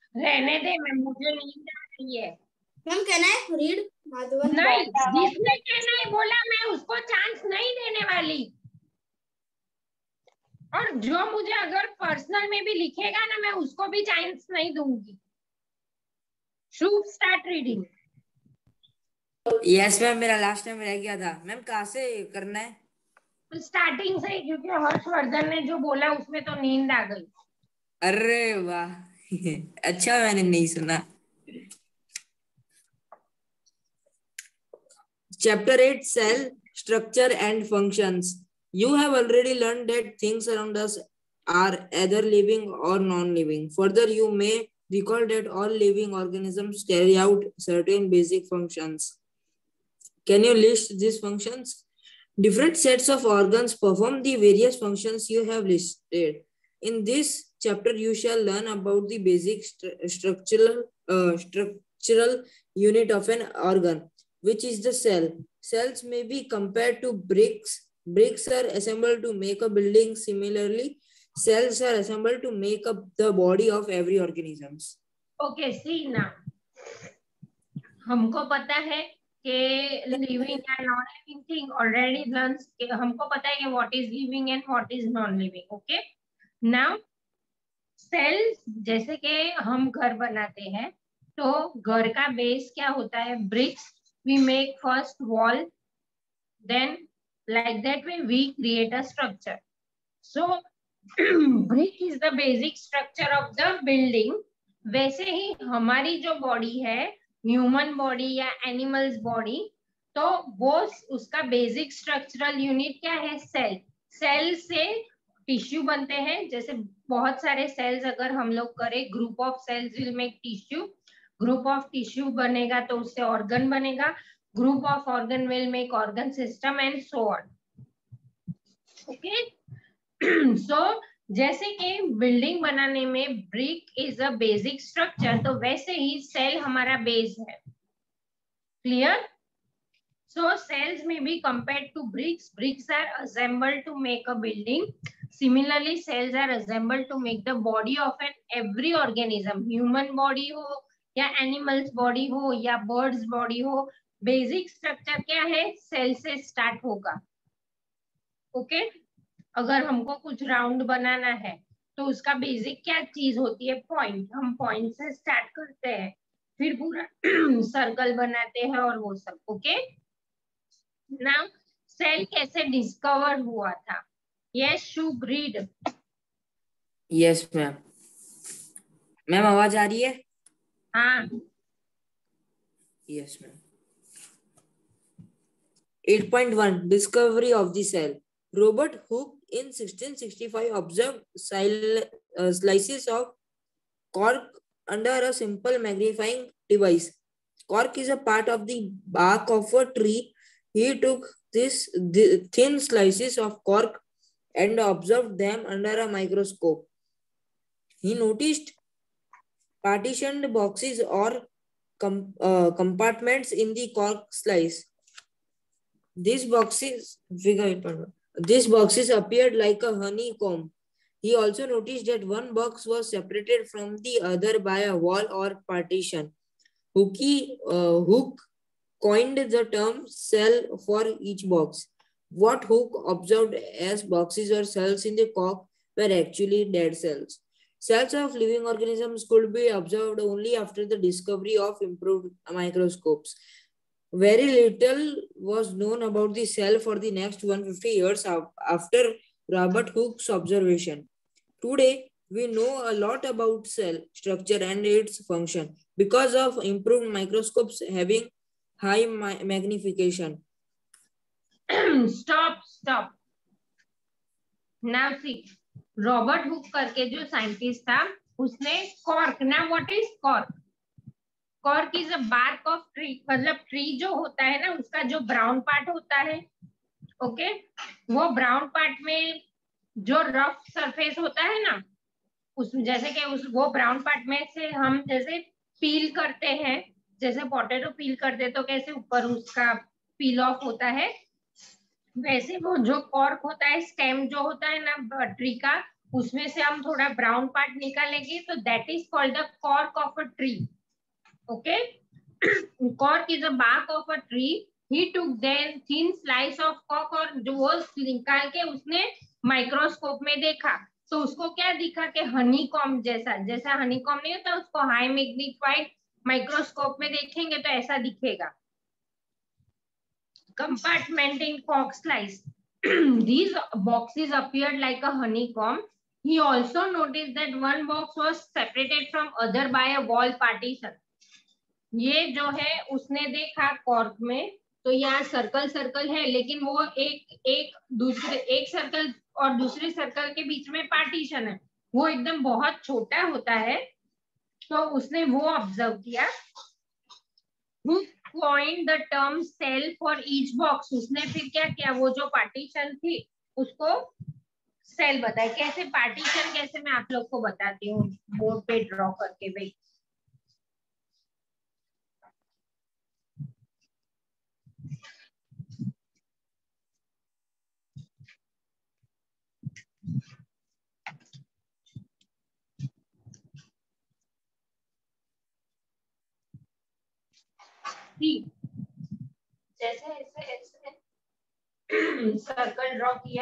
रहने दे मैं, मुझे नींद आ रही है। मैम कहना है रीड माधवन नहीं, जिसने कहना है बोला, मैं उसको चांस नहीं देने वाली। और जो मुझे अगर पर्सनल में भी लिखेगा ना, मैं उसको भी चांस नहीं दूंगी। Shubh start reading. Yes ma'am, मेरा लास्ट टाइम रह गया था। मैम कहाँ से करना है? स्टार्टिंग से, क्योंकि हर्षवर्धन ने जो बोला उसमें तो नींद आ गई। अरे वाह अच्छा, मैंने नहीं सुना। Chapter 8, Cell Structure and Functions. You have already learned that things around us are either living or non-living. Further, you may recall that all living organisms carry out certain basic functions. Can you list these functions? Different sets of organs perform the various functions you have listed. In this chapter, you shall learn about the basic structural unit of an organ, which is the cell. Cells may be compared to bricks. Bricks are assembled to make a building. Similarly, cells are assembled to make up the body of every organism. Okay, see now. हमको पता है कि living and non living thing already learn. हमको पता है कि what is living and what is non living. Okay, now cells, जैसे कि हम घर बनाते हैं तो घर का बेस क्या होता है? Bricks. We make first wall, then like that way we create a structure. So brick is the basic structure of the building. वैसे ही हमारी जो बॉडी है, ह्यूमन बॉडी या एनिमल्स बॉडी, तो वो उसका बेसिक स्ट्रक्चरल यूनिट क्या है? सेल। सेल से टिश्यू बनते हैं। जैसे बहुत सारे सेल्स अगर हम लोग करें, group of cells will make tissue. Group of tissue बनेगा तो उससे ऑर्गन बनेगा। Group of organ will make organ system and so on. Okay, so जैसे कि बिल्डिंग बनाने में brick is a basic structure, तो वैसे ही सेल हमारा बेस है। Clear? So cells may be compared to bricks. Bricks are assembled to make a building. Similarly, cells are assembled to make the body of an every organism. Human body हो या animals body हो या birds body हो, basic structure क्या है? Cell से start होगा। Okay, अगर हमको कुछ राउंड बनाना है तो उसका बेसिक क्या चीज होती है? पॉइंट। हम पॉइंट से स्टार्ट करते हैं, फिर पूरा सर्कल बनाते हैं और वो सब। ओके, नाउ सेल कैसे डिस्कवर हुआ था? Yes Shubh, read. Yes ma'am. Ma'am आवाज आ रही है? हाँ। Yes ma'am. 8.1 Discovery of the cell. Robert Hooke in 1665 observed slices of cork under a simple magnifying device. Cork is a part of the bark of a tree. He took the thin slices of cork and observed them under a microscope. He noticed partitioned boxes or compartments in the cork slice. These boxes appeared like a honeycomb. He also noticed that one box was separated from the other by a wall or partition. Hooke coined the term cell for each box. What Hooke observed as boxes or cells in the cork were actually dead cells. Cells of living organisms could be observed only after the discovery of improved microscopes. Very little was known about the cell for the next 150 years after Robert Hooke's observation. Today, we know a lot about cell structure and its function because of improved microscopes having high magnification. Stop. Now see, Robert Hooke करके जो scientist था, उसने cork, ना what is cork? Cork is a bark of tree. मतलब tree जो होता है ना, उसका जो ब्राउन पार्ट होता है, ओके, वो ब्राउन पार्ट में जो रफ सरफेस होता है ना, उस जैसे कि वो ब्राउन पार्ट में से हम जैसे पील करते हैं, जैसे पोटैटो पील करते तो कैसे ऊपर उसका पील ऑफ होता है, वैसे वो जो कॉर्क होता है, स्टेम जो होता है ना ट्री का, उसमें से हम थोड़ा ब्राउन पार्ट निकालेंगे, तो that is called the cork of a tree. Okay, cork is a bark of a tree. He took then thin slice of cork, और जो वो निकाल के उसने माइक्रोस्कोप में देखा, तो उसको क्या दिखा कि हनीकॉम्ब जैसा, जैसा हनीकॉम्ब नहीं होता उसको हाई मैग्नीफाइड माइक्रोस्कोप में देखेंगे तो ऐसा दिखेगा. Compartment in cork slice. These boxes appeared like a honeycomb. He also noticed that one box was separated from other by a wall partition. ये जो है उसने देखा कॉर्क में, तो यहाँ सर्कल सर्कल है, लेकिन वो एक सर्कल और दूसरे सर्कल के बीच में पार्टीशन है, वो एकदम बहुत छोटा होता है. तो उसने वो ऑब्जर्व किया. Who coined the term cell for each box? उसने फिर क्या किया, वो जो पार्टीशन थी उसको सेल बताया. कैसे पार्टीशन, कैसे मैं आप लोग को बताती हूँ बोर्ड पे ड्रॉ करके. भाई जैसे ऐसे ऐसे सर्कल ड्रॉ किया,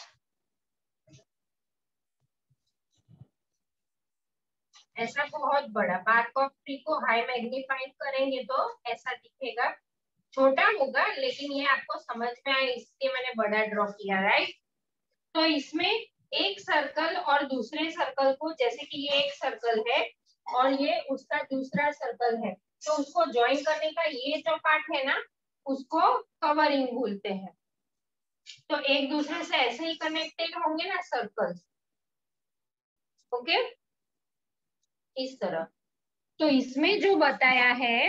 ऐसा बहुत बड़ा. बार्क ऑफ ट्री को हाई मैग्नीफाइड करेंगे तो ऐसा दिखेगा. छोटा होगा लेकिन ये आपको समझ में आए इसलिए मैंने बड़ा ड्रॉ किया, राइट. तो इसमें एक सर्कल और दूसरे सर्कल को, जैसे कि ये एक सर्कल है और ये उसका दूसरा सर्कल है, तो उसको ज्वाइन करने का ये जो पार्ट है ना, उसको कवरिंग बोलते हैं. तो एक दूसरे से ऐसे ही कनेक्टेड होंगे ना सर्कल. ओके, इस तरह. तो इसमें जो बताया है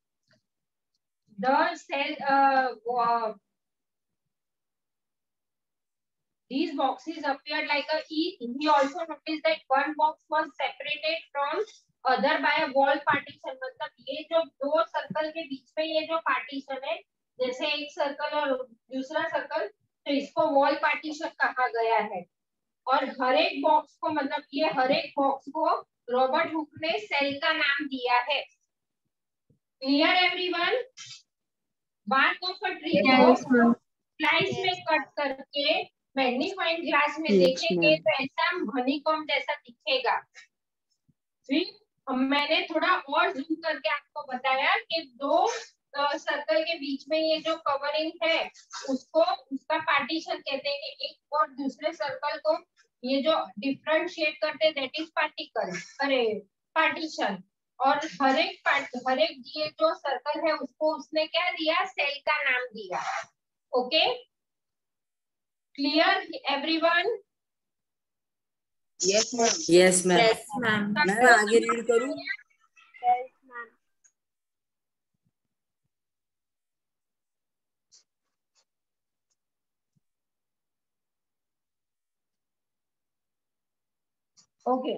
the cell, these boxes appeared like a E. He also noticed that one box was separated from other by a wall partition. मतलब ये जो दो सर्कल के बीच में ये जो पार्टीशन है, जैसे एक सर्कल और दूसरा सर्कल, तो इसको वॉल पार्टीशन कहा गया है. और हर एक बॉक्स को, मतलब ये हर एक बॉक्स को रॉबर्ट हुक ने सेल का नाम दिया है. Clear everyone? Bark of a tree को स्लाइस में कट करके मैग्नीफाइंग ग्लास में देखेंगे तो ऐसा हनीकॉम्ब जैसा दिखेगा. फिर मैंने थोड़ा और जूम करके आपको बताया कि दो सर्कल के बीच में ये जो कवरिंग है उसको, उसका पार्टीशन कहते हैं. कि एक और दूसरे सर्कल को ये जो डिफरेंशिएट करते हैं दैट इज पार्टिकल, अरे पार्टीशन. और हर एक ये जो सर्कल है उसको उसने क्या दिया, सेल का नाम दिया. Okay, clear everyone? Yes ma'am. Yes ma'am. Yes, ma'am. मैं आगे रीड करूं? Yes, ma'am. Okay.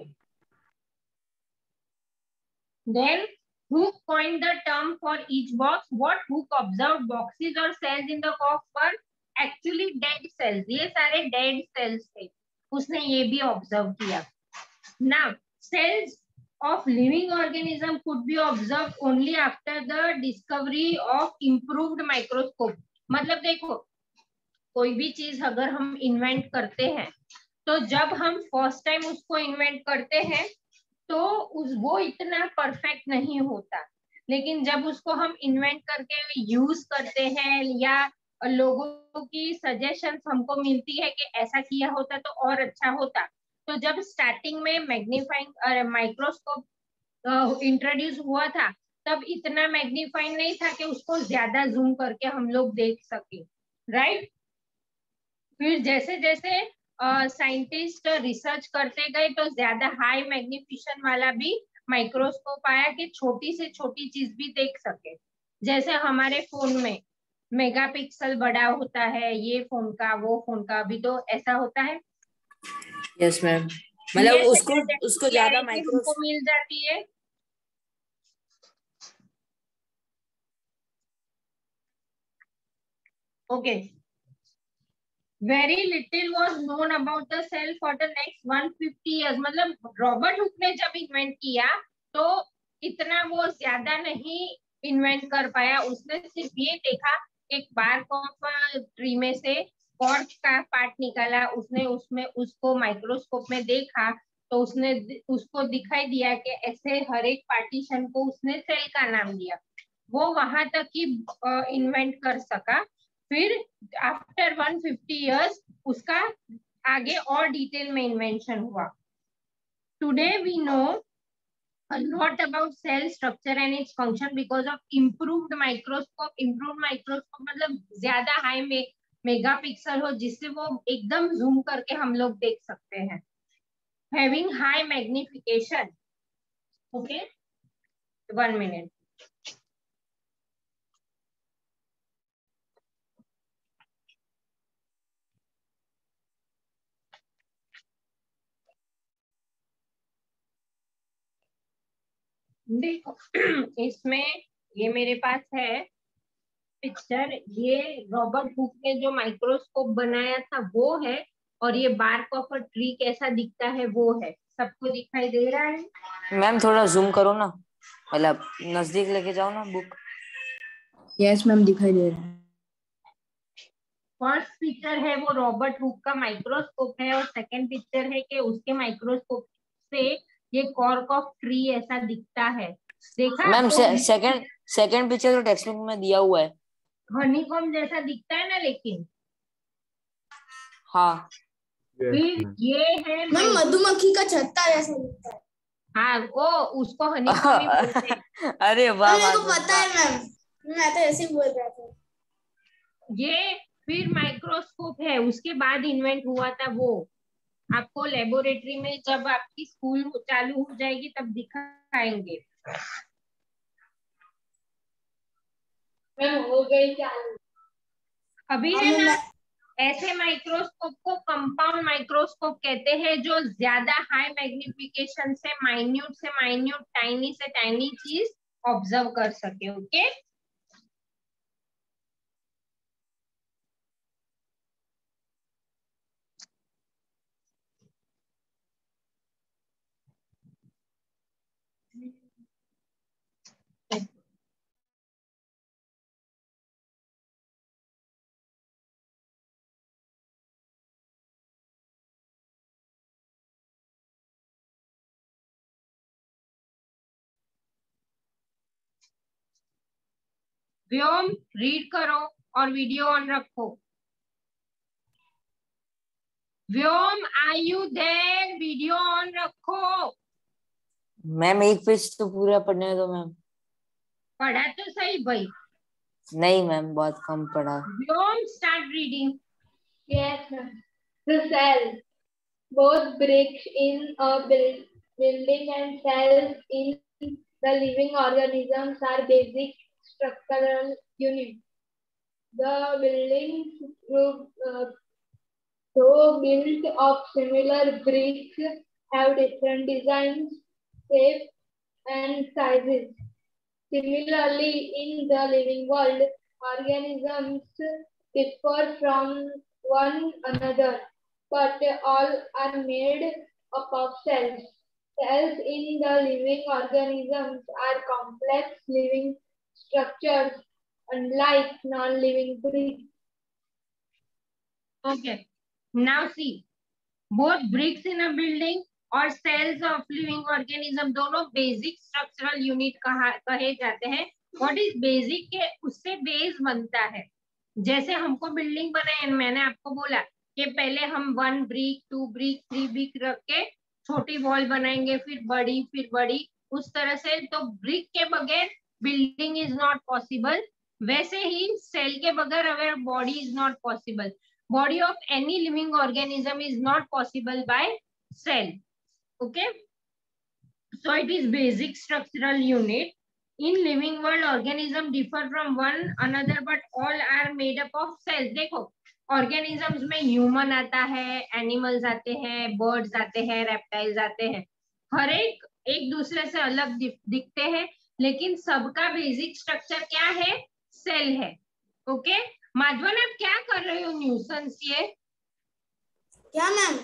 Then Hooke coined the term for each box. What Hooke observed boxes or cells in the cork were actually dead cells. ये सारे dead cells थे, उसने ये भी observe किया. Now cells of living organism could be observed only after the discovery of improved microscope. मतलब देखो, कोई भी चीज अगर हम इन्वेंट करते हैं तो जब हम फर्स्ट टाइम उसको इन्वेंट करते हैं तो वो इतना परफेक्ट नहीं होता. लेकिन जब उसको हम इन्वेंट करके यूज करते हैं या लोगों की सजेशंस हमको मिलती है कि ऐसा किया होता तो और अच्छा होता. तो जब स्टार्टिंग में मैग्नीफाइंग माइक्रोस्कोप इंट्रोड्यूस हुआ था तब इतना मैग्नीफाइंग नहीं था कि उसको ज्यादा जूम करके हम लोग देख सके, राइट. फिर जैसे जैसे साइंटिस्ट रिसर्च करते गए तो ज्यादा हाई मैग्निफिकेशन वाला भी माइक्रोस्कोप आया कि छोटी से छोटी चीज भी देख सके. जैसे हमारे फोन में मेगापिक्सल बड़ा होता है, ये फोन का वो फोन का, अभी तो ऐसा होता है. Yes ma'am. मतलब उसको उसको ज्यादा हमको मिल जाती है. Okay, very little was known about the cell for the next 150 years. मतलब रॉबर्ट हुक ने जब इन्वेंट किया तो इतना वो ज्यादा नहीं इन्वेंट कर पाया. उसने सिर्फ ये देखा, एक बार्क ऑफ ट्री में से कॉर्क का पार्ट निकाला, उसने उसमें उसको माइक्रोस्कोप में देखा तो उसने उसको दिखाई दिया कि ऐसे हर एक पार्टीशन को उसने सेल का नाम दिया. वो वहां तक ही इन्वेंट कर सका. फिर आफ्टर 150 years उसका आगे और डिटेल में इन्वेंशन हुआ. Today we know a lot about cell structure and its function because of improved microscope. Improved microscope मतलब ज्यादा हाई में मेगापिक्सल हो जिससे वो एकदम जूम करके हम लोग देख सकते हैं. Having high magnification. Okay, 1 minute. देखो इसमें ये मेरे पास है पिक्चर. ये रॉबर्ट हुक ने जो माइक्रोस्कोप बनाया था वो है, और ये बार्क ऑफ अ ट्री कैसा दिखता है वो है. सबको दिखाई दे रहा है? मैम थोड़ा जूम करो ना, मतलब नजदीक लेके जाओ ना बुक. यस मैम दिखाई दे रहा है. फर्स्ट पिक्चर है वो रॉबर्ट हुक का माइक्रोस्कोप है, और सेकंड पिक्चर है कि उसके माइक्रोस्कोप से ये कॉर्क ऑफ ट्री ऐसा दिखता है. देखा मैम तो सेकंड पिक्चर तो टेक्स्ट बुक में दिया हुआ है. हनीकॉम्ब जैसा दिखता है ना, लेकिन हाँ. फिर ये है मैम मधुमक्खी का छत्ता जैसा दिखता है. हाँ वो उसको हनीकॉम्ब ही बोलते हैं. अरे वाह, मेरे को पता है मैम, मैं तो ऐसे ही बोल रहा था. ये फिर माइक्रोस्कोप है, उसके बाद इन्वेंट हुआ था वो. आपको लेबोरेटरी में जब आपकी स्कूल चालू हो जाएगी तब दिखाएंगे. मैम हो गई चालू. अभी है ना, ऐसे माइक्रोस्कोप को कंपाउंड माइक्रोस्कोप कहते हैं जो ज्यादा हाई मैग्निफिकेशन से माइन्यूट टाइनी से टाइनी चीज ऑब्जर्व कर सके. ओके व्योम रीड करो और वीडियो ऑन रखो. Vyom are you there? Video on रखो. मैम एक पेज तो पूरा पढ़ने दो मैम. पढ़ा तो सही भाई. नहीं मैम बहुत कम पढ़ा. Vyom start reading. Yes, ma'am. The cells, both bricks in a building and cells in the living organisms are basic structural units. The buildings, though built of similar bricks, have different designs, shapes, and sizes. Similarly, in the living world, organisms differ from one another, but all are made up of cells. Cells in the living organisms are complex living structures, unlike non-living bricks. Okay. Now see, both bricks in a building और cells of living organism दोनों basic structural unit कहे जाते हैं. What is basic के उससे base बनता है. जैसे हमको बिल्डिंग बनाए, मैंने आपको बोला कि पहले हम 1 ब्रिक 2 ब्रिक 3 ब्रिक रख के छोटी वॉल बनाएंगे, फिर बड़ी उस तरह से. तो ब्रिक के बगैर बिल्डिंग इज नॉट पॉसिबल. वैसे ही सेल के बगैर अगर body is not possible. Body of any living organism is not possible by cell. Okay, so it is basic structural unit. In living world, organism differ from one another, but all are made up of cells. देखो organisms में human आता है, animals आते हैं, birds आते हैं, reptiles आते हैं. हर एक दूसरे से अलग दिखते हैं, लेकिन सबका बेसिक स्ट्रक्चर क्या है? सेल है. ओके माधवन, आप क्या कर रहे हो? न्यूसेंस ये क्या मैम?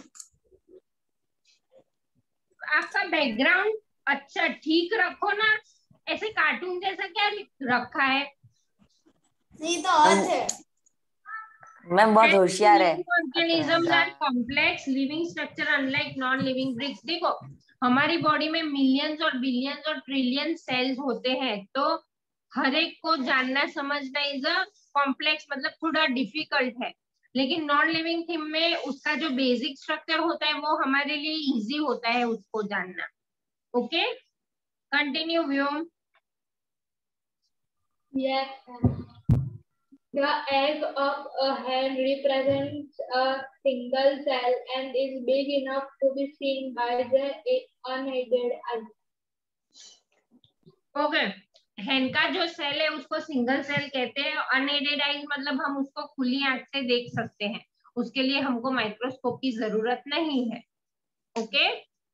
आपका बैकग्राउंड अच्छा ठीक रखो ना, ऐसे कार्टून जैसा क्या रखा है? नहीं तो अर्थ है। मैम बहुत होशियार है। Organisms are complex living structure unlike non living bricks. देखो हमारी बॉडी में मिलियंस और बिलियंस और ट्रिलियन सेल्स होते हैं, तो हर एक को जानना समझना इज अ कॉम्प्लेक्स, मतलब थोड़ा डिफिकल्ट है, लेकिन नॉन लिविंग थिंग में उसका जो बेसिक स्ट्रक्चर होता है वो हमारे लिए इजी होता है उसको जानना। Okay, continue Vyom. Yes. The egg of a hen represents a single cell and is big enough to be seen by the unaided eye. Okay, हैन का जो सेल है उसको सिंगल सेल कहते हैं। अनएडेड आइज मतलब हम उसको खुली आंख से देख सकते हैं, उसके लिए हमको माइक्रोस्कोप की जरूरत नहीं है। Okay,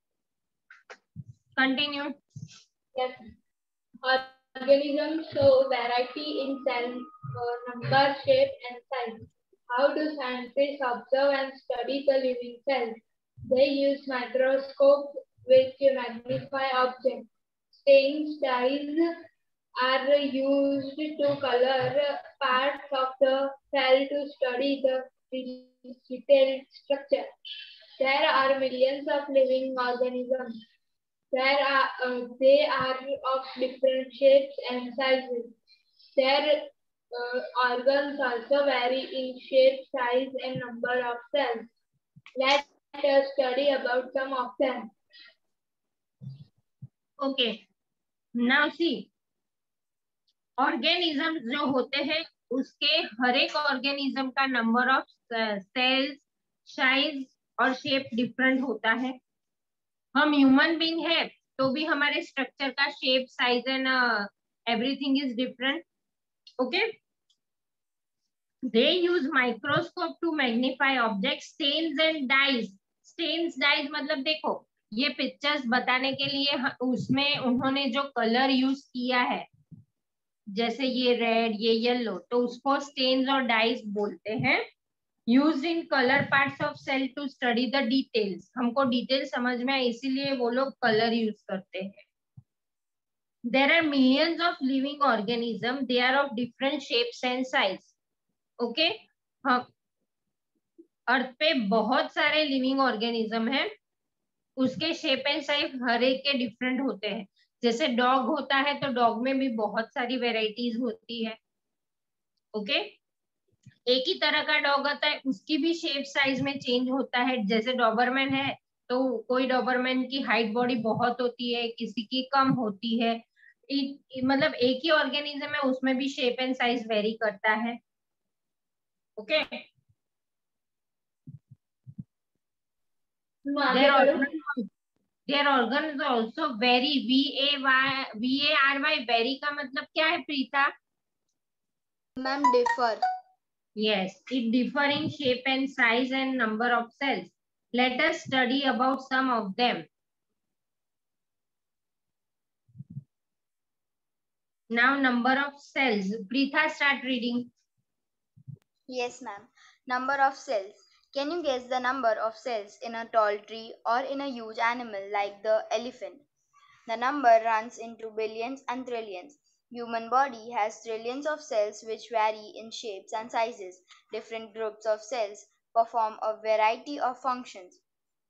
continue. Yes. Organisms show variety in cell number, shape, and size. How do scientists observe and study the living cells? They use microscopes which magnify objects. Stains dyes are used to color parts of the cell to study the detailed structure. There are millions of living organisms. They are of different shapes and sizes. Their organs also vary in shape, size, and number of cells. Let us study about some of them. Okay, now see, organism जो होते हैं उसके हर एक organism का number of cells, size और shape different होता है। हम ह्यूमन बीइंग है तो भी हमारे स्ट्रक्चर का shape, size and everything is different. Okay, they use microscope to magnify objects, stains and dyes। stains dyes मतलब देखो ये पिक्चर्स बताने के लिए उसमें उन्होंने जो कलर यूज किया है, जैसे ये रेड, ये येलो, तो उसको स्टेन्स और डाइज बोलते हैं। Use in colour parts of cell to study the details. हमको डिटेल समझ में आए इसीलिए वो लोग कलर यूज करते हैं। There are millions of living organism, they are of different shapes and size. Okay, हाँ, अर्थ पे बहुत सारे लिविंग ऑर्गेनिज्म हैं, उसके शेप एंड साइज हर एक के डिफरेंट होते हैं। जैसे डॉग होता है तो डॉग में भी बहुत सारी वेराइटीज होती है। ओके, एक ही तरह का डॉग होता है, उसकी भी शेप साइज में चेंज होता है। जैसे डॉबरमैन है तो कोई डॉबरमैन की हाइट बॉडी बहुत होती है, किसी की कम होती है। मतलब एक ही ऑर्गेनिज्म है उसमें भी शेप एंड साइज वेरी करता है। Okay, their organs also vary। VARY vary का मतलब क्या है Preeta? Ma'am differ. Yes, it differ in shape and size and number of cells. Let us study about some of them. Now number of cells. Preetha, start reading. Yes, ma'am. Number of cells. Can you guess the number of cells in a tall tree or in a huge animal like the elephant? The number runs into billions and trillions. Human body has trillions of cells which vary in shapes and sizes. Different groups of cells perform a variety of functions.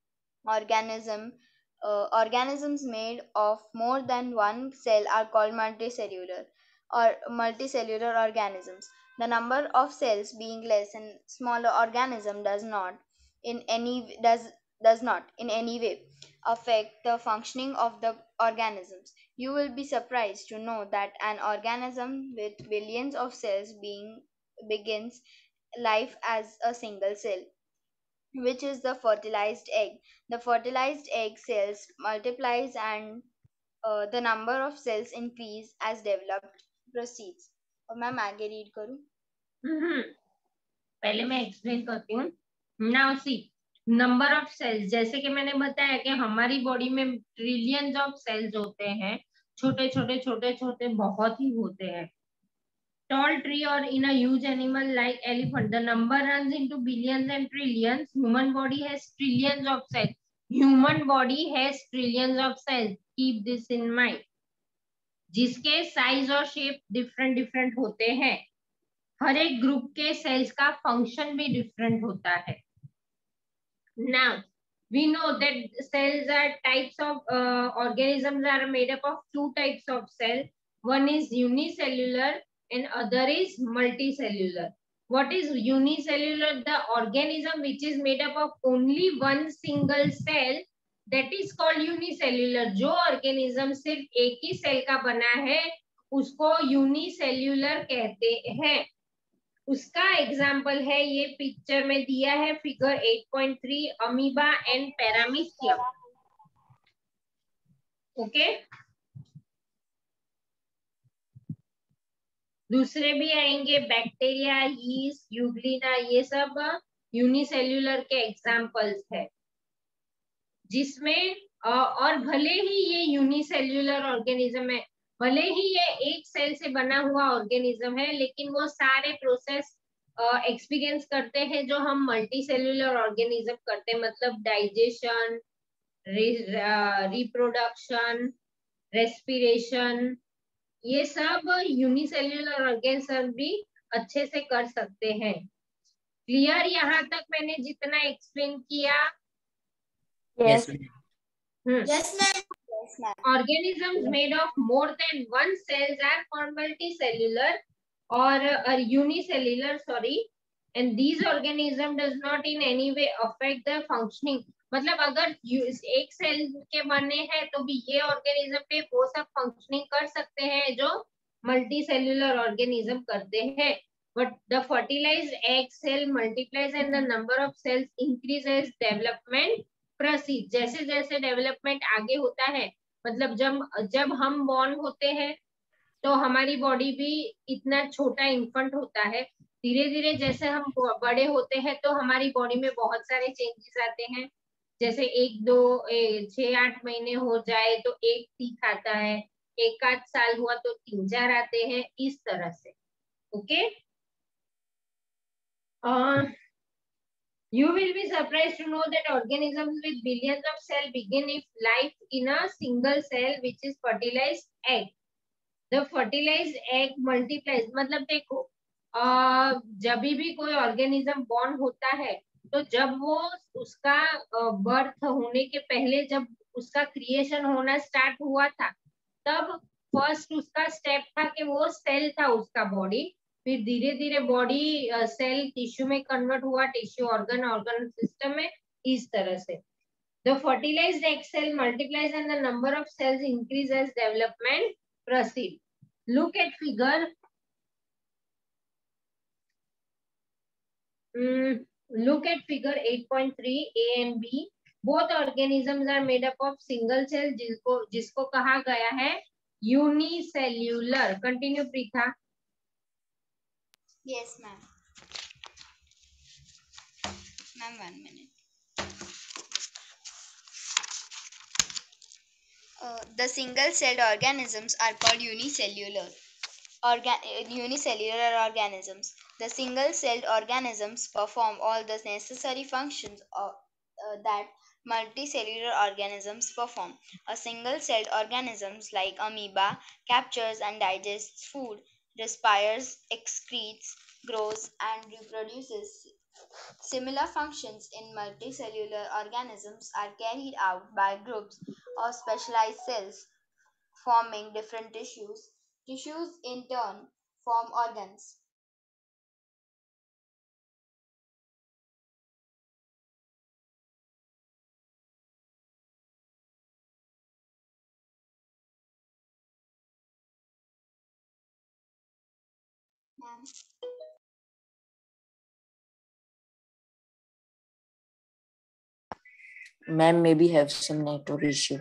Organisms made of more than one cell are called multicellular organisms. The number of cells being less in smaller organism does not in any way affect the functioning of the organisms. You will be surprised to know that an organism with billions of cells begins life as a single cell, which is the fertilized egg. The fertilized egg cells multiplies and the number of cells increase as developed proceeds. और ma'am आगे read करूं? पहले मैं explain करती हूँ। Now see, number of cells, जैसे कि मैंने बताया कि हमारी बॉडी में ट्रिलियंस ऑफ सेल्स होते हैं, छोटे छोटे छोटे छोटे बहुत ही होते हैं। tall tree or in a huge animal like elephant, the number runs into billions and trillions. Human body has trillions of cells. Human body has trillions of cells. Keep this in mind. जिसके size और shape different different होते हैं. हर एक group के sales का function भी different होता है. Now we know that cells are types of organisms are made up of two types of cell. One is unicellular and other is multicellular. What is unicellular? The organism which is made up of only one single cell, that is called unicellular. जो organism सिर्फ एक ही cell का बना है उसको unicellular कहते हैं. उसका एग्जाम्पल है ये पिक्चर में दिया है figure 8.3 amoeba and paramecium. Okay, दूसरे भी आएंगे बैक्टीरिया, यीस्ट, यूग्लिना, ये सब यूनिसेल्यूलर के एग्जाम्पल्स है. जिसमें और भले ही ये यूनिसेल्यूलर ऑर्गेनिज्म है, भले ही ये एक सेल से बना हुआ ऑर्गेनिज्म है, लेकिन वो सारे प्रोसेस एक्सपीरियंस करते हैं जो हम मल्टीसेल्यूलर ऑर्गेनिज्म करते हैं. मतलब डाइजेशन, रिप्रोडक्शन, रेस्पिरेशन, ये सब यूनिसेल्यूलर ऑर्गेनिज्म भी अच्छे से कर सकते हैं. क्लियर यहाँ तक मैंने जितना एक्सप्लेन किया? Yes. Yes, ma'am. Organisms made of more than one cells are called multicellular or unicellular, sorry, and these organism does not in any way affect the functioning. मतलब अगर एक सेल के बने हैं तो भी ये ऑर्गेनिज्म पे वो सब फंक्शनिंग कर सकते हैं जो मल्टीसेल्यूलर ऑर्गेनिज्म करते हैं. But the fertilized egg cell multiplies and the number of cells increases development proceed. जैसे जैसे डेवलपमेंट आगे होता है, मतलब जब हम बॉर्न होते हैं तो हमारी बॉडी भी इतना छोटा इन्फेंट होता है. धीरे धीरे जैसे हम बड़े होते हैं तो हमारी बॉडी में बहुत सारे चेंजेस आते हैं. जैसे 6-8 महीने हो जाए तो 1 टीथ आता है, 1 आध साल हुआ तो 3-4 आते हैं, इस तरह से. Okay, You will be surprised to know that organisms with billions of cells begin if life in a single cell which is fertilized egg. The fertilized egg multiplies. मतलब देखो जब भी कोई ऑर्गेनिज्म बॉर्न होता है तो जब वो उसका बर्थ होने के पहले जब उसका क्रिएशन होना स्टार्ट हुआ था तब फर्स्ट उसका स्टेप था कि वो सेल था उसका बॉडी. फिर धीरे धीरे बॉडी सेल टिश्यू में कन्वर्ट हुआ, टिश्यू ऑर्गन सिस्टम में, इस तरह से. The fertilized egg cell multiplies and the number of cells increase as development proceed. Look at figure. Look at figure 8.3 A and B. Both organisms are made up of single cell जिसको कहा गया है unicellular. Continue Pritha. Yes, ma'am. Ma'am, 1 minute. The single-celled organisms are called unicellular. Unicellular organisms. The single-celled organisms perform all the necessary functions that multicellular organisms perform. A single-celled organisms like amoeba captures and digests food, respires, excretes, grows, and reproduces. Similar functions in multicellular organisms are carried out by groups of specialized cells forming different tissues. Tissues in turn form organs. Ma'am. Ma'am, maybe have some network issue.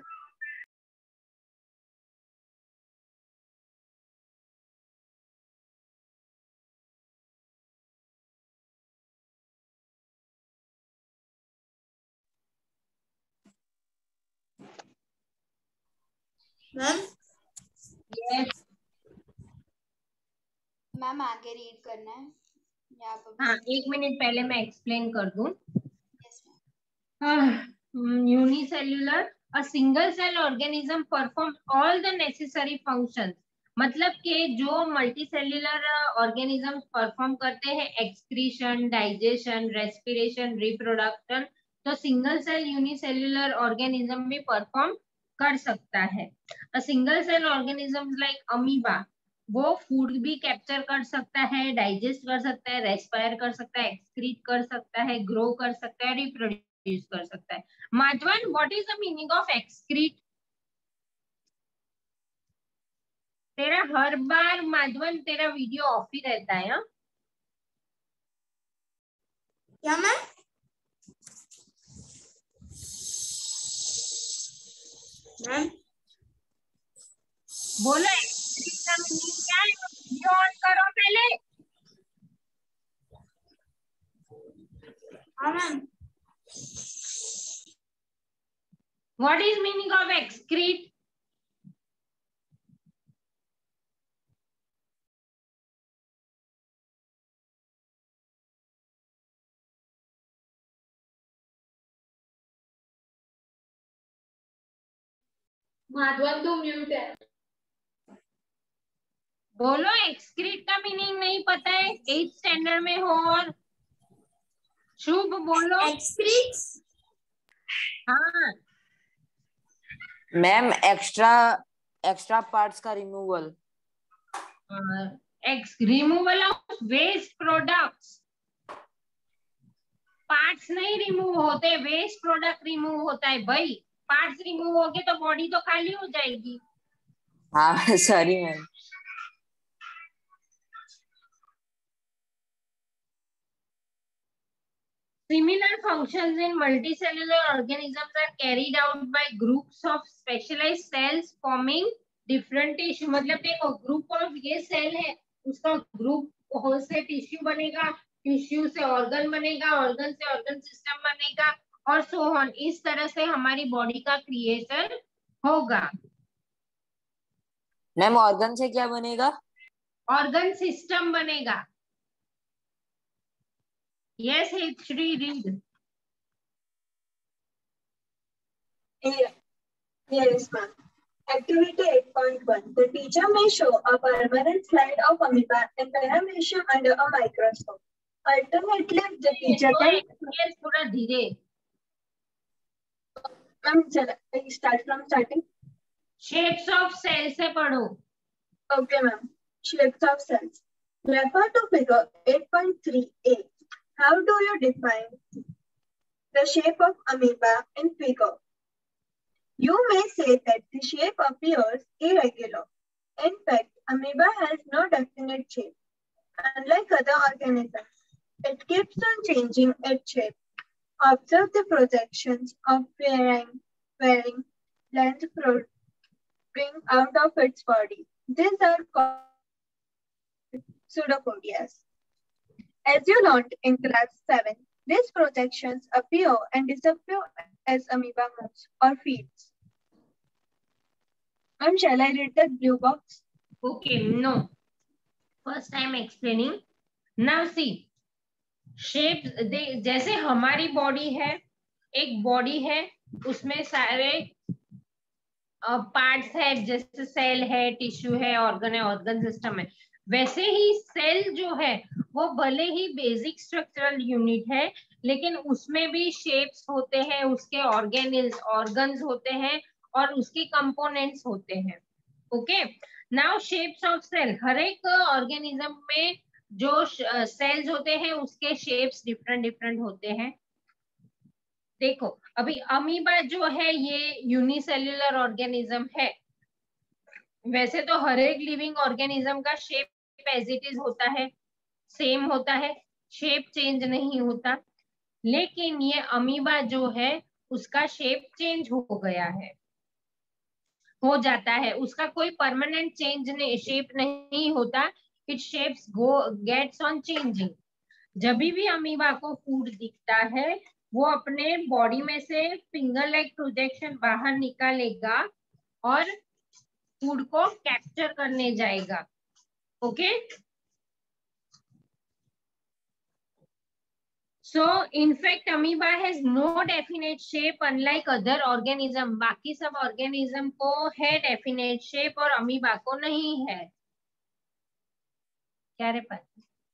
Ma'am. Yes. Ma'am, ma'am आगे read करना है यहाँ पर। हाँ, 1 minute पहले मैं explain कर दूं। Yes, ma'am. Unicellular, a single cell organism performs all the necessary functions. मतलब कि जो मल्टीसेल्युलर ऑर्गेनिजम्स परफॉर्म करते हैं एक्सक्रीशन, डाइजेशन, रेस्पिरेशन, रिप्रोडक्शन, तो सिंगल सेल यूनिसेल्युलर ऑर्गेनिज्म भी परफॉर्म कर सकता है। A single cell organism like amoeba, वो फूड भी कैप्चर कर सकता है, डाइजेस्ट कर सकता है, रेस्पायर कर सकता है, एक्सक्रीट कर सकता है, ग्रो कर सकता है, रिप्रोड्यूस कर सकता है। Madhavan, what is the meaning of excrete? तेरा हर बार माधवन तेरा वीडियो ऑफ ही रहता है। हा? क्या मैम? मैम बोलो एक्सक्रीट का मीनिंग क्या है? वीडियो ऑन करो पहले। हाँ ma'am. What is meaning of excrete? Madhavan तो म्यूट है। बोलो एक्सक्रीट का मीनिंग नहीं पता है? 8th स्टैंडर्ड में हो और शुभ बोलो। एक्सक्रीट्स। हाँ, मैम एक्स्ट्रा पार्ट्स का removal. Removal of waste products. Parts नहीं रिमूव होते, वेस्ट प्रोडक्ट रिमूव होता है भाई। पार्ट्स रिमूव हो गए तो बॉडी तो खाली हो जाएगी। हाँ sorry ma'am. Similar functions in multicellular organisms are carried out by groups of specialized cells forming different tissue. मतलब देखो, ग्रुप ऑफ ये सेल है, उसका ग्रुप से टिश्यू बनेगा, टिश्यू से ऑर्गन बनेगा, ऑर्गन से ऑर्गन सिस्टम बनेगा, और सो ऑन। इस तरह से हमारी बॉडी का क्रिएशन होगा। मैम ऑर्गन से क्या बनेगा? ऑर्गन सिस्टम बनेगा। Yes, H3, read. Yes, ma'am. Activity 8.1. The teacher may show a permanent slide of amoeba and paramecium under a microscope. Alternately, the teacher can... Yes, पूरा धीरे। Ma'am, start from starting. Shapes of cells से पढ़ो। Okay, ma'am. Shapes of cells. Refer to figure 8.3a. How do you define the shape of amoeba in figure? You may say that the shape appears irregular. In fact, amoeba has no definite shape. Unlike other organisms, it keeps on changing its shape. Observe the projections of varying length protruding out of its body. These are called pseudopodias. As you learned in class 7, these projections appear and disappear as amoeba moves or feeds. Ma'am, shall I read the blue box? Okay, no. First I am explaining. Now see, shapes, जैसे हमारी body है, एक body है, उसमें सारे parts है, जैसे cell है, टिश्यू है, ऑर्गन सिस्टम है। वैसे ही सेल जो है वो भले ही बेसिक स्ट्रक्चरल यूनिट है, लेकिन उसमें भी शेप्स होते हैं, उसके ऑर्गन्स होते हैं और उसके कंपोनेंट्स होते हैं। Okay, now shapes of cell. हर एक ऑर्गेनिज्म में जो सेल्स होते हैं उसके शेप्स डिफरेंट होते हैं। देखो, अभी अमीबा जो है ये यूनिसेल्युलर ऑर्गेनिज्म है। वैसे तो हर एक लिविंग ऑर्गेनिज्म का शेप एज इट इज होता है, सेम होता है, शेप चेंज नहीं होता। लेकिन ये अमीबा जो है उसका शेप चेंज हो जाता है। उसका कोई परमानेंट चेंज नहीं, शेप नहीं होता। It shapes gets on changing. जब भी अमीबा को फूड दिखता है वो अपने बॉडी में से फिंगर लाइक प्रोजेक्शन बाहर निकालेगा और फूड को कैप्चर करने जाएगा। Okay, So in fact amoeba has no definite shape unlike other organism. बाकी सब organism को है definite shape और amoeba को नहीं है. क्या रे पर?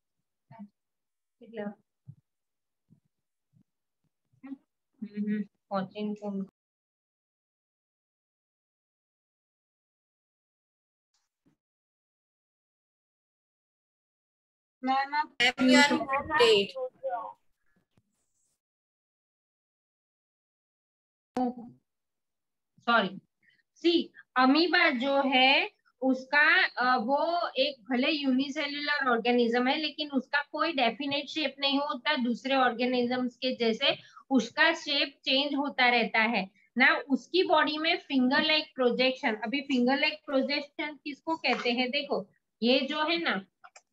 सॉरी सी अमीबा जो है उसका वो एक भले यूनिसेल्युलर ऑर्गेनिज्म है लेकिन उसका कोई डेफिनेट शेप नहीं होता दूसरे ऑर्गेनिजम्स के जैसे. उसका शेप चेंज होता रहता है ना. उसकी बॉडी में फिंगर लाइक प्रोजेक्शन. अभी फिंगर लाइक प्रोजेक्शन किसको कहते हैं? देखो ये जो है ना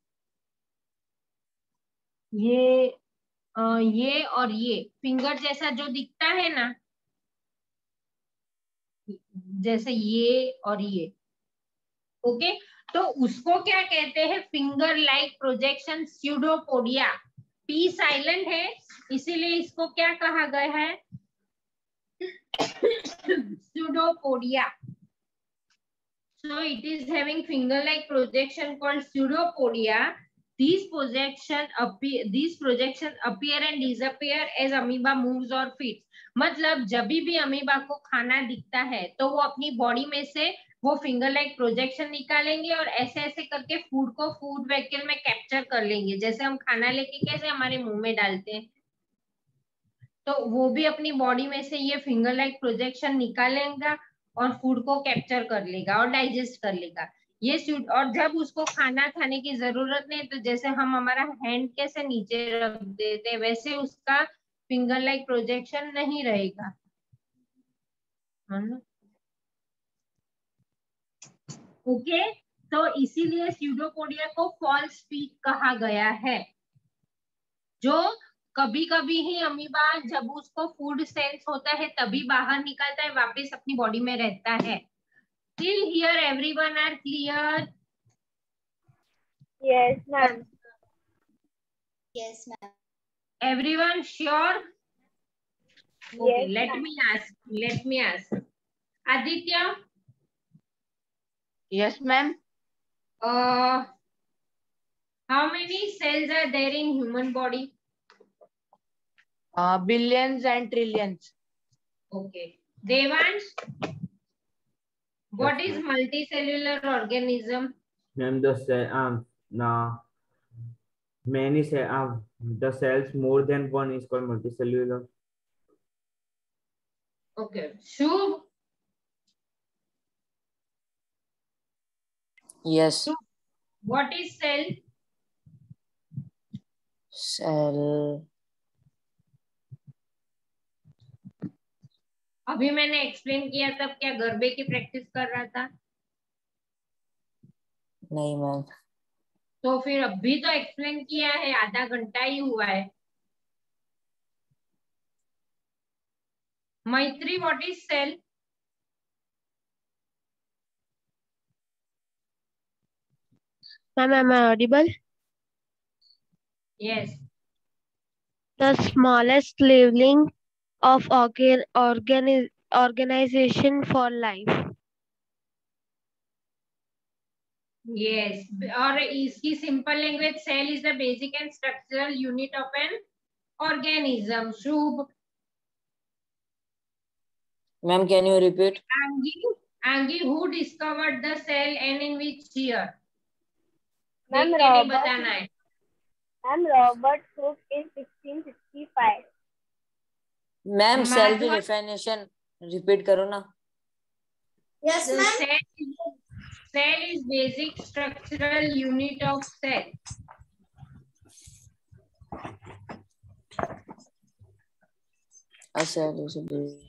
ये और ये फिंगर जैसा जो दिखता है ना जैसे ये और ये. ओके तो उसको क्या कहते हैं? Finger like projection pseudopodia. P silent है इसीलिए इसको क्या कहा गया है? pseudopodia. So it is having finger like projection called pseudopodia. These projections appear and disappear as amoeba moves or feeds. मतलब जब भी अमीबा को खाना दिखता है तो वो अपनी बॉडी में से वो फिंगर लाइक प्रोजेक्शन निकालेंगे और ऐसे ऐसे करके फूड को फूड वेहिकल में कैप्चर कर लेंगे. जैसे हम खाना लेके कैसे हमारे मुंह में डालते हैं तो वो भी अपनी बॉडी में से ये फिंगर लाइक प्रोजेक्शन निकालेगा और फूड को कैप्चर कर लेगा और डाइजेस्ट कर लेगा. ये और जब उसको खाना खाने की जरूरत नहीं तो जैसे हम हमारा हैंड कैसे नीचे रख देते वैसे उसका फिंगर लाइक प्रोजेक्शन नहीं रहेगा. ओके तो इसीलिए स्यूडोपोडिया को फॉल्स फीट कहा गया है. जो कभी कभी ही अमीबा जब उसको फूड सेंस होता है तभी बाहर निकलता है वापस अपनी बॉडी में रहता है. Till here everyone are clear? Yes, ma'am. Yes, ma'am. Everyone sure? Yes, Okay, let me ask. Aditya? Yes, ma'am. How many cells are there in human body? Billions and trillions. Okay. Devansh? What is multicellular organism? Ma'am, the cells more than one is called multicellular. Okay. Shubh? Yes. Shubh, what is cell? Cell. अभी मैंने explain किया तब क्या गरबे की practice कर रहा था? नहीं मैम. तो फिर अभी तो एक्सप्लेन किया है आधा घंटा ही हुआ है. Maitri what is cell? Ma'am, am I audible? Yes. The smallest living of organization for life. Yes. और इसकी simple language cell is the basic and structural unit of an organism. Shubh? Ma'am, can you repeat? Angie, who discovered the cell and in which year? Ma'am, बताना है. Ma'am, Robert Hooke in 1665. Ma'am, cell की definition repeat करो ना. Yes, ma'am. Cell is basic structural unit of cell. A cell is a basic.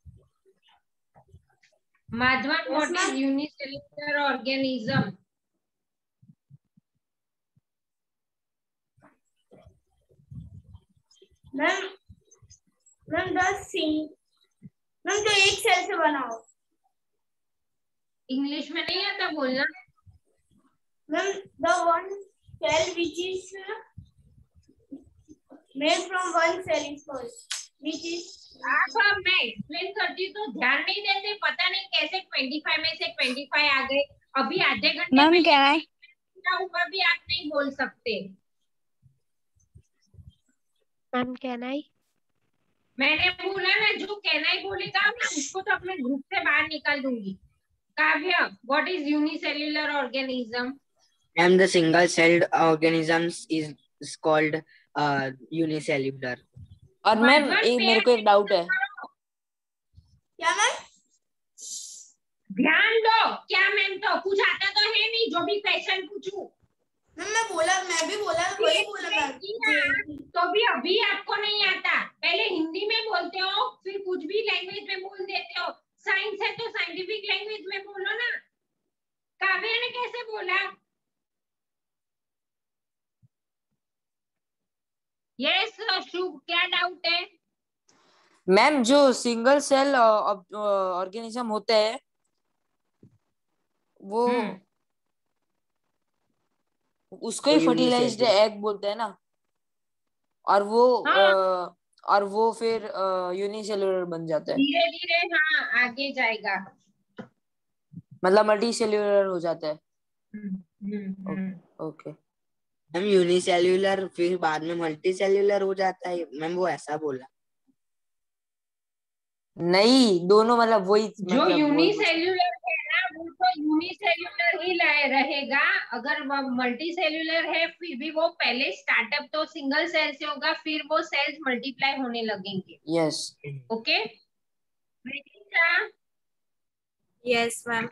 Madhvan, what is unicellular organism? Ma'am जो एक cell से बना हो. इंग्लिश में नहीं आता बोलना. Ma'am the one cell which is Made from one cell is called, which is. अब मैं एक्सप्लेन करती हूँ तो ध्यान नहीं देते, पता नहीं कैसे 25 में से 25 आ गए। अभी आधे घंटे मैम में कैन आई ऊपर भी आप नहीं बोल सकते। Ma'am can I? मैंने बोला ना, जो कहना ही बोलेगा मैं उसको तो अपने ग्रुप से बाहर निकाल दूंगी। Kavya, what is unicellular organism? And the single celled organisms is called unicellular. और मैम मेरे को एक डाउट है। क्या मैम? ध्यान दो। क्या मैम? तो कुछ आता तो है नहीं जो भी क्वेश्चन पूछूं। मैं भी बोला वही बोला मैम। तो भी अभी आपको नहीं आता, पहले हिंदी में बोलते हो फिर कुछ भी लैंग्वेज में बोल देते हो। साइंस है तो साइंटिफिक लैंग्वेज में बोलो ना। काव्य ने कैसे बोला? यस शुभ, क्या डाउट है? मैम जो सिंगल सेल ऑर्गेनिज्म होते हैं वो उसको ही फर्टिलाइज्ड एग बोलते हैं ना, और वो फिर यूनिसेल्युलर बन जाता है। धीरे धीरे हाँ आगे जाएगा, मतलब मल्टी सेल्युलर हो जाता है। ओके मैम यूनिसेल्युलर फिर बाद में मल्टी सेल्युलर हो जाता है मैम, वो ऐसा बोला नहीं, दोनों मतलब वही। जो यूनिसेल्युलर है ना वो तो यूनिसेल्युलर ही रहेगा। अगर वो मल्टी सेल्युलर है फिर भी वो पहले स्टार्टअप तो सिंगल सेल से होगा, फिर वो सेल्स मल्टीप्लाई होने लगेंगे। Yes okay. Yes, ma'am.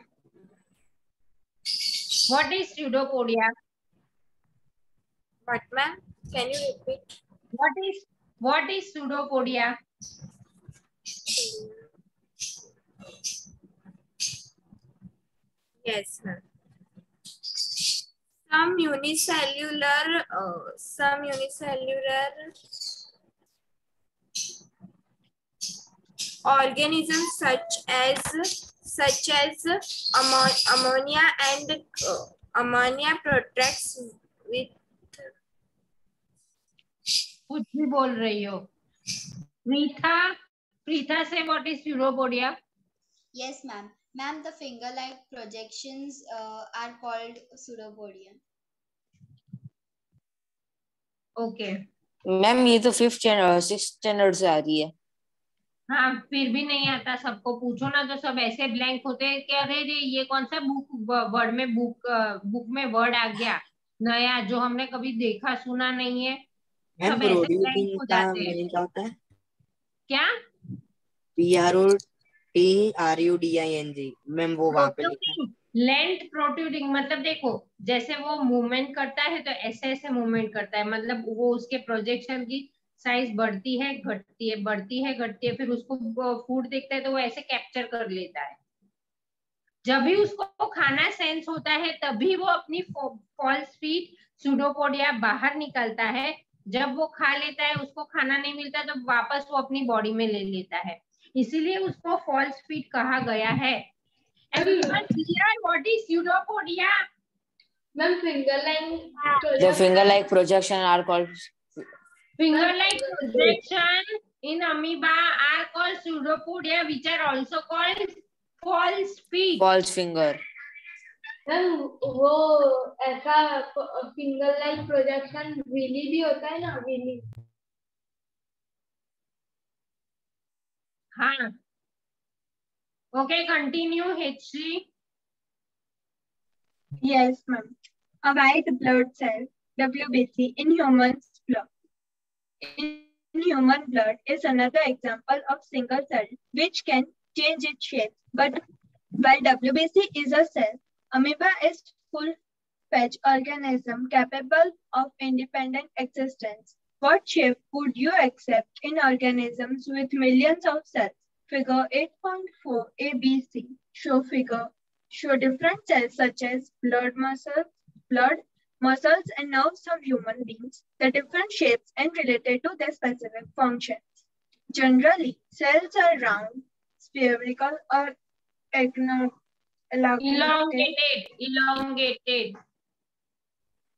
What is pseudopodia? What, ma'am? Can you repeat? What is pseudopodia? Yes, ma'am. Some unicellular organisms such as ammonia and ammonia protects with. कुछ भी बोल रही हो प्रीथा से what is pseudopodia? Yes, ma'am. Ma'am, the finger-like projections are called pseudopodia. Okay. Ma'am ये तो 6th standard से आ रही है। हाँ फिर भी नहीं आता, सबको पूछो ना तो सब ऐसे ब्लैंक होते हैं कि अरे रे ये कौन सा वर्ड में बुक में वर्ड आ गया नया जो हमने कभी देखा सुना नहीं है। सब ऐसे ब्लैंक हो जाते हैं। क्या होता है? क्या? PROTRUDING मैम वो वहां पे लिखा है। लेंथ प्रोट्रूडिंग मतलब देखो जैसे वो मूवमेंट करता है तो ऐसे ऐसे मूवमेंट करता है, मतलब वो उसके प्रोजेक्शन की साइज बढ़ती है घटती है, बढ़ती है घटती है, फिर उसको फूड देखता है तो वो ऐसे कैप्चर कर लेता है। जब भी उसको खाना सेंस होता है तभी वो अपनी फॉल्स फीट सूडोपोडिया बाहर निकलता है। जब वो खा लेता है, उसको खाना नहीं मिलता तो वापस वो अपनी बॉडी में ले लेता है, इसीलिए उसको फॉल्स फीट कहा गया है। Everyone clear what is pseudopodia? Ma'am, The finger-like projection are called Finger-like projection in amoeba are called pseudopodia, which are also called false feet. false finger. Ma'am वो ऐसा फिंगर लाइक प्रोजेक्शन विली भी होता है ना, Willie. हाँ okay, continue HC. Yes, ma'am. A white blood cell, WBC, in human blood is another example of single cell which can change its shape. But while WBC is a cell, amoeba is full-fledged organism capable of independent existence. What shape would you accept in organisms with millions of cells? Figure 8.4 ABC show different cells such as blood, muscles, and nerves of human beings, the different shapes and related to their specific functions. Generally, cells are round, spherical, or elongated.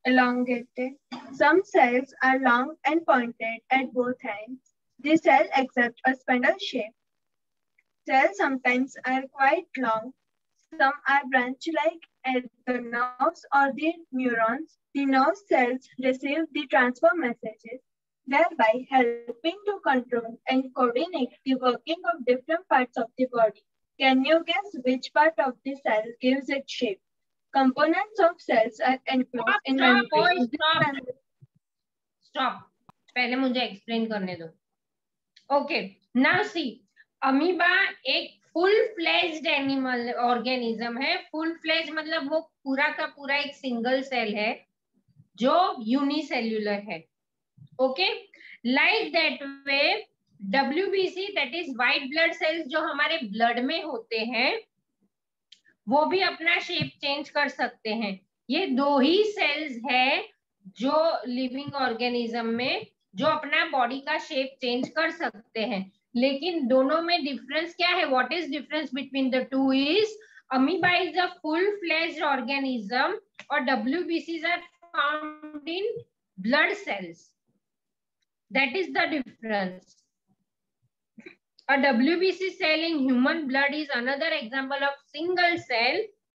elongated. Some cells are long and pointed at both ends. The cell accepts a spindle shape. Cells sometimes are quite long. Some are branch-like at the nerves or the neurons. The nerve cells receive the transfer messages, thereby helping to control and coordinate the working of different parts of the body. Can you guess which part of the cell gives it shape? Components of cells are enclosed in membranes. Stop. पहले मुझे explain करने दो. Okay. Now see, amoeba एक full fledged animal organism है. Full fledge मतलब वो पूरा का पूरा एक सिंगल सेल है जो यूनिसेल्युलर है. Okay, like that way WBC that is white blood cells जो हमारे ब्लड में होते हैं वो भी अपना शेप चेंज कर सकते हैं. ये दो ही सेल्स है जो लिविंग ऑर्गेनिज्म में जो अपना बॉडी का शेप चेंज कर सकते हैं. लेकिन दोनों में डिफरेंस क्या है? What is difference between the two is amoeba is a full fledged organism और WBCs are found in blood cells. That is the difference. A WBC cell in human blood is another example of single cell.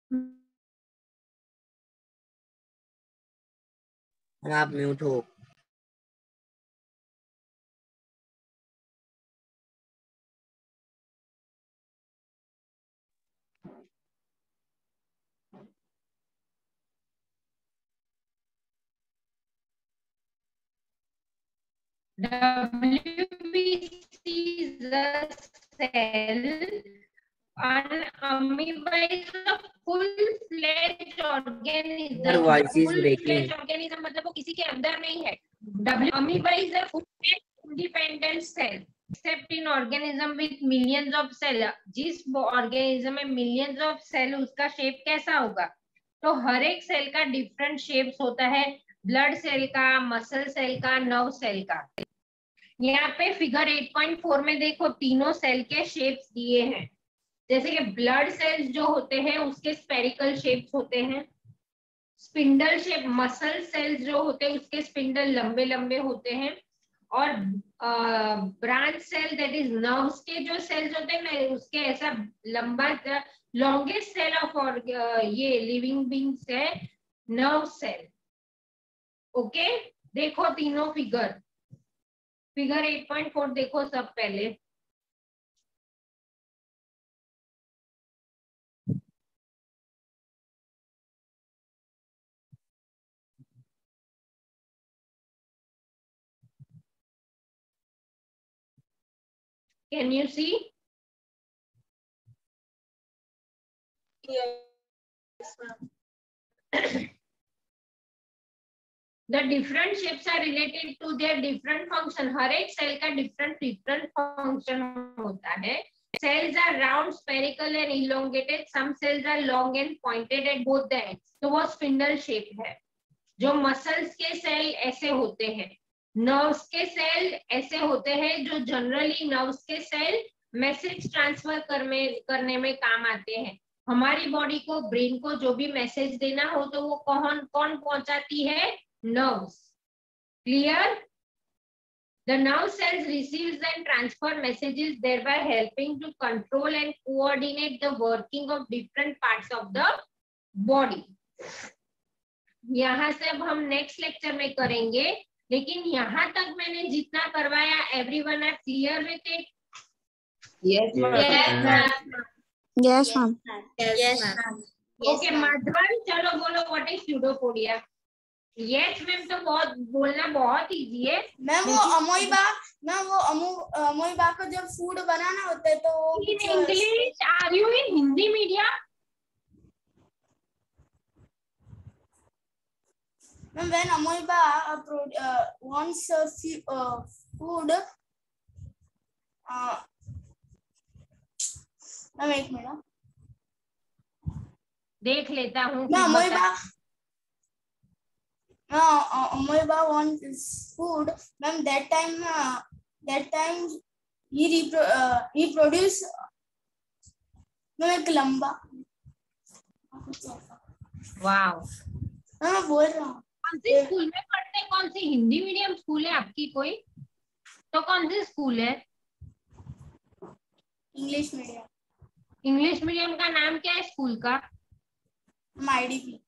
आप mute हो. WBC is a cell and amoeba is a full-fledged organism. Your voice is breaking. Full-fledged organism मतलब वो किसी के अंदर नहीं है. Amoeba is a full-fledged independent cell. Except in organism with millions of cells. जिस organism में millions of cells उसका shape कैसा होगा? तो हर एक सेल का डिफरेंट शेप्स होता है. ब्लड सेल का, मसल सेल का, नर्व सेल का. यहाँ पे फिगर 8.4 में देखो तीनों सेल के शेप्स दिए हैं. जैसे कि ब्लड सेल्स जो होते हैं उसके स्पेरिकल शेप्स होते हैं. Spindle shape. मसल सेल्स जो होते हैं उसके स्पिंडल लंबे लंबे होते हैं. और branch cell that is nerves के जो सेल्स होते हैं ना उसके ऐसा लंबा लॉन्गेस्ट सेल ऑफ ये लिविंग बींग्स है नर्व सेल. ओके, देखो तीनों फिगर. फिगर 8.4 देखो सब पहले. Can you see? Yes, ma'am. The different shapes are related to their different function. हर एक सेल का different function होता है. Cells are round, spherical and elongated. Some cells are long and pointed at both the ends. तो वो spindle shape है. जो muscles के cell ऐसे होते हैं. नर्व्स के सेल ऐसे होते हैं जो जनरली नर्व्स के सेल मैसेज ट्रांसफर करने में काम आते हैं. हमारी बॉडी को, ब्रेन को जो भी मैसेज देना हो तो वो कौन पहुंचाती है? Nerves. Clear? The nerve cells receives and transfer messages, thereby helping to control and coordinate the working of different parts of the body. यहाँ से अब हम नेक्स्ट लेक्चर में करेंगे, लेकिन यहाँ तक मैंने जितना करवाया everyone are clear with it? Yes, ma'am. Yes, ma'am. Yes, ma'am. Okay, Madhavan चलो बोलो what is pseudopodia? Yes ma'am. तो बहुत बोलना बहुत इजी है मैम. वो अमोइबा को जब फूड बनाना होता है तो in English. Are you in Hindi medium? Ma'am when amoeba wants food ma'am एक मिनट देख लेता हूँ. Amoeba wants food. Ma'am, that time he produce एक लंबा. वाओ. मैं बोल रहा हूँ. कौन सी स्कूल में पढ़ते हैं? कौन सी हिंदी मीडियम स्कूल है आपकी कोई? तो कौन सी स्कूल है? English medium. इंग्लिश मीडियम का नाम क्या है स्कूल का? IDP।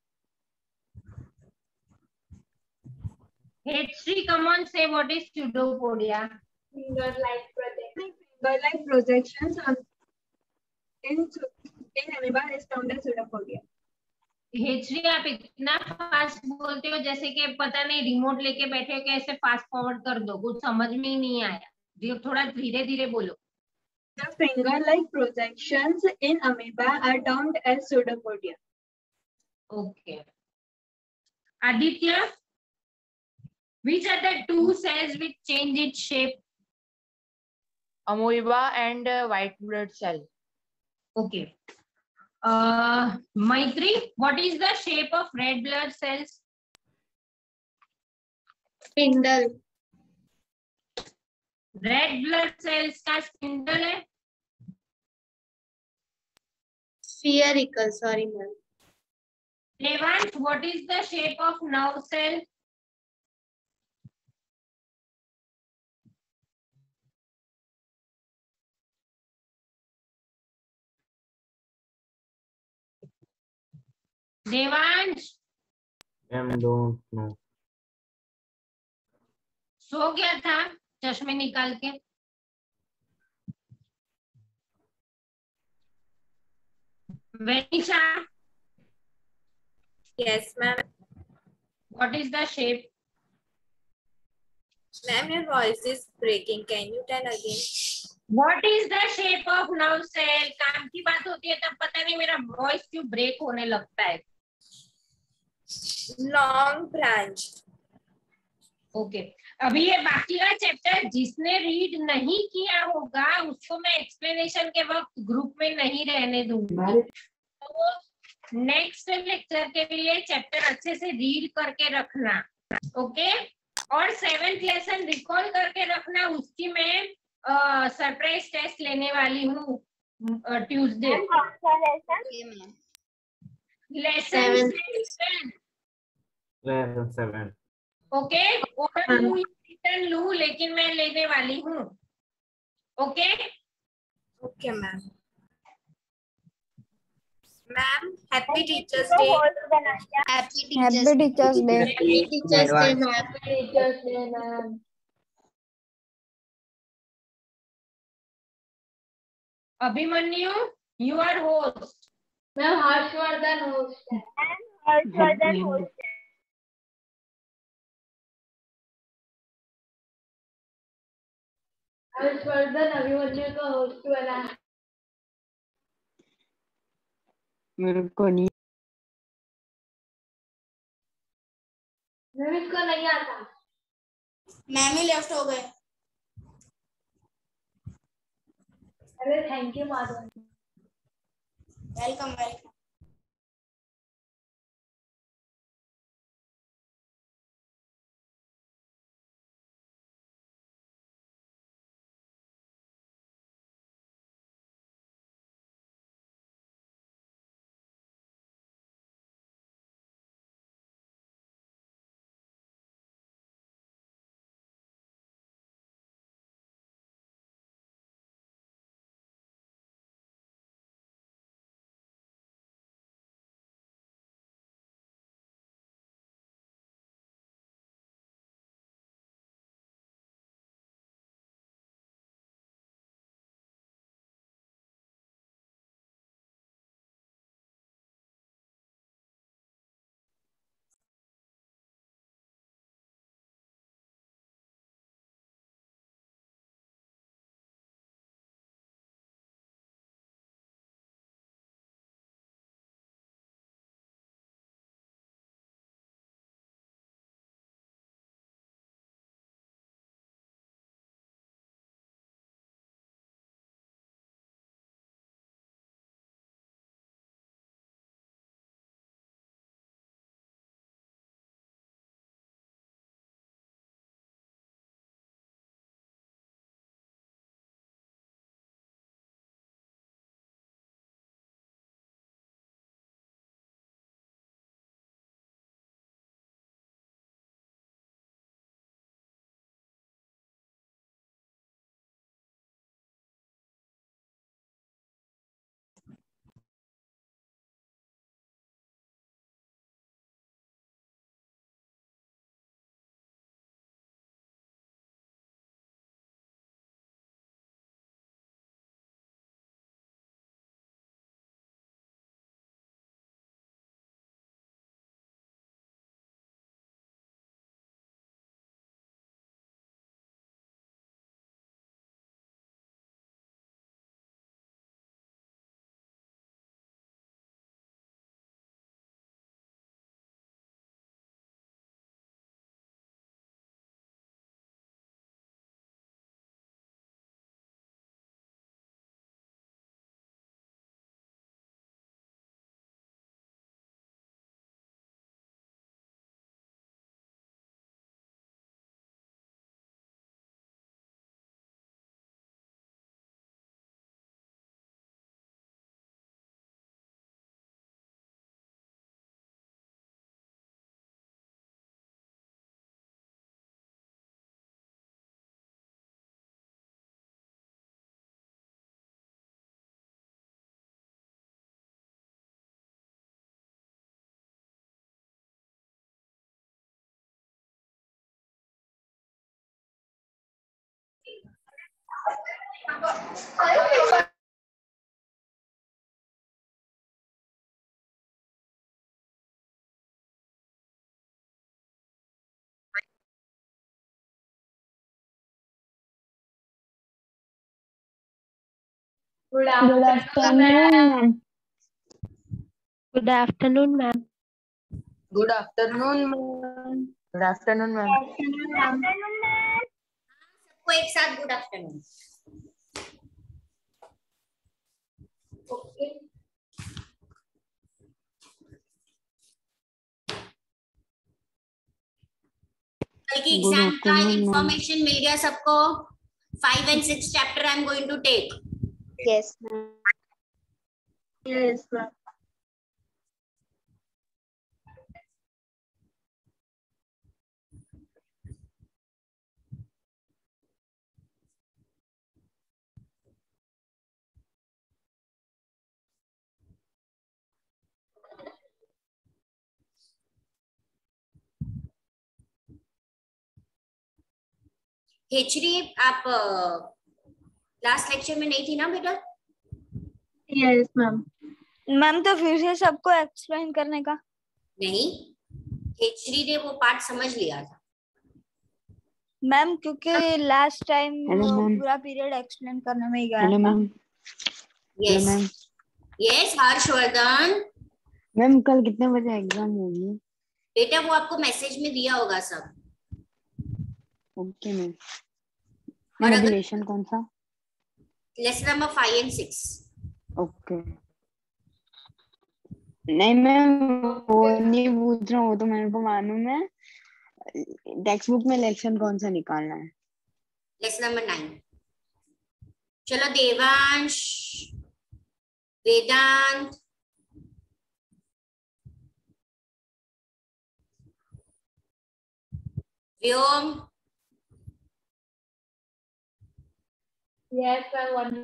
H3, come on, say what is pseudopodia? Finger-like projection. Finger-like projections in amoeba is termed as pseudopodia. H3 आप इतना फास्ट बोलते हो जैसे कि पता नहीं रिमोट लेके बैठे हो, कैसे फास्ट फॉरवर्ड कर दो, कुछ समझ में ही नहीं आया। जो थोड़ा धीरे धीरे बोलो। The finger-like projections in amoeba are termed as pseudopodia. Okay. Aditya, which are the two cells which change its shape? Amoeba and white blood cell. Okay. Maitri, what is the shape of red blood cells? Spindle. Red blood cells का spindle है? Spherical, sorry ma'am. Devant, what is the shape of nerve cell? Devansh, don't know. सो गया था चश्मे निकाल के? Venisha, Yes, ma'am. what is the shape? Ma'am, your voice is breaking. Can you tell again? What is the shape of nerve cell? काम की बात होती है तब पता नहीं मेरा वॉइस क्यों ब्रेक होने लगता है। Long branch. ओके अभी ये बाकी का चैप्टर जिसने रीड नहीं किया होगा उसको मैं एक्सप्लेनेशन के वक्त ग्रुप में नहीं रहने दूंगी। तो नेक्स्ट लेक्चर के लिए चैप्टर अच्छे से रीड करके रखना, ओके? और 7th लेसन रिकॉल करके रखना, उसकी मैं सरप्राइज टेस्ट लेने वाली हूँ ट्यूसडे। लेसन 7. ओके ओरल लू रिटन लू, लेकिन मैं लेने वाली हूँ, okay? Okay, ma'am. Ma'am, happy Teachers Day. Happy Happy Teachers Teachers Day. Happy Teachers Day, ma'am. Happy Teachers Day, ma'am. Abhimanyu, you are host. Ma'am, Harshvardhan host. Harshvardhan host. Harshvardhan Abhimanyu को host बना। मेरे को नहीं। मैम इसको नहीं आता। मैम ही left हो गए। अरे thank you Madhav. Welcome welcome. Good Good afternoon, afternoon, ma'am. ma'am. Good afternoon, ma'am. Good afternoon, ma'am. Good afternoon, ma'am. Afternoon, ma'am. सबको एक साथ गुड आफ्टरनून. Okay. कल की एग्जाम का इंफॉर्मेशन मिल गया सबको. 5 and 6 chapter I am going to take. Yes. Yes, ma'am. हेचरी आप लास्ट लेक्चर में नहीं थी ना बेटा? Yes, ma'am. मैम तो फिर से सबको एक्सप्लेन करने का? नहीं, हेचरी ने वो पार्ट समझ लिया था मैम, क्योंकि लास्ट टाइम Hello, ma'am. पूरा पीरियड एक्सप्लेन करने में ही गया हेलो था. Ma'am. Yes ma'am. Yes Harshvardhan. Ma'am कल कितने बजे एग्जाम होगी? बेटा वो आपको मैसेज में दिया होगा सब. Okay ma'am. और अगर लेसन कौन सा? Lesson number 5 and 6. ओके. नहीं मैम वो नहीं पूछ रहा हूँ, वो तो मेरे को मालूम है. टेक्स्ट बुक में लेसन कौन सा निकालना है? Lesson number 9. चलो Devansh, Vedant, Vyom. Yes, ma'am. One.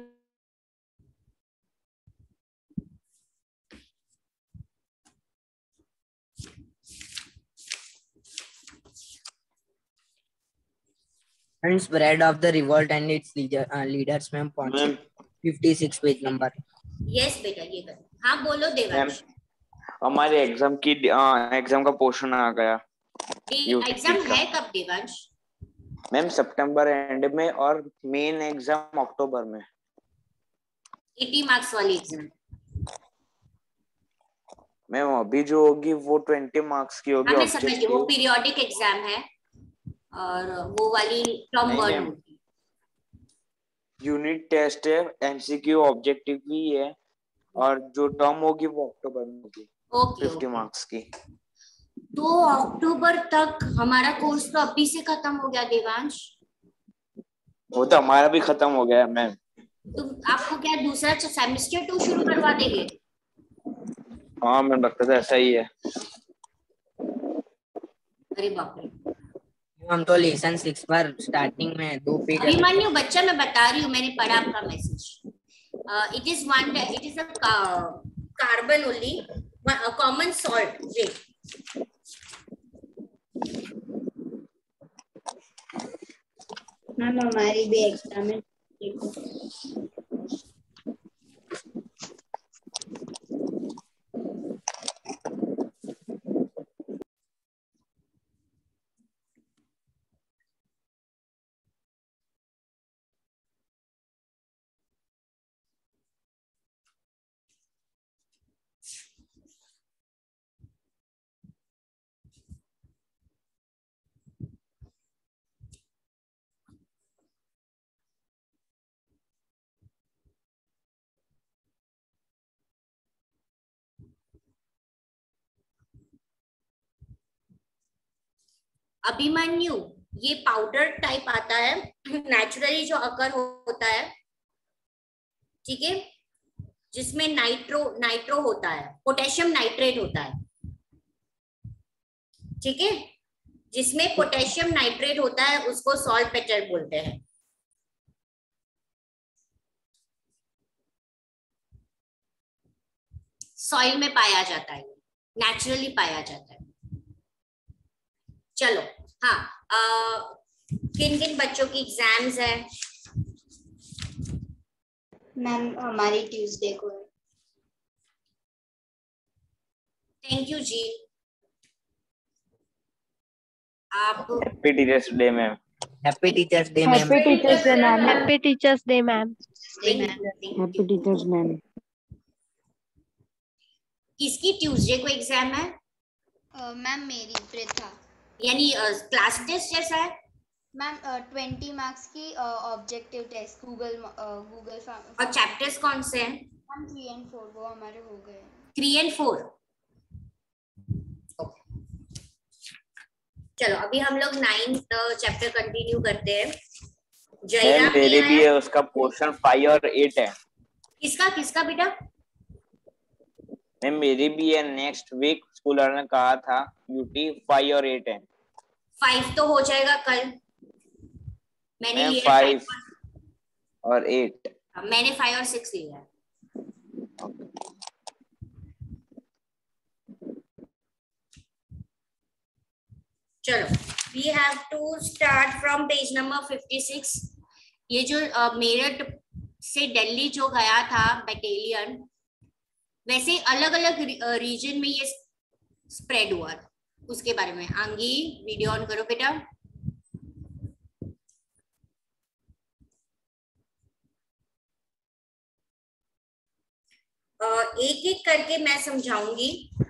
And spread of the revolt and its leaders, ma'am. 56 page number. Yes बेटा ये कर. हाँ बोलो देवांश. हमारे एग्जाम का पोर्शन आ गया. एग्जाम है कब देवांश? मैम सितंबर एंड में और मेन एग्जाम अक्टूबर में. 80 मार्क्स वाली एग्जाम. मैम अभी जो होगी वो 20 मार्क्स की होगी. हमें समझ गए, वो पीरियोडिक एग्जाम है और वो वाली टर्म वर्ड होगी. यूनिट टेस्ट है, एमसीक्यू ऑब्जेक्टिव भी है और जो टर्म होगी वो अक्टूबर में होगी. 50 मार्क्स की. तो अक्टूबर तक हमारा कोर्स तो अभी से खत्म हो गया देवांश. वो तो हमारा भी खत्म हो गया मैम. तो आपको क्या दूसरा सेमेस्टर 2 शुरू करवा देंगे? हाँ मैम लगता है ऐसा ही है. अरे बाप रे. हम तो लेसन 6 पर स्टार्टिंग में 2 पेज. अभिमन्यु बच्चा मैं बता रही हूँ, मैंने पढ़ा आपका message. It is a carbon only, common salt. Ma'am हमारी भी एग्जाम है. अभिमन्यु ये पाउडर टाइप आता है, नेचुरली जो अकर होता है, ठीक है, जिसमें नाइट्रो होता है, पोटेशियम नाइट्रेट होता है. ठीक है, जिसमें पोटेशियम नाइट्रेट होता है उसको सॉल्ट पेटर बोलते हैं. सॉइल में पाया जाता है, नेचुरली पाया जाता है. चलो हाँ, किन किन बच्चों की एग्जाम्स है? मैम हमारी ट्यूसडे को है। थैंक यू जी। आप happy teachers day ma'am. Happy teachers day ma'am. Happy teachers day ma'am. Happy teachers day ma'am. Happy teachers ma'am. किसकी ट्यूसडे को एग्जाम है? मैम मेरी प्रेथा। यानी क्लास टेस्ट जैसा है? मैम 20 मार्क्स की ऑब्जेक्टिव टेस्ट गूगल और चैप्टर्स कौन से हैं? मैम 3 और 4 वो हमारे हो गए। 3 और 4। चलो अभी हम लोग 9th चैप्टर कंटिन्यू करते हैं। मैम मेरे भी है, उसका पोर्शन 5 और 8 है। किसका बेटा? मैम मेरी भी है, नेक्स्ट वीक स्कूल वालों ने कहा था यूटी 5 और 8 है। 5 तो हो जाएगा कल। मैंने लिया 5 और 8। मैंने 5 और 6 लिया है। चलो we have to start from page number 56। ये जो मेरठ से दिल्ली जो गया था बटालियन, वैसे अलग अलग रीजन में ये स्प्रेड हुआ, उसके बारे में। आंगी वीडियो ऑन करो बेटा। एक एक करके मैं समझाऊंगी,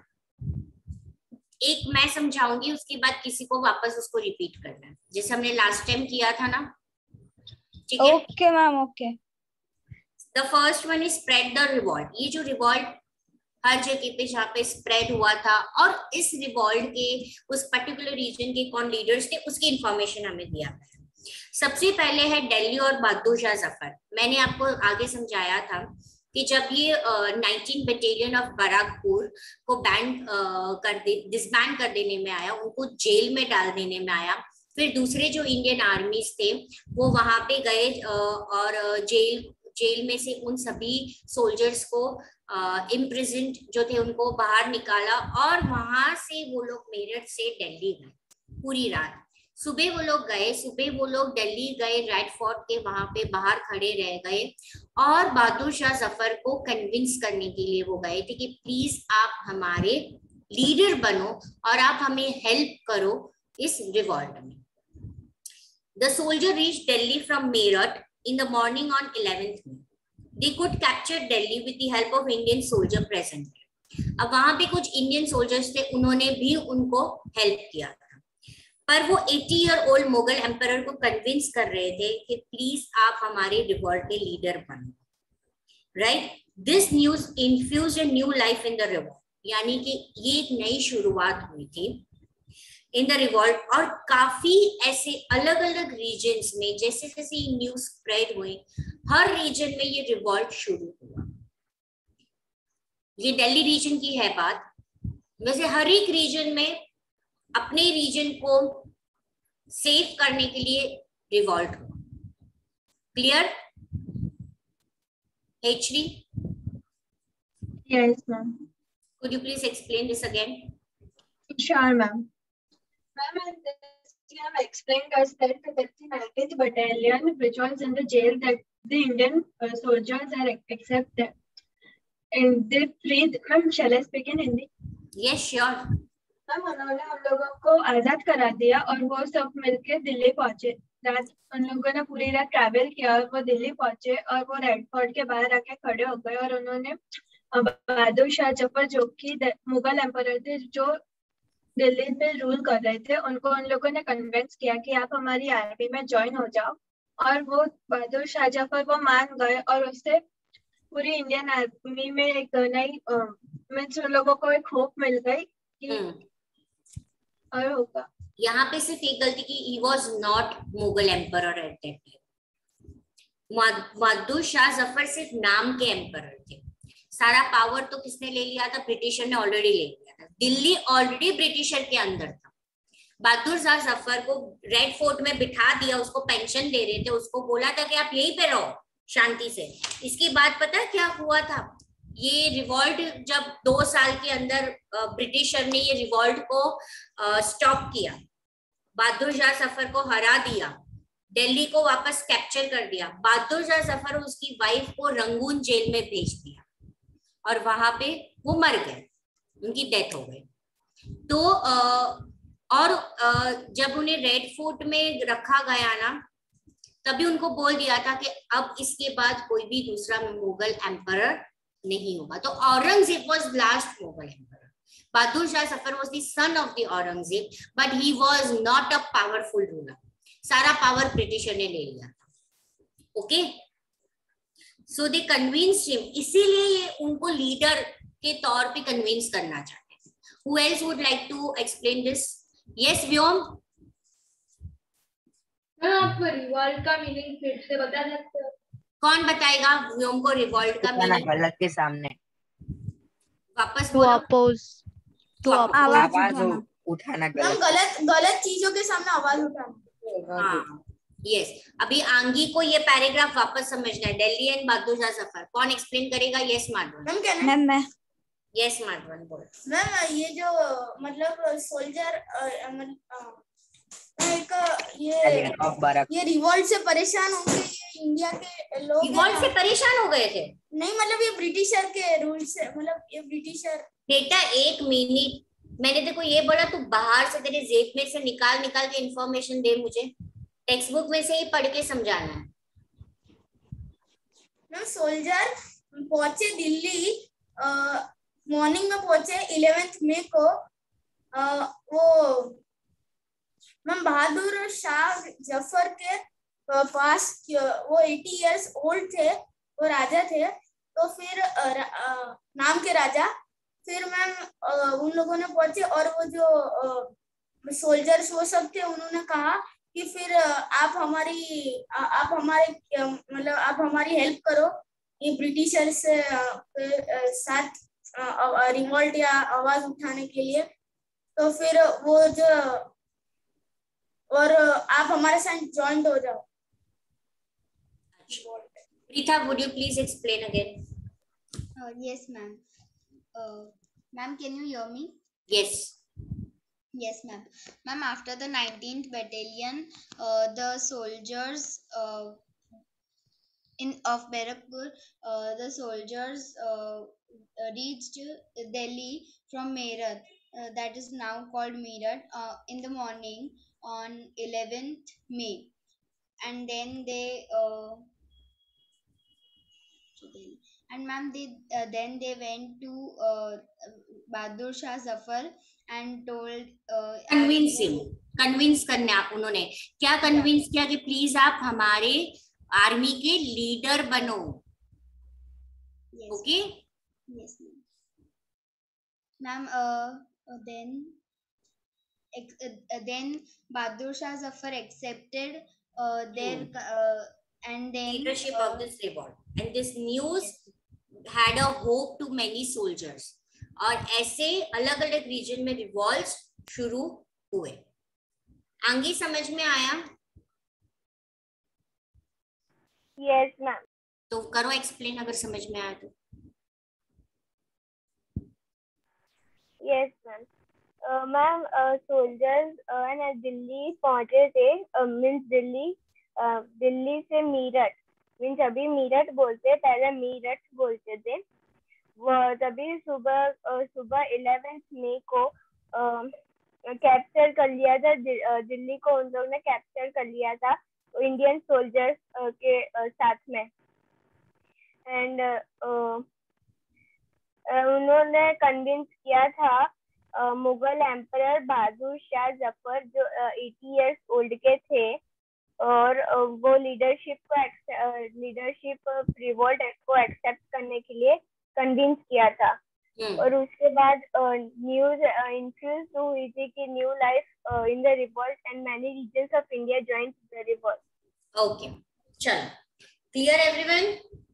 उसके बाद किसी को वापस उसको रिपीट करना है, जैसे हमने लास्ट टाइम किया था ना। ठीक है? Okay ma'am okay. The first one is spread the revolt. ये जो रिवॉल्ट हर जगह पे जहाँ पे स्प्रेड हुआ था और इस रिवॉल्ट के उस पर्टिकुलर रीजन के कौन लीडर्स थे उसकी इंफॉर्मेशन हमें दिया है। सबसे पहले है दिल्ली और बहादुर शाह जफर। मैंने आपको आगे समझाया था कि जब ये 19 बटालियन ऑफ बराकपुर को डिसबैंड कर देने में आया, उनको जेल में डाल देने में आया, फिर दूसरे जो इंडियन आर्मीज थे वो वहां पे गए और जेल में से उन सभी सोल्जर्स को इम्प्रिजन्ड जो थे उनको बाहर निकाला और वहां से वो लोग मेरठ से दिल्ली गए पूरी रात। सुबह वो लोग दिल्ली गए, रेड फोर्ट के वहां पे बाहर खड़े रह गए और बहादुर शाह जफर को कन्विंस करने के लिए वो गए थे कि प्लीज आप हमारे लीडर बनो और आप हमें हेल्प करो इस रिवॉल्ट में। The soldier reach Delhi from Meerut in the morning on 11th May. They could capture Delhi with the help of Indian soldier present. अब वहां पे कुछ इंडियन सोल्जर्स थे, उन्होंने भी उनको हेल्प किया था, पर वो 80-year-old मुगल एम्परर को कन्विंस कर रहे थे कि प्लीज आप हमारे रिवॉल्ट के लीडर बनो। Right? This news infused a new life in the revolt, यानी कि ये एक नई शुरुआत हुई थी इन द रिवॉल्ट। और काफी ऐसे अलग अलग रीजन्स में जैसे जैसे ये न्यूज स्प्रेड हुई, हर रीजन में ये रिवॉल्ट शुरू हुआ। ये दिल्ली रीजन की है बात, वैसे हर एक रीजन में अपने रीजन को सेव करने के लिए रिवॉल्ट हुआ। Clear? H3? Yes, ma'am. Could you please explain this again? Sure, ma'am. Ma'am, in this you have explained us that the 19th Battalion, which was in the jail, that the Indian soldiers are accepted and they freed. Ma'am, shall I speak in Hindi? Yes, sure. Ma'am उन्होंने हम लोगों को आजाद करा दिया और वो सब मिलके दिल्ली पहुंचे। रात उन लोगों ने पूरी रात ट्रैवल किया और वो दिल्ली पहुंचे और वो रेड फोर्ट के बाहर आके खड़े हो गए और उन्होंने बहादुर शाह जफर जो कि मुगल एम्परर थे जो दिल्ली में रूल कर रहे थे, उनको उन लोगों ने कन्विंस किया कि आप हमारी आर्मी में ज्वाइन हो जाओ। और वो बहादुर शाह जफर वो मान गए और उससे पूरी इंडियन आर्मी में एक नई मीन्स उन लोगों को एक होप मिल गई कि और होगा। यहाँ पे सिर्फ एक गलती की, he was not Mughal emperor at that time. Bahadur Shah Zafar सिर्फ नाम के एम्परर थे, सारा पावर तो किसने ले लिया था? ब्रिटिशर ने ऑलरेडी ले लिया था। दिल्ली ऑलरेडी ब्रिटिशर के अंदर था। बहादुर शाह जफर को रेड फोर्ट में बिठा दिया, उसको पेंशन दे रहे थे, उसको बोला था कि आप यहीं पे रहो शांति से। इसके बाद पता है क्या हुआ था? ये रिवॉल्ट जब 2 साल के अंदर ब्रिटिशर ने ये रिवॉल्ट को स्टॉप किया, बहादुर शाह जफर को हरा दिया, दिल्ली को वापस कैप्चर कर दिया। बहादुर शाह जफर उसकी वाइफ को रंगून जेल में भेज दिया और वहां पे वो मर गए, उनकी डेथ हो गई। तो जब उन्हें रेड फोर्ट में रखा गया ना, तभी उनको बोल दिया था कि अब इसके बाद कोई भी दूसरा मुगल एम्परर नहीं होगा। तो Aurangzeb was last Mughal emperor. Bahadur Shah Zafar was the son of the Aurangzeb, but he was not a powerful ruler. सारा पावर ब्रिटिशर ने ले लिया था। Okay, so they convinced him, इसीलिए ये उनको लीडर के तौर पे कन्विंस करना चाहते थे। Who else would like to explain this? Yes Vyom. आप रिवॉल्ट का मीनिंग फिर से बता सकते हो? कौन बताएगा व्योम को रिवॉल्ट का मीनिंग? गलत के सामने वापस बोलो। आवाज उठाना। गलत चीजों के सामने आवाज उठाना। हाँ, यस। अभी आंगी को ये पैराग्राफ वापस समझना है, दिल्ली एंड बहादुर शाह जफर। कौन एक्सप्लेन करेगा? Yes Madhavan. Ma'am yes Madhavan बोल। मैम ये जो मतलब सोल्जर ये रिवॉल्ट से परेशान हो गए, ये इंडिया के लोग रिवॉल्ट से परेशान हो गए थे? नहीं, मतलब ये ब्रिटिशर के रूल से, मतलब ये ब्रिटिशर। बेटा एक मिनट, मैंने देखो ये बोला तू बाहर से तेरे जेब में से निकाल के इंफॉर्मेशन दे मुझे। टेक्स्ट बुक में से ही पढ़ के समझाना है। मैम सोल्जर पहुंचे दिल्ली, मॉर्निंग में पहुंचे 11 मई को। वो मैम बहादुर शाह जफर के पास, वो 80 इयर्स ओल्ड थे, वो राजा थे। तो फिर नाम के राजा, फिर मैम उन लोगों ने पहुंचे और वो जो सोल्जर्स वो सब थे, उन्होंने कहा कि फिर आप हमारी हेल्प करो ये ब्रिटिशर से साथ रिवॉल्ट या आवाज उठाने के लिए। तो फिर वो जो और आप हमारे साथ ज्वाइन हो जाओ। Rita, would you please explain again? Yes, ma'am. Ma'am, can you hear me? Yes. Yes, ma'am. Ma'am, after the 19th Battalion, the soldiers of Barakpur, the soldiers reached Delhi from Meerut, that is now called Meerut, in the morning on 11th May, and then they and ma'am then they went to Bahadur Shah Zafar and told convince करने आप उन्होंने क्या convince किया कि please आप हमारे army के leader बनो। Okay yes ma'am. then Bahadur Shah Zafar accepted their and then leadership of this revolt, and this news had a hope to many soldiers. और ऐसे अलग अलग रीजन में रिवॉल्ट्स शुरू हुए। आंगी समझ में आया? Yes ma'am. तो करो एक्सप्लेन अगर समझ में आया तो। Yes ma'am. Ma'am soldiers Delhi पहुंचे थे, मीन्स दिल्ली से मीरठ, मीन्स अभी मीरठ बोलते, पहले मीरठ बोलते थे। वो तभी सुबह 11 मई को कैप्चर कर लिया था दिल्ली को, उन लोग ने कैप्चर कर लिया था इंडियन सोल्जर्स के साथ में। एंड उन्होंने कन्विंस किया था मुगल एम्परर बहादुर शाह जफर जो 80 इयर्स ओल्ड के थे, और वो लीडरशिप रिवोल्ट को एक्सेप्ट करने के लिए कन्विंस किया था। और उसके बाद न्यूज इन्फ्यूज हुई थी कि new life in the revolt and many reasons of India joined the revolt. Okay, चलो क्लियर एवरीवन।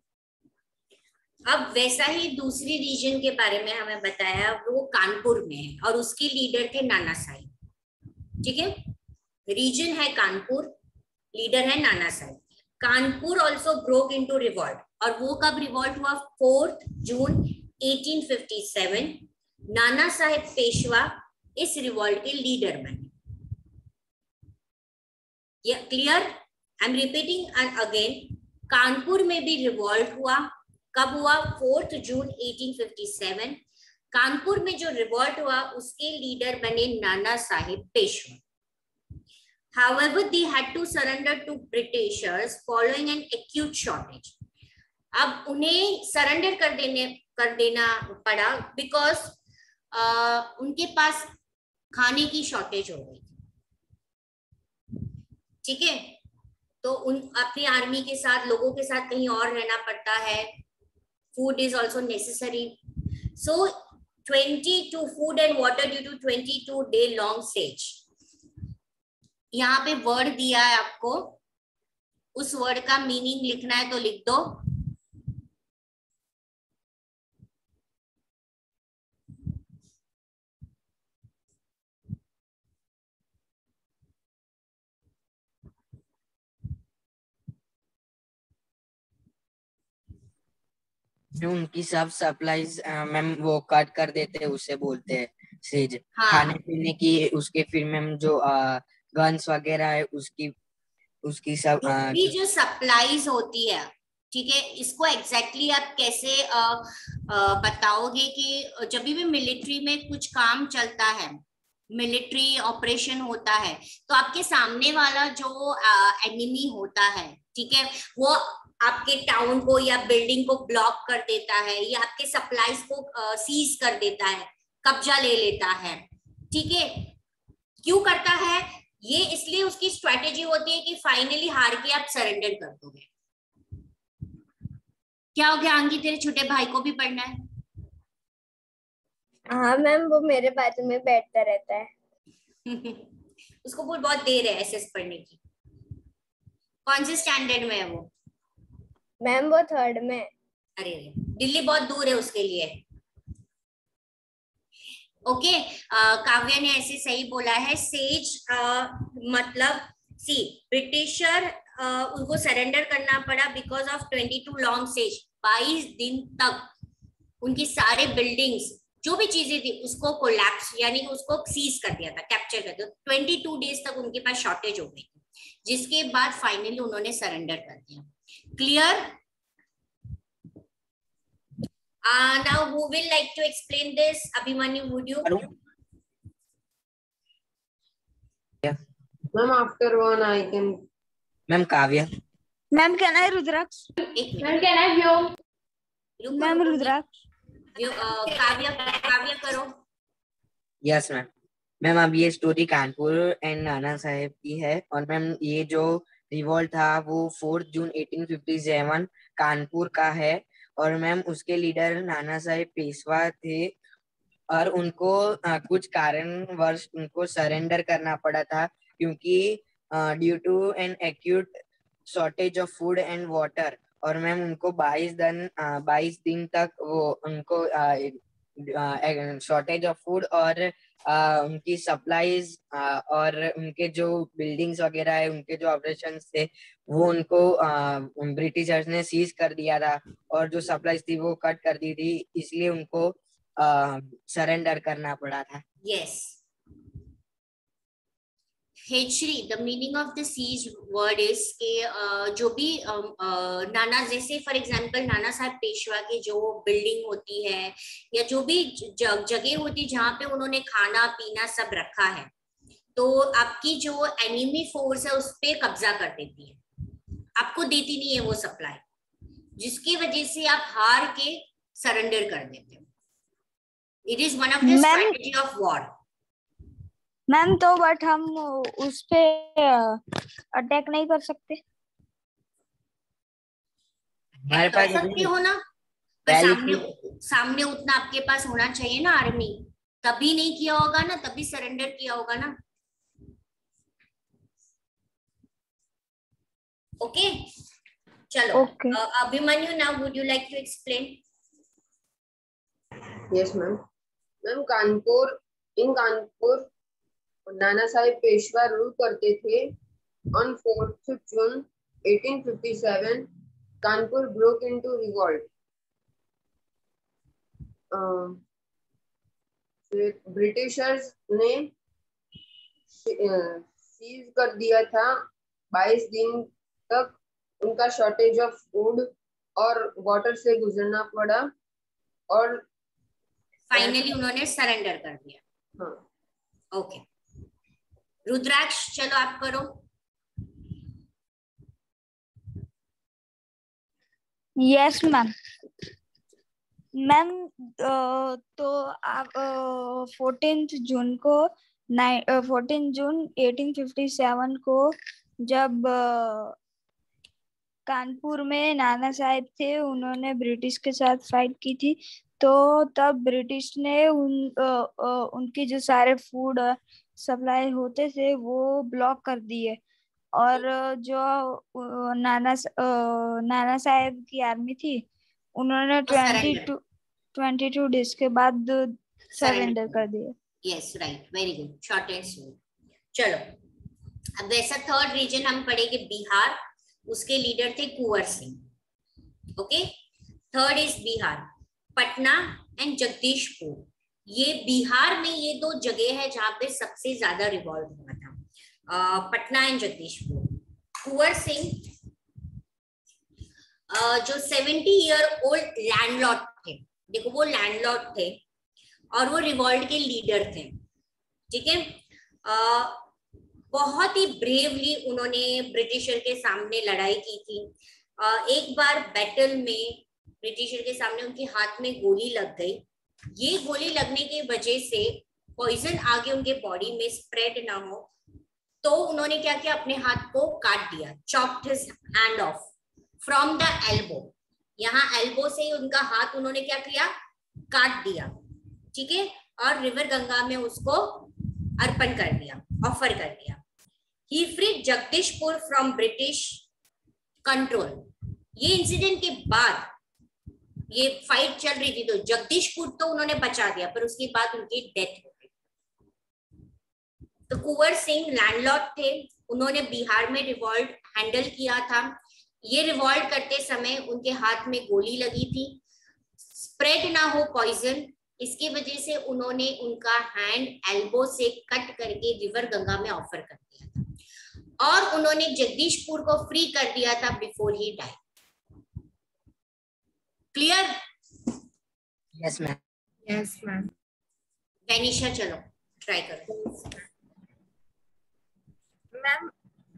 अब वैसा ही दूसरी रीजन के बारे में हमें बताया, वो कानपुर में है और उसके लीडर थे नाना साहिब। ठीक है, रीजन है कानपुर, लीडर है Nana Sahib. Kanpur also broke into revolt, और वो कब रिवॉल्ट हुआ? 4 जून 1857। नाना साहेब पेशवा इस रिवॉल्ट के लीडर बने। ये clear? I am repeating again, Kanpur में भी रिवॉल्ट हुआ। कब हुआ? 4 जून 1857। कानपुर में जो रिवॉल्ट हुआ उसके लीडर बने Nana Sahib Peshwa. However, they had to surrender to Britishers following an acute shortage. अब उन्हें सरेंडर कर देना पड़ा बिकॉज उनके पास खाने की शॉर्टेज हो गई। ठीक है, तो उन अपनी आर्मी के साथ, लोगों के साथ कहीं और रहना पड़ता है। Food is also necessary. So 22 food and water due to 22 day long siege. यहाँ पे वर्ड दिया है आपको, उस वर्ड का मीनिंग लिखना है तो लिख दो। उनकी सब सप्लाईज मैम वो कट कर देते हैं, उसे बोलते हैं सेज। हाँ। खाने पीने की, उसके फिर मैम जो गन्स वगैरह है उसकी सब भी जो सप्लाईज होती है। ठीक है, इसको एग्जैक्टली आप कैसे बताओगे कि जब भी मिलिट्री में कुछ काम चलता है, मिलिट्री ऑपरेशन होता है, तो आपके सामने वाला जो एनिमी होता है, ठीक है, वो आपके टाउन को या बिल्डिंग को ब्लॉक कर देता है या आपके सप्लाईज को सीज कर देता है, कब्जा ले लेता है। ठीक है, क्यों करता है ये? इसलिए उसकी स्ट्रेटेजी होती है कि फाइनली हार के आप सरेंडर कर दोगे। क्या हो गया आंगी, तेरे छोटे भाई को भी पढ़ना है? हाँ मैम, वो मेरे बाजू में बैठता रहता है। उसको बहुत देर है एसएस पढ़ने की। कौन से स्टैंडर्ड में है वो? मैम वो 3rd में। अरे दिल्ली बहुत दूर है उसके लिए। ओके, काव्या ने ऐसे सही बोला है। सेज मतलब सी ब्रिटिशर उनको सरेंडर करना पड़ा बिकॉज ऑफ 22 लॉन्ग सेज। 22 दिन तक उनकी सारे बिल्डिंग्स, जो भी चीजें थी, उसको कोलैप्स यानी उसको सीज कर दिया था, कैप्चर कर दिया। 22 डेज तक उनके पास शॉर्टेज हो गई थी, जिसके बाद फाइनली उन्होंने सरेंडर कर दिया। Clear? Now who will like to explain this? Abhimanyu, would you? Yeah. Ma'am, after one I can. Ma'am, Kavya. Ma'am, can I Rudraksh? Ma'am, can I view? Ma'am, Rudraksh. Kavya करो। Yes ma'am. Ma'am अब ये story Kanpur and Nana Saheb की है। और ma'am ये जो revolt था वो 4 जून 1857 कानपुर का है। और मैम उसके लीडर नाना साहेब पेशवा थे और उनको कुछ कारणवश उनको सरेंडर करना पड़ा था, क्योंकि due to an acute shortage of food and water. और मैम उनको 22 दिन तक वो उनको शॉर्टेज ऑफ फूड और उनकी सप्लाईज और उनके जो बिल्डिंग्स वगैरह है, उनके जो ऑपरेशंस थे वो उनको ब्रिटिशर्स ने सीज कर दिया था और जो सप्लाईज थी वो कट कर दी थी, इसलिए उनको सरेंडर करना पड़ा था। यस हेचरी, the meaning of the siege word is के जो भी नाना, जैसे फॉर एग्जांपल नाना साहब पेशवा की जो बिल्डिंग होती है या जो भी जगह होती है जहाँ पे उन्होंने खाना पीना सब रखा है, तो आपकी जो एनिमी फोर्स है उस पे कब्जा कर देती है, आपको देती नहीं है वो सप्लाई, जिसकी वजह से आप हार के सरेंडर कर देते हो। It is one of the strategy of war. Ma'am तो बट हम उस पे अटैक नहीं कर सकते? कर सकते हो ना, पर सामने उतना आपके पास होना चाहिए ना आर्मी, तभी नहीं किया होगा ना, तभी सरेंडर किया होगा ना। ओके चलो। Abhimanyu, now would you like to explain? Yes ma'am. Ma'am Kanpur Nana Sahib Peshwa rule करते थे। On 4th June 1857, Kanpur broke into revolt. Britishers ने सीज कर दिया था 22 दिन तक उनका शॉर्टेज ऑफ फूड और वाटर से गुजरना पड़ा और फाइनली उन्होंने सरेंडर कर दिया। हाँ। ओके रुद्राक्ष चलो आप करो। Yes ma'am. मैम तो आप 14 जून को 14 जून 1857 को जब कानपुर में नाना साहेब थे, उन्होंने ब्रिटिश के साथ फाइट की थी, तो तब ब्रिटिश ने उनकी जो सारे फूड सप्लाई होते थे वो ब्लॉक कर दिए, और जो नाना साहेब की आर्मी थी उन्होंने 22 डेज के बाद सरेंडर कर दिया। Yes right, very good, short and sweet. चलो अब वैसा थर्ड रीजन हम पढ़ेंगे बिहार, उसके लीडर थे Kunwar Singh. Okay third is Bihar, Patna and Jagdishpur. ये बिहार में ये दो जगह है जहां पे सबसे ज्यादा रिवॉल्ट हुआ था, पटना एंड जगदीशपुर। कुंवर सिंह जो 70 ईयर ओल्ड लैंडलॉर्ड थे, देखो वो लैंडलॉर्ड थे और वो रिवॉल्ट के लीडर थे, ठीक है। बहुत ही ब्रेवली उन्होंने ब्रिटिशर के सामने लड़ाई की थी। एक बार बैटल में ब्रिटिशर के सामने उनके हाथ में गोली लग गई। ये गोली लगने की वजह से पॉइजन आगे उनके बॉडी में स्प्रेड ना हो, तो उन्होंने क्या किया, अपने हाथ को काट दिया, chopped his hand off from the elbow. यहाँ एल्बो से ही उनका हाथ उन्होंने क्या किया, काट दिया, ठीक है, और रिवर गंगा में उसको अर्पण कर दिया, ऑफर कर दिया। He freed Jagdishpur from British control. ये इंसिडेंट के बाद ये फाइट चल रही थी, तो जगदीशपुर तो उन्होंने बचा दिया, पर उसके बाद उनकी डेथ हो गई। तो कुंवर सिंह लैंडलॉर्ड थे, उन्होंने बिहार में रिवॉल्ट हैंडल किया था। ये रिवॉल्ट करते समय उनके हाथ में गोली लगी थी, स्प्रेड ना हो पॉइजन, इसकी वजह से उन्होंने उनका हैंड एल्बो से कट करके रिवर गंगा में ऑफर कर दिया था, और उन्होंने जगदीशपुर को फ्री कर दिया था before he die. Clear? Yes ma'am. Yes ma'am. Vanisha चलो ट्राई करो। मैम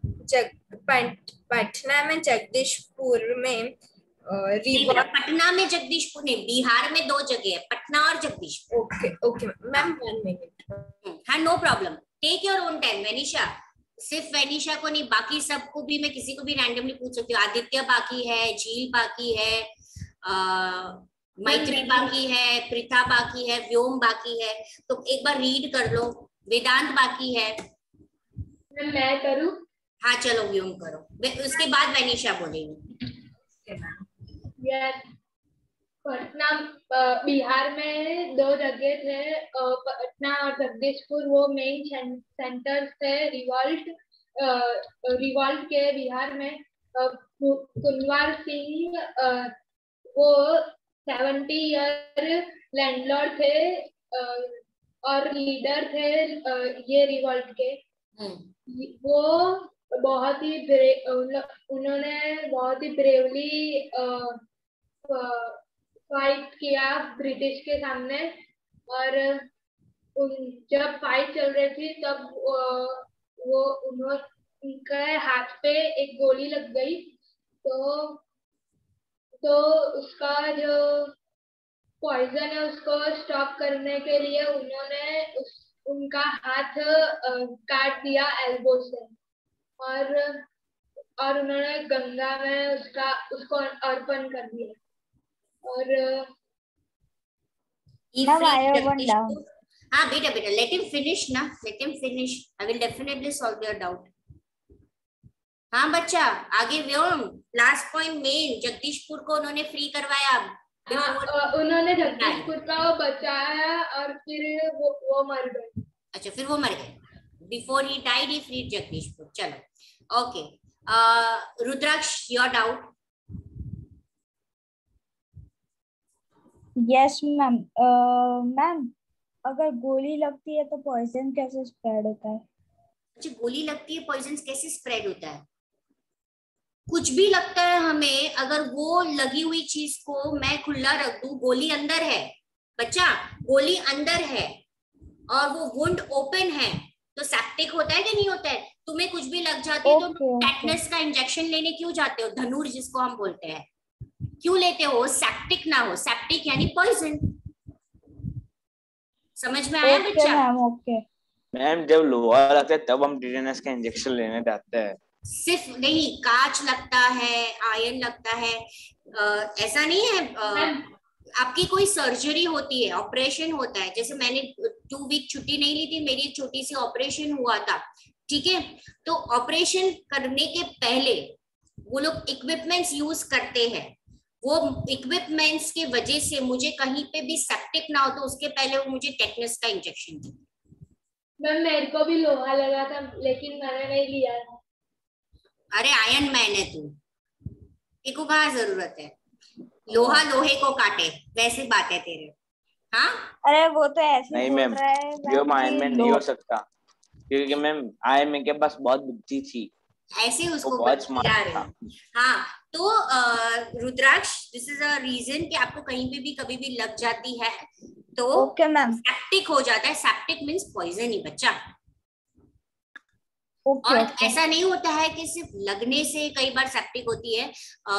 पटना में जगदीशपुर में पटना में जगदीशपुर नहीं, बिहार में दो जगह है, पटना और Jagdishpur. Okay okay ma'am, 1 minute. हाँ no problem, take your own time. Vanisha, सिर्फ वैनिशा को नहीं, बाकी सबको भी, मैं किसी को भी रैंडमली पूछ सकती हूँ। आदित्य बाकी है, झील बाकी है, मैत्री बाकी है, प्रिथा बाकी है, व्योम बाकी है, तो एक बार रीड कर लो। वेदांत बाकी है। मैं करूँ? हाँ चलो व्योम करो, उसके बाद वैनिशा बोलेगी। पटना बिहार में दो जगह थे, पटना और जगदीशपुर, वो मेन सेंटर थे रिवॉल्ट के बिहार में। कुंवर सिंह वो 70 ईयर लैंडलॉर्ड थे और लीडर थे ये रिवॉल्ट के। वो बहुत ही उन्होंने बहुत ही ब्रेवली फाइट किया ब्रिटिश के सामने, और जब फाइट चल रही थी तब वो उनके हाथ पे एक गोली लग गई, तो उसका जो पॉइजन है उसको स्टॉप करने के लिए उन्होंने उनका हाथ काट दिया एल्बो से, और उन्होंने गंगा में उसको अर्पण कर दिया। और हाँ बेटा लेट हिम फिनिश ना, let him finish, I will definitely solve your doubt. हाँ बच्चा आगे Vyom, last point main, Jagdishpur को उन्होंने फ्री करवाया। उन्होंने जगदीशपुर का बचाया और फिर वो मर गए। अच्छा फिर वो मर गए, before he died he freed Jagdishpur. चलो okay, Rudraksh your doubt. Yes ma'am. Ma'am अगर गोली लगती है तो पॉइजन कैसे स्प्रेड होता है? अच्छा गोली लगती है, पॉइजन कैसे स्प्रेड होता है? कुछ भी लगता है हमें, अगर वो लगी हुई चीज को मैं खुला रख दूं, गोली अंदर है बच्चा, गोली अंदर है और वो वुंड ओपन है, तो सेप्टिक होता है कि नहीं होता है? तुम्हें कुछ भी लग जाती है तो टेटनस का इंजेक्शन लेने क्यों जाते हो? धनुर जिसको हम बोलते हैं, क्यों लेते हो? सेप्टिक ना हो, सेप्टिक यानी पॉइजन। समझ में आया बच्चा? मैम जब लोहा लगता है तब हम टेटनस का इंजेक्शन लेने जाते हैं। सिर्फ नहीं, कांच लगता है, आयरन लगता है, ऐसा नहीं है। आपकी कोई सर्जरी होती है, ऑपरेशन होता है, जैसे मैंने 2 वीक छुट्टी नहीं ली थी, मेरी एक छोटी सी ऑपरेशन हुआ था, ठीक है? तो ऑपरेशन करने के पहले वो लोग इक्विपमेंट्स यूज करते हैं, वो इक्विपमेंट्स के वजह से मुझे कहीं पे भी सेप्टिक ना हो, तो उसके पहले वो मुझे टेटनस का इंजेक्शन दी। मैम मेरे को भी लोहा लगा था लेकिन मैंने नहीं लिया था। अरे आयरन मैन है तू, इसको कहाँ जरूरत है? लोहा लोहे को काटे, वैसी बात है तेरे। हाँ अरे वो तो ऐसे नहीं बोल मैम, रहा है ये आयरन मैन नहीं हो सकता, क्योंकि मैम आयरन मैन के पास बहुत बुद्धि थी, ऐसे उसको बहुत स्मार्ट था। हाँ तो Rudraksh, this is a reason कि आपको कहीं पे भी कभी भी लग जाती है तो सेप्टिक हो जाता है। सेप्टिक मीन्स पॉइजन ही बच्चा। और ऐसा नहीं होता है कि सिर्फ लगने से कई बार सेप्टिक होती है।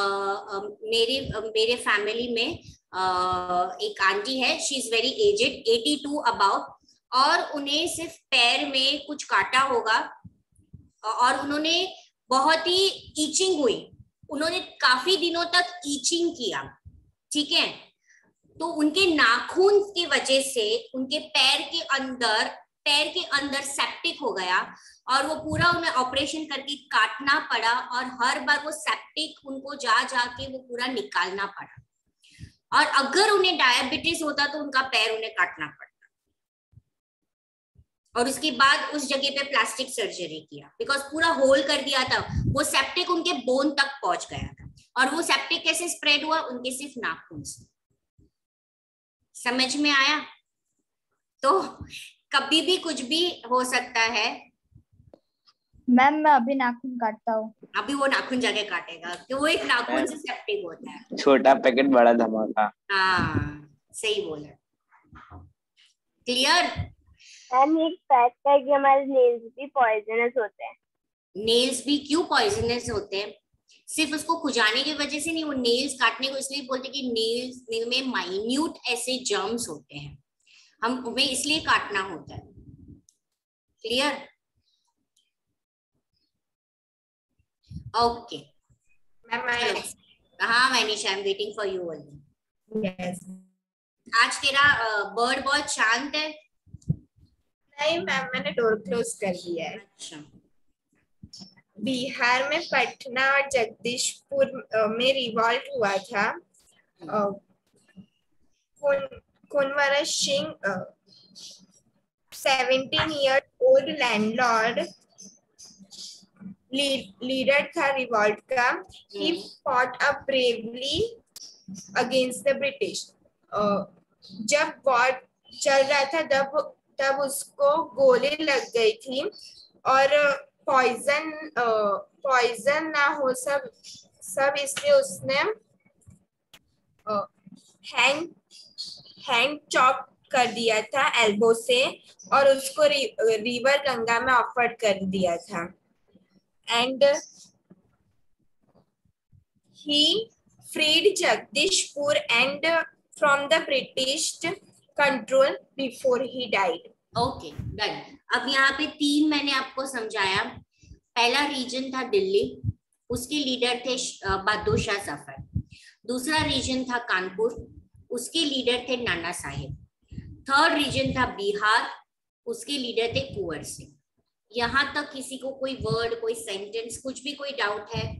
मेरे फैमिली में एक आंटी है, she is very aged, 82 about, और उन्हें सिर्फ पैर में कुछ काटा होगा और उन्होंने बहुत ही ईचिंग हुई, उन्होंने काफी दिनों तक ईचिंग किया, ठीक है? तो उनके नाखून की वजह से उनके पैर के अंदर सेप्टिक हो गया और वो पूरा उन्हें ऑपरेशन करके काटना पड़ा और हर बार वो सेप्टिक उनको जा के वो पूरा निकालना पड़ा। और अगर उन्हें डायबिटीज होता तो उनका पैर उन्हें काटना पड़ता, और उसके बाद उस जगह पे प्लास्टिक सर्जरी किया, बिकॉज पूरा होल कर दिया था, वो सेप्टिक उनके बोन तक पहुंच गया था। और वो सेप्टिक कैसे स्प्रेड हुआ? उनके सिर्फ नाखून से। समझ में आया? तो कभी भी कुछ भी हो सकता है। मैम मैं अभी नाखून काटता हूँ। अभी वो नाखून जाके काटेगा कि वो एक नाखून से सेप्टिक होता है। छोटा पैकेट बड़ा धमाका। हाँ सही बोला। क्लियर? मैम एक फैक्ट है कि हमारे नेल्स भी पॉइजनस होते हैं। नेल्स भी क्यों पॉइजनस होते हैं? सिर्फ उसको खुजाने की वजह से नहीं, वो नेल्स काटने को इसलिए बोलते कि नेल में माइन्यूट ऐसे जर्म्स होते हैं, हमें इसलिए काटना होता है। क्लियर? ओके हाँ Manisha, I am waiting for you only. Yes. आज तेरा बर्ड बहुत शांत है। नहीं मैम, मैंने डोर क्लोज कर दिया है। अच्छा। बिहार में पटना और जगदीशपुर में रिवॉल्ट हुआ था। Kunwar Singh 17 years old landlord leader था रिवॉल्ट का। He fought up bravely against the British. जब वॉर चल रहा था तब उसको गोली लग गई थी और पॉइजन ना हो सब इसलिए उसने हैंड चॉप कर दिया था एल्बो से और उसको रिवर गंगा में ऑफर कर दिया था। And he freed Jagdishpur and from the British control before he died. Okay done. अब यहाँ पे 3 मैंने आपको समझाया। पहला रीजन था दिल्ली, उसके लीडर थे बहादुर शाह जफर। दूसरा रीजन था कानपुर, उसके लीडर थे नाना साहेब। थर्ड रीजन था बिहार, उसके लीडर थे कुंवर सिंह। यहाँ तक किसी को कोई वर्ड, कोई सेंटेंस, कुछ भी कोई डाउट है?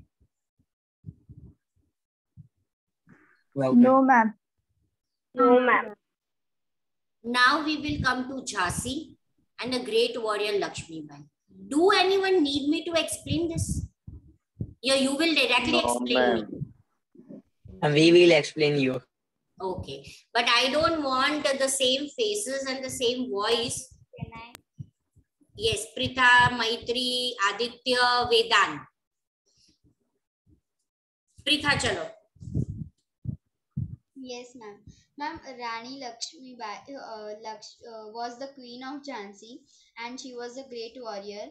No ma'am. No ma'am. Now we will come to Jhansi and the great warrior Lakshmi Bai. Do anyone need me to explain this? Yeah, you will directly explain me. We will explain you. Okay, but I don't want the same faces and the same voice. Can I? Yes, Pritha, Maitri, Aditya, Vedant. Pritha चलो. Yes, ma'am. Ma'am, Rani Lakshmi Bai was the queen of Jhansi, and she was a great warrior.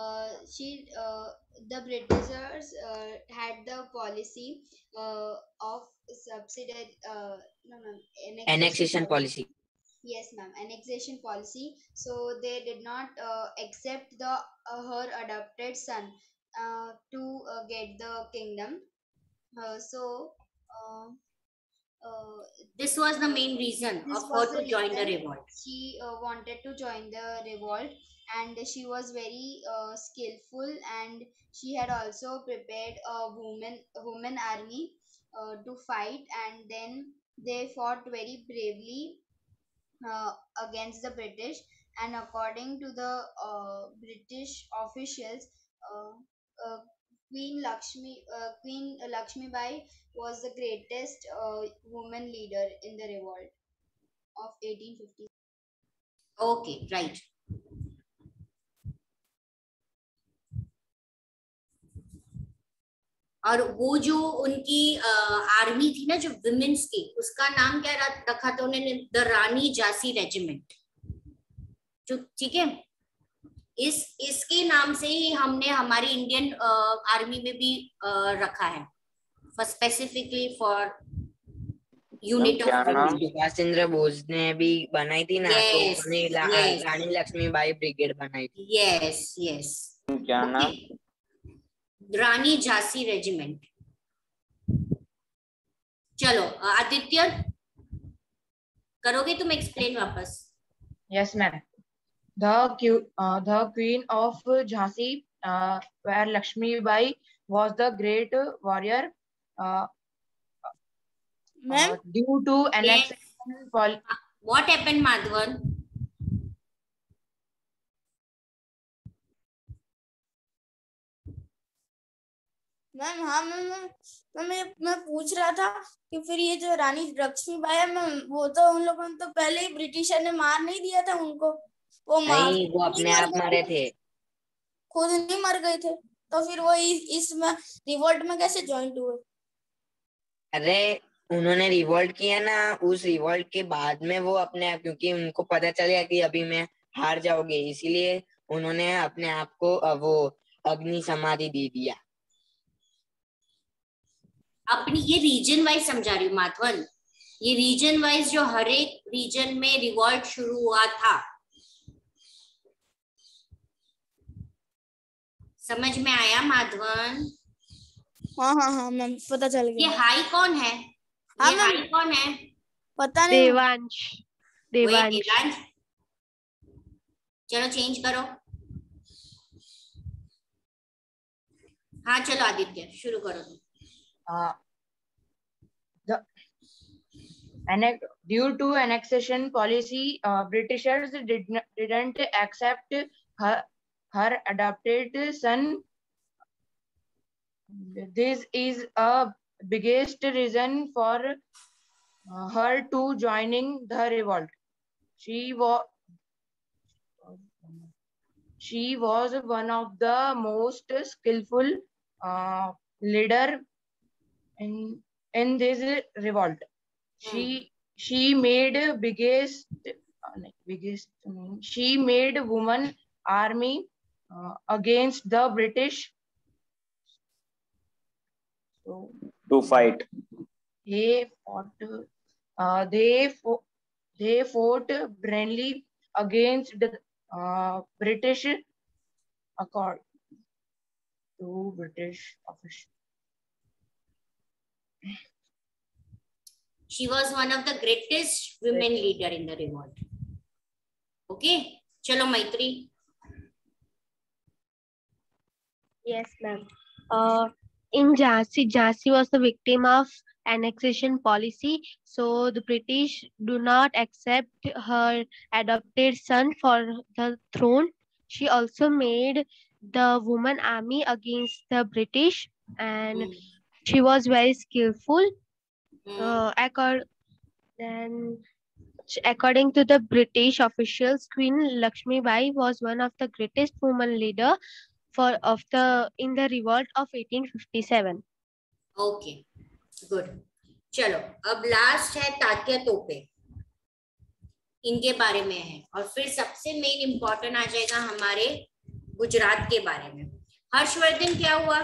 The Britishers had the policy of subsidiary, no, ma'am, Annexation policy. Yes, ma'am, annexation policy. So they did not accept her adopted son to get the kingdom. So. This was the main reason of her to join the revolt. She wanted to join the revolt, and she was very skillful, and she had also prepared a woman army to fight, and then they fought very bravely against the British. And according to the British officials, uh, uh, Queen Lakshmi Bai was the greatest woman leader in the revolt of 1850. Okay, right. और वो जो उनकी army थी ना जो women's की, उसका नाम क्या रखा था उन्होंने? The Rani Jhansi regiment. ठीक है, इसके नाम से ही हमने हमारी इंडियन आर्मी में भी रखा है, for specifically for unit of. Subhash Chandra Bose ने भी बनाई थी ना, तो उन्होंने रानी लक्ष्मीबाई ब्रिगेड बनाई थी. Yes yes. क्या नाम? रानी झांसी रेजिमेंट. चलो आदित्य, करोगे तुम एक्सप्लेन वापस? Yes ma'am. The Queen of Jhansi, where Lakshmi Bai was the great warrior, due to annexation. What happened, Madhavan? Ma'am हाँ मैम मैं पूछ रहा था कि फिर ये जो रानी लक्ष्मीबाई है मैम, वो तो उन लोगों ने तो पहले ही ब्रिटिशर ने मार नहीं दिया था उनको? वो अपने आप मारे थे, खुद नहीं मर गए थे, तो फिर वो इस रिवोल्ट में कैसे ज्वाइन हुए? अरे उन्होंने रिवोल्ट किया ना, उस रिवोल्ट के बाद में वो अपने आप, क्योंकि उनको पता चला कि अभी मैं हार जाओगे, इसीलिए उन्होंने अपने आप को वो अग्नि समाधि दे दिया. अपनी ये रीजन वाइज समझा रही हूँ माधवन, ये रीजन वाइज जो हर एक रीजन में रिवॉल्ट शुरू हुआ था, समझ में आया माधवन? हाँ मैम पता चल गया. ये हाई कौन है? हाँ ये हाई कौन है? पता नहीं. देवांश. चलो चेंज करो. हाँ चलो आदित्य शुरू करो. Due to annexation policy, Britishers didn't accept her adopted son. This is a biggest reason for her to joining the revolt. She was one of the most skillful leader in this revolt. She made she made woman army against the British. So to fight. They fought bravely against the British accord to British officials. She was one of the greatest women leader in the revolt. Okay, chalo Maitri. Yes, ma'am. In Jhansi was the victim of annexation policy. So the British do not accept her adopted son for the throne. She also made the woman army against the British, and she was very skillful. According to the British officials, Queen Lakshmi Bai was one of the greatest women leader in the revolt of 1857. Okay good. चलो अब last है तात्या तोपे, इनके बारे में है, और फिर सबसे मेन इंपॉर्टेंट आ जाएगा हमारे गुजरात के बारे में। हर्षवर्धन क्या हुआ?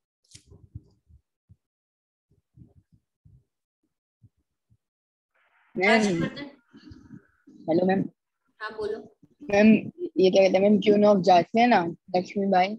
Hello ma'am. हाँ बोलो मैम, ये क्या कहते हैं मैम, क्वीन ऑफ झांसी है ना, लक्ष्मीबाई,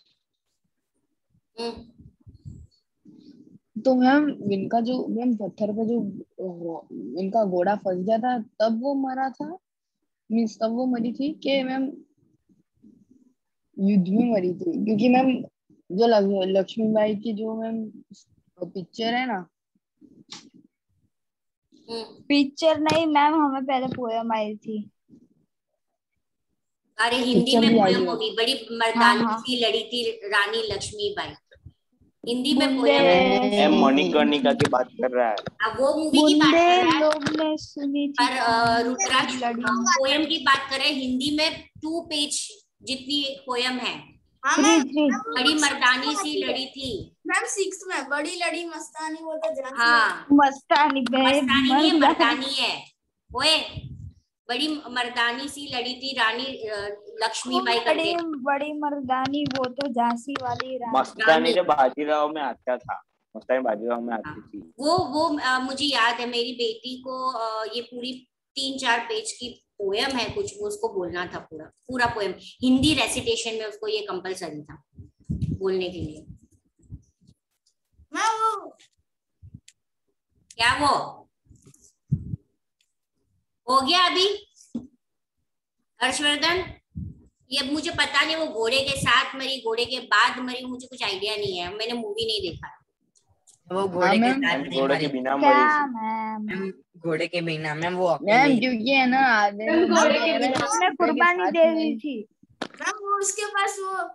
तो मैम इनका जो मैम पत्थर पे जो इनका घोड़ा फंस गया था तब वो मरा था, मीन्स तब वो मरी थी कि मैम युद्ध में मरी थी? क्योंकि मैम जो लक्ष्मीबाई की जो मैम पिक्चर है ना, पिक्चर नहीं मैम, हमें पहले पोयम आई थी। अरे हिंदी में पोयम होगी, बड़ी मर्दानी हाँ। सी लड़ी थी रानी लक्ष्मीबाई, हिंदी में पोयम है। मणिकर्णिका की बात कर रहा है। अब वो मूवी की बात कर रहा है, लोग ने सुनी थी, पर रुद्राक्ष पोयम की बात कर रहे हैं। हिंदी में 2 पेज जितनी पोयम है। हाँ बड़ी मर्दानी सी लड़ी थी मैम 6 में, बड़ी लड़ी मस्तानी, वो तो जानती हाँ मस्तानी मस्तानी नहीं है, मर्दानी है। ओए बड़ी मर्दानी सी लड़ी थी रानी लक्ष्मीबाई करके। बड़ी मर्दानी, वो तो झांसी वाली रानी। मस्तानी जो बाजीराव में आता था, मस्तानी बाजीराव में आती थी। वो मुझे याद है, मेरी बेटी को ये पूरी 3-4 पेज की पोयम है कुछ, वो उसको बोलना था पूरा पोयम। हिंदी रेसिटेशन में उसको ये कंपलसरी था बोलने के लिए। क्या वो हो गया अभी हर्षवर्धन? ये मुझे पता नहीं वो घोड़े के साथ मरी, घोड़े के बाद मरी, मुझे कुछ आइडिया नहीं है, मैंने मूवी नहीं देखा। वो घोड़े के साथ नहीं घोड़े के मरी, बिना मैम घोड़े के बिना मैम, वो मैम क्योंकि है ना आधे लोग घोड़े के बिना उसने कुर्बानी दे दी थी मैम, वो उसके पास वो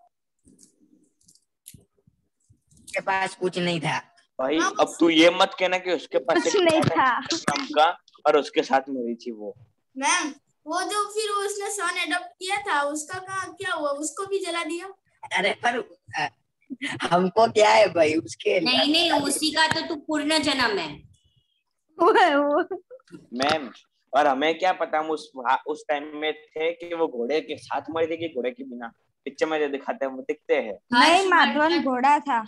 के पास कुछ नहीं था भाई। अब तू ये मत कहना कि उसके पास कुछ नहीं था का और उसके साथ मरी थी वो। मैम वो जो फिर उसने सन अडॉप्ट किया था, उसका क्या हुआ? उसको भी जला दिया। अरे पर हमको क्या है भाई उसके? नहीं उसी का तो तू पूर्ण जन्म है मैम। और हमें क्या पता, हम उस टाइम में थे कि वो घोड़े के साथ मरी थी कि घोड़े के बिना। पिक्चर में जो दिखाते हैं वो दिखते हैं। नहीं, माधवन घोड़ा था।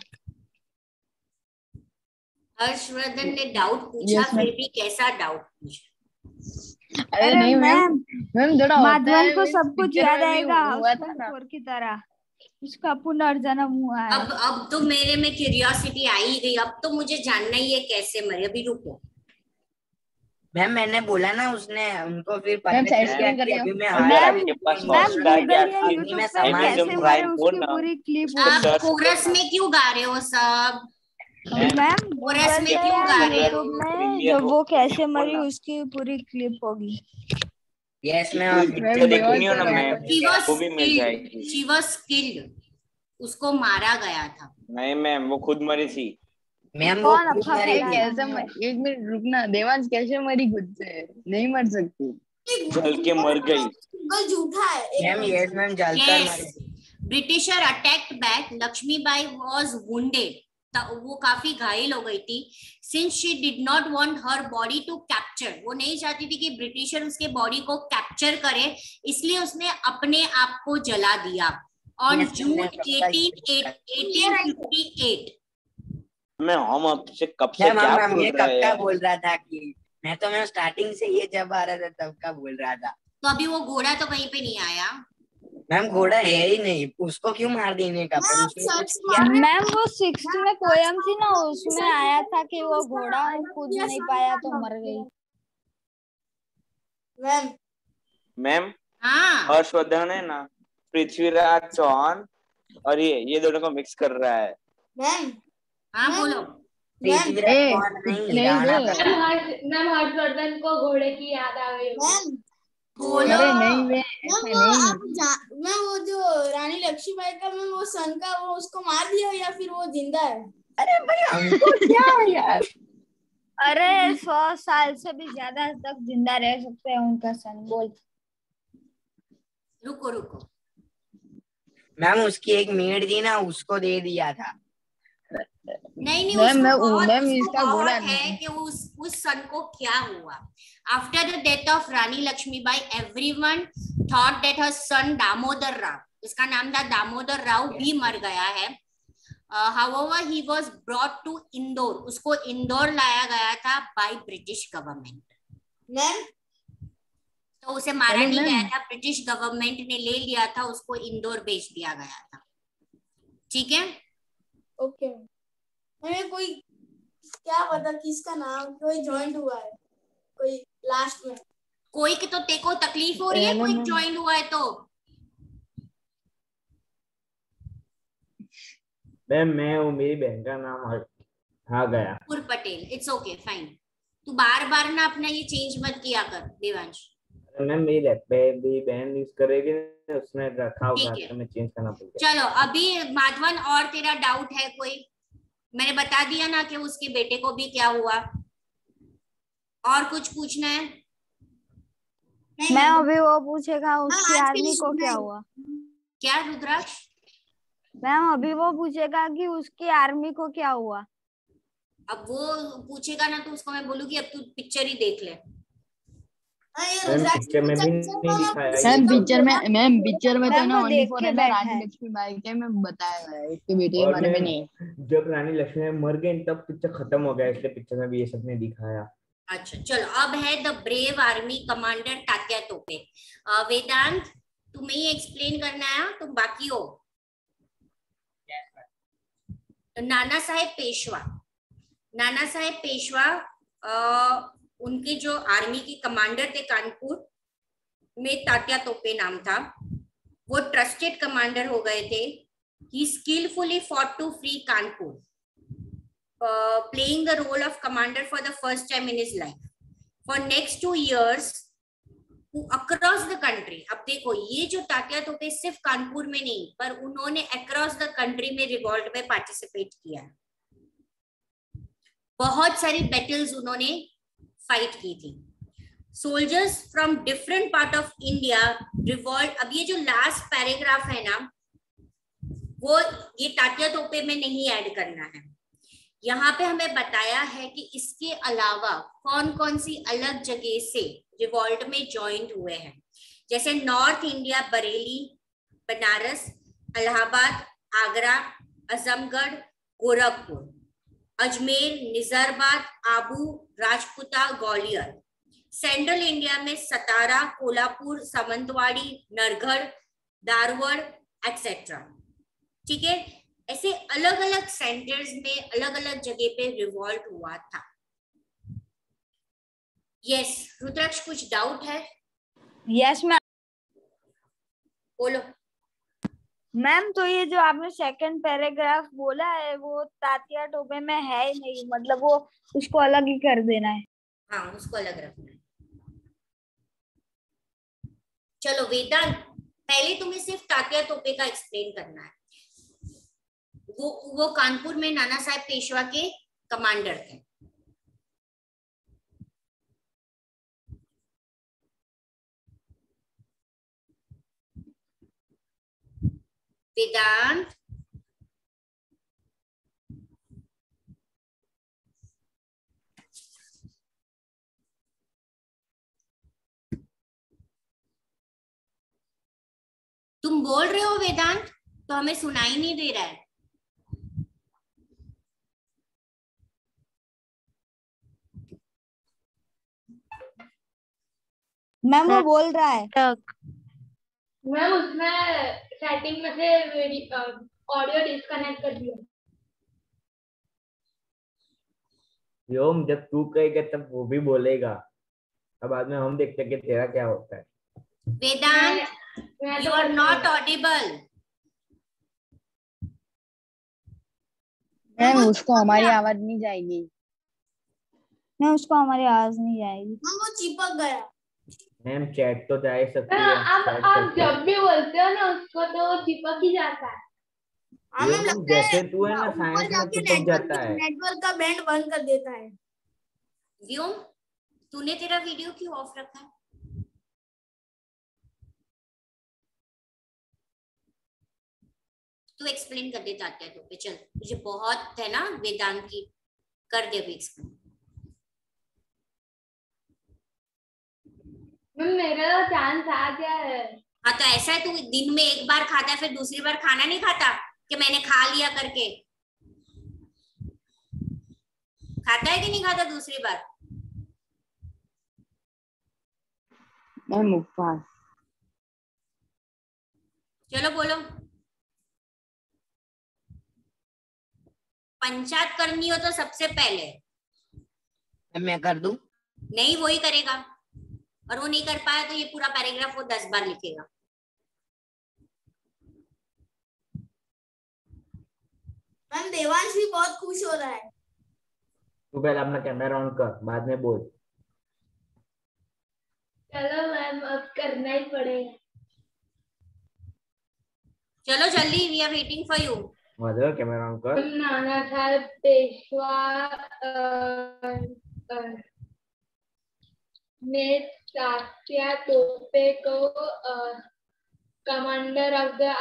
हर्षवर्धन ने डाउट पूछा, फिर भी कैसा डाउट पूछा? अरे नहीं मैम थोड़ा माधवन को सब कुछ याद आएगा की तरह, उसका पुनर्जन्म हुआ है। अब तो मेरे में क्यूरियोसिटी आ ही गई, अब तो मुझे जानना ही है कैसे मरे। अभी रुको मैम, मैंने बोला ना उसने उनको फिर पता पूरी क्लिप। आप कोरस में क्यों गा रहे हो सब? मैम कोरस में क्यों गा रहे हो? जब वो कैसे मरी उसकी पूरी क्लिप होगी। Yes ma'am, she was skilled, उसको मारा गया था। नहीं मैम, वो खुद मरी थी। मैम वो खुद मरी कैसे? एक मिनट रुकना, देवांश कैसे मरी खुद से? नहीं मर सकती, जल के मर गई। झूठा है मैम। यस मैम, जलकर मरी। Britisher attacked back, Lakshmibai was wounded, वो काफी घायल हो गई थी। Since she did not want her body to capture, वो नहीं चाहती थी कि ब्रिटिशर उसके बॉडी को कैप्चर करे, इसलिए उसने अपने आप को जला दिया ऑन जून 1858। मैं हम आपसे कब से क्या बोल रहा था कि मैं स्टार्टिंग से ये जब आ रहा था तब का बोल रहा था। तो अभी वो घोड़ा तो कहीं पे नहीं आया। मैम घोड़ा है ही नहीं, उसको क्यों मार देने का? मैम वो 6th में पोयम थी ना, उसमें आया था कि वो घोड़ा कूद नहीं पाया तो मर गई। मैम हाँ, हर्षवर्धन है ना पृथ्वीराज चौहान और ये दोनों को मिक्स कर रहा है। मैम हाँ बोलो। मैम हर्षवर्धन को घोड़े की याद आ गई। अरे नहीं वे मैं वो जो रानी लक्ष्मीबाई का मैं वो सन का वो उसको मार दिया या फिर वो जिंदा है? अरे भाई हमको क्या यार। अरे 100 साल से भी ज्यादा तक जिंदा रह सकते हैं उनका सन। बोल। रुको मैम उसकी एक मेड थी ना, उसको दे दिया था। नहीं मैम उसको इसका बहुत घोड़ा है कि उस सन को क्या हुआ। After the death of Rani Lakshmibai everyone thought that her son Damodar Rao, इसका नाम था दामोदर राव, भी मर गया है। However he was brought to Indore, उसको इंदौर लाया गया था बाय ब्रिटिश गवर्नमेंट। मैम तो उसे मारा नहीं गया था, ब्रिटिश गवर्नमेंट ने ले लिया था, उसको इंदौर भेज दिया गया था। ठीक है, ओके। हमें कोई क्या पता किसका नाम कोई ज्वाइन हुआ है, कोई लास्ट में कोई की तो तेको तकलीफ हो रही है, कोई ज्वाइन हुआ है तो। मैम मैं हूँ, मेरी बहन का नाम आ गया। पुर पटेल, इट्स ओके फाइन। तू बार बार ना अपना ये चेंज मत किया कर देवांश। मैम मेरी बहन यूज करेगी, उसने रखा होगा तो मैं चेंज करना पड़ेगा। चलो अभी माधवन, और तेरा डाउट है कोई? मैंने बता दिया ना कि उसके बेटे को भी क्या हुआ। और कुछ पूछना है? मैम अभी वो पूछेगा उसकी आर्मी को क्या हुआ। क्या रुद्राक्ष? मैम अभी वो पूछेगा कि उसकी आर्मी को क्या हुआ। अब वो पूछेगा ना तो उसको मैं बोलूंगी अब तू पिक्चर ही देख ले। पिक्चर में भी नहीं दिखाया। मैम पिक्चर में तो ना ओनली फॉर है ना रानी लक्ष्मीबाई के में बताया गया है, उसके बेटे के बारे में नहीं। जब रानी लक्ष्मीबाई मर गई तब पिक्चर खत्म हो गया, इसलिए पिक्चर में भी ये सब नहीं दिखाया। अच्छा चलो, अब है the brave army commander Tatya Tope. Vedant तुम्हें ही एक्सप्लेन करना है, तुम बाकी हो। तो नाना साहेब पेशवा, नाना साहेब पेशवा उनके जो आर्मी के कमांडर थे कानपुर में, तात्या तोपे नाम था। वो ट्रस्टेड कमांडर हो गए थे। He skilfully fought to free Kanpur, playing the role of commander for the first time in his life. For next 2 years across the country, अब देखो ये जो तात्या तोपे सिर्फ कानपुर में नहीं पर उन्होंने across the country में रिवॉल्ट में पार्टिसिपेट किया। बहुत सारी बैटल्स उन्होंने फाइट की थी। Soldiers from different part of India revolt. अब ये जो लास्ट पैराग्राफ है ना, वो ये तात्या तोपे में नहीं ऐड करना है। यहाँ पे हमें बताया है कि इसके अलावा कौन कौन सी अलग जगह से रिवॉल्ट में ज्वाइन हुए हैं, जैसे north India Bareilly, Banaras, Allahabad, Agra, Azamgarh, Gorakhpur, Ajmer, Nasirabad, Abu, Rajputa, Gwalior. Central India में सतारा, कोल्हापुर, सावंतवाड़ी, नरगढ़, धारवाड़ एक्सेट्रा। ठीक है, ऐसे अलग अलग सेंटर्स में अलग अलग जगह पे रिवॉल्ट हुआ था। यस रुद्राक्ष, कुछ डाउट है? Yes ma'am. बोलो मैम। तो ये जो आपने सेकंड पैराग्राफ बोला है वो तात्या टोपे में है ही नहीं, मतलब वो उसको अलग ही कर देना है। हाँ, उसको अलग रखना है। चलो वेदांत, पहले तुम्हें सिर्फ तात्या तोपे का एक्सप्लेन करना है। वो कानपुर में नाना साहेब पेशवा के कमांडर थे। वेदांत, तुम बोल रहे हो वेदांत, तो हमें सुनाई नहीं दे रहा है। मैम वो बोल रहा है। मैम उसमें सेटिंग में से ऑडियो डिस्कनेक्ट कर दिया। व्योम, जब तू कहेगा तब वो भी बोलेगा, अब बाद में हम देखते हैं कि तेरा क्या होता है। Vedant, you are not audible. मैम उसको हमारी आवाज नहीं जाएगी। मैम उसको हमारी आवाज नहीं जाएगी। वो चिपक गया। मैम चैट तो जा सकती है। आप जब भी बोलते हो ना उसको तो चिपक ही जाता है। जैसे तू है ना साइंस में चिपक जाता है। नेटवर्क का बैंड बंद कर देता है। व्योम, तूने तेरा वीडियो क्यों ऑफ रखा है? तू एक्सप्लेन कर देता है तो पे चल, मुझे बहुत है ना वेदांत की, कर दे अभी एक्सप्लेन। मेरा चांस आ गया है। हाँ तो ऐसा है, तू दिन में एक बार खाता है फिर दूसरी बार खाना नहीं खाता कि मैंने खा लिया करके, खाता है कि नहीं खाता दूसरी बार? मैम उपवास। चलो बोलो। पंचायत करनी हो तो सबसे पहले मैं कर दूं? नहीं, वो ही करेगा, और वो नहीं कर पाया तो ये पूरा पैराग्राफ वो 10 बार लिखेगा। मैम देवांश भी बहुत खुश हो रहा है। तू पहले अपना कैमरा ऑन कर, बाद में बोल। चलो मैम अब करना ही पड़ेगा। चलो जल्दी, we are waiting for you. मदर कैमरा ऑन कर। नाना साहेब पेशवा ने तात्या टोपे को कमांडर ऑफ द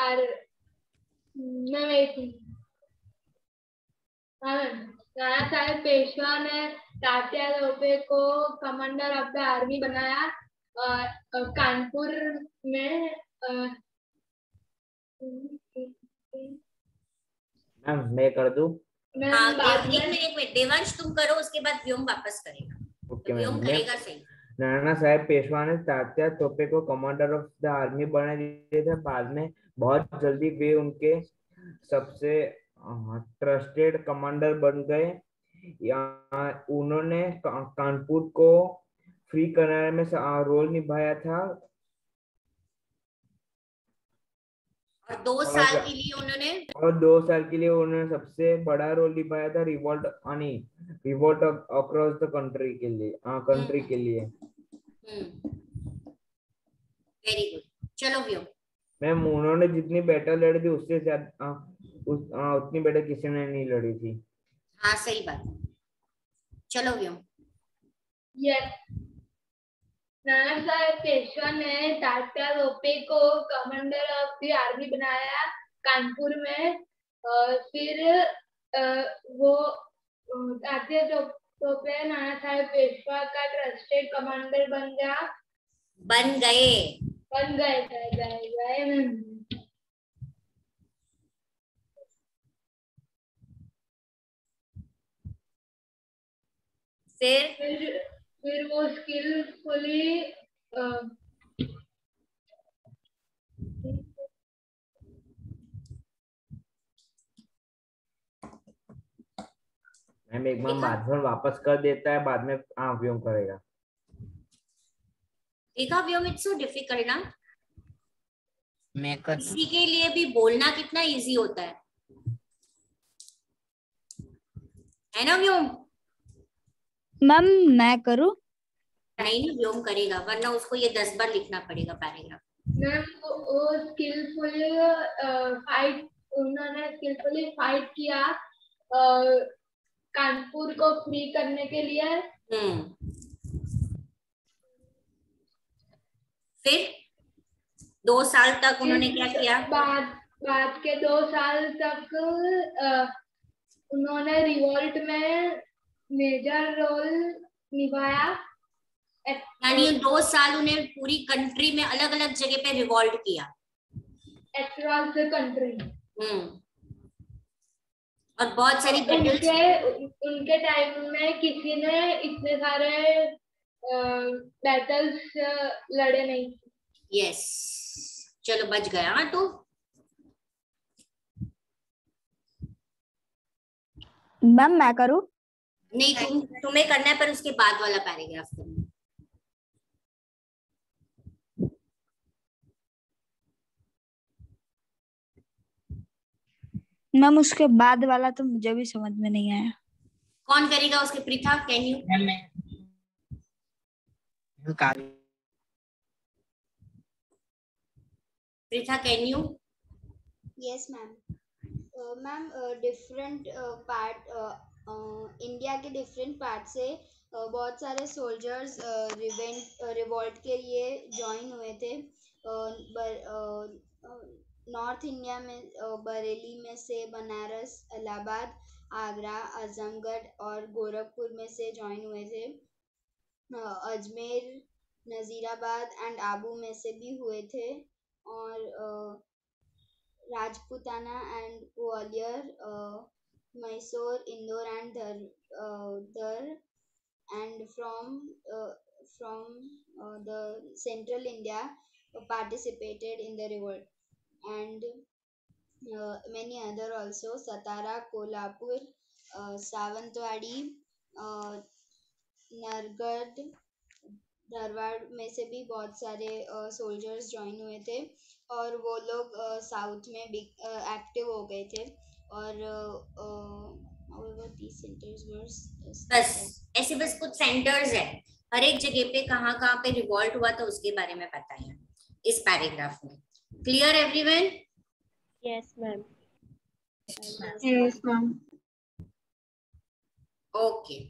नाना साहेब पेशवा ने तात्या टोपे को कमांडर ऑफ द आर्मी बनाया। कानपुर में मैम मैं कर दूं? हाँ, एक मिनट देवांश तुम करो, उसके बाद व्योम वापस करेगा। Okay Vyom ma'am. करेगा सही। नाना साहेब पेशवा ने तात्या तोपे को कमांडर ऑफ द आर्मी बना दिए थे। बाद में बहुत जल्दी वे उनके सबसे ट्रस्टेड कमांडर बन गए। उन्होंने कानपुर को फ्री करने में रोल निभाया था, और 2 साल के लिए उन्होंने सबसे बड़ा रोल निभाया था रिवोल्ट अक्रॉस द कंट्री के लिए। वेरी गुड, चलो व्योम। मैम उन्होंने जितनी बैटल लड़ी थी उससे ज्यादा उतनी बैटल किसी ने नहीं लड़ी थी। हाँ सही बात, चलो व्योम। यस, नाना साहेब पेशवा ने तात्या टोपे को कमांडर ऑफ द आर्मी बनाया कानपुर में। फिर वो तात्या टोपे नाना साहेब पेशवा का ट्रस्टेड कमांडर बन गए। फिर वो स्किलफुली मैम एक बार बाद में वापस कर देता है, बाद में व्योम करेगा। देखा व्योम, इट्स सो डिफिकल्ट ना। मैं कर किसी के लिए भी बोलना कितना इजी होता है ना व्योम? मैम मैं करूं? नहीं व्योम करेगा, वरना उसको ये 10 बार लिखना पड़ेगा पैराग्राफ। मैम वो स्किलफुली उन्होंने स्किलफुली फाइट किया कानपुर को फ्री करने के लिए। फिर 2 साल तक उन्होंने क्या किया? बाद के 2 साल तक उन्होंने रिवोल्ट में मेजर रोल निभाया। यानी 2 साल उन्हें पूरी कंट्री में अलग अलग जगह पे रिवॉल्ट किया, अक्रॉस द कंट्री। और बहुत सारी उनके टाइम में किसी ने इतने सारे बैटल्स लड़े नहीं। यस, चलो बच गया। हाँ तो मैम मैं करूं? नहीं, तुम्हें करना है, पर उसके बाद वाला पैराग्राफ करना। मैम उसके बाद वाला तो मुझे भी समझ में नहीं आया। कौन करेगा उसके? Pritha, can you? Pritha, can you? Yes ma'am. Ma'am different part India के डिफरेंट पार्ट से बहुत सारे सोल्जर्स रिवोल्ट के लिए ज्वाइन हुए थे। नॉर्थ इंडिया में बरेली में से बनारस, इलाहाबाद, आगरा, आजमगढ़ और गोरखपुर में से ज्वाइन हुए थे। अजमेर, नजीराबाद एंड आबू में से भी हुए थे। और राजपूताना एंड ग्वालियर, मैसूर, इंदौर एंड दर and from the central India participated in the revolt, and many other also, Satara, Kolhapur, Savantwadi, Nargarh, Dharwad में से भी बहुत सारे सोल्जर्स ज्वाइन हुए थे और वो लोग साउथ में भी एक्टिव हो गए थे। और बस ऐसे बस कुछ सेंटर्स है, हर एक जगह पे कहाँ पे रिवॉल्ट हुआ था उसके बारे में बताया इस पैराग्राफ में। Clear everyone? Yes ma'am. Yes ma'am. Okay,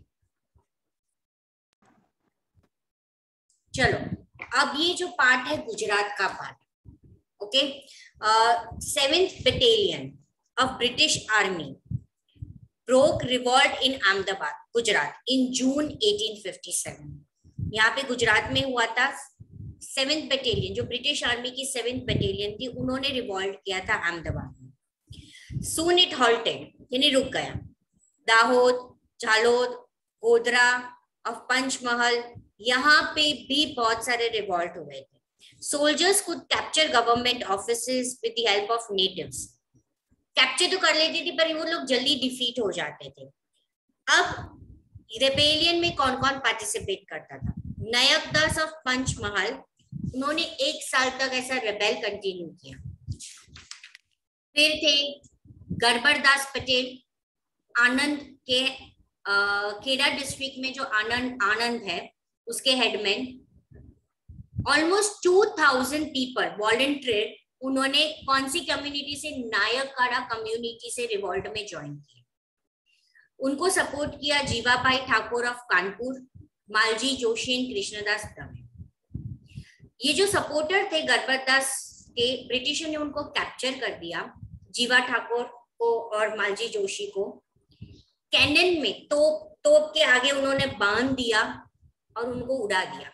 चलो अब ये जो पार्ट है गुजरात का part, okay. 7th battalion of British army broke revolt in Ahmedabad, Gujarat in June 1857। यहाँ पे गुजरात में हुआ था। 7th बटालियन जो ब्रिटिश आर्मी की 7th बटालियन थी, उन्होंने रिवॉल्ट किया था अहमदाबाद में। Soon it halted, यानी रुक गया। दाहोद, झालोद, गोधरा और पंचमहल, यहाँ पे भी बहुत सारे रिवॉल्ट हुए थे। Soldiers could capture government offices with the help of natives। Capture तो कर लेती थी पर वो लोग जल्दी डिफीट हो जाते थे। अब रेबेलियन में कौन कौन पार्टिसिपेट करता था? नायक दास ऑफ पंचमहल, उन्होंने 1 साल तक ऐसा रेबेल कंटिन्यू किया। फिर थे गड़बड़दास पटेल, आनंद के खेड़ा डिस्ट्रिक्ट में जो आनंद है उसके हेडमैन। ऑलमोस्ट 2000 पीपल वॉलंटियर, उन्होंने कौन सी कम्युनिटी से? नायककाड़ा कम्युनिटी से रिवॉल्ट में ज्वाइन किया। उनको सपोर्ट किया जीवाभाई ठाकुर ऑफ कानपुर, मालजी जोशी एंड कृष्णदास दवे। ये जो सपोर्टर थे गड़बड़दास के, ब्रिटिशर ने उनको कैप्चर कर दिया, जीवा ठाकुर को और मालजी जोशी को। कैनन में तोप के आगे उन्होंने बांध दिया और उनको उड़ा दिया।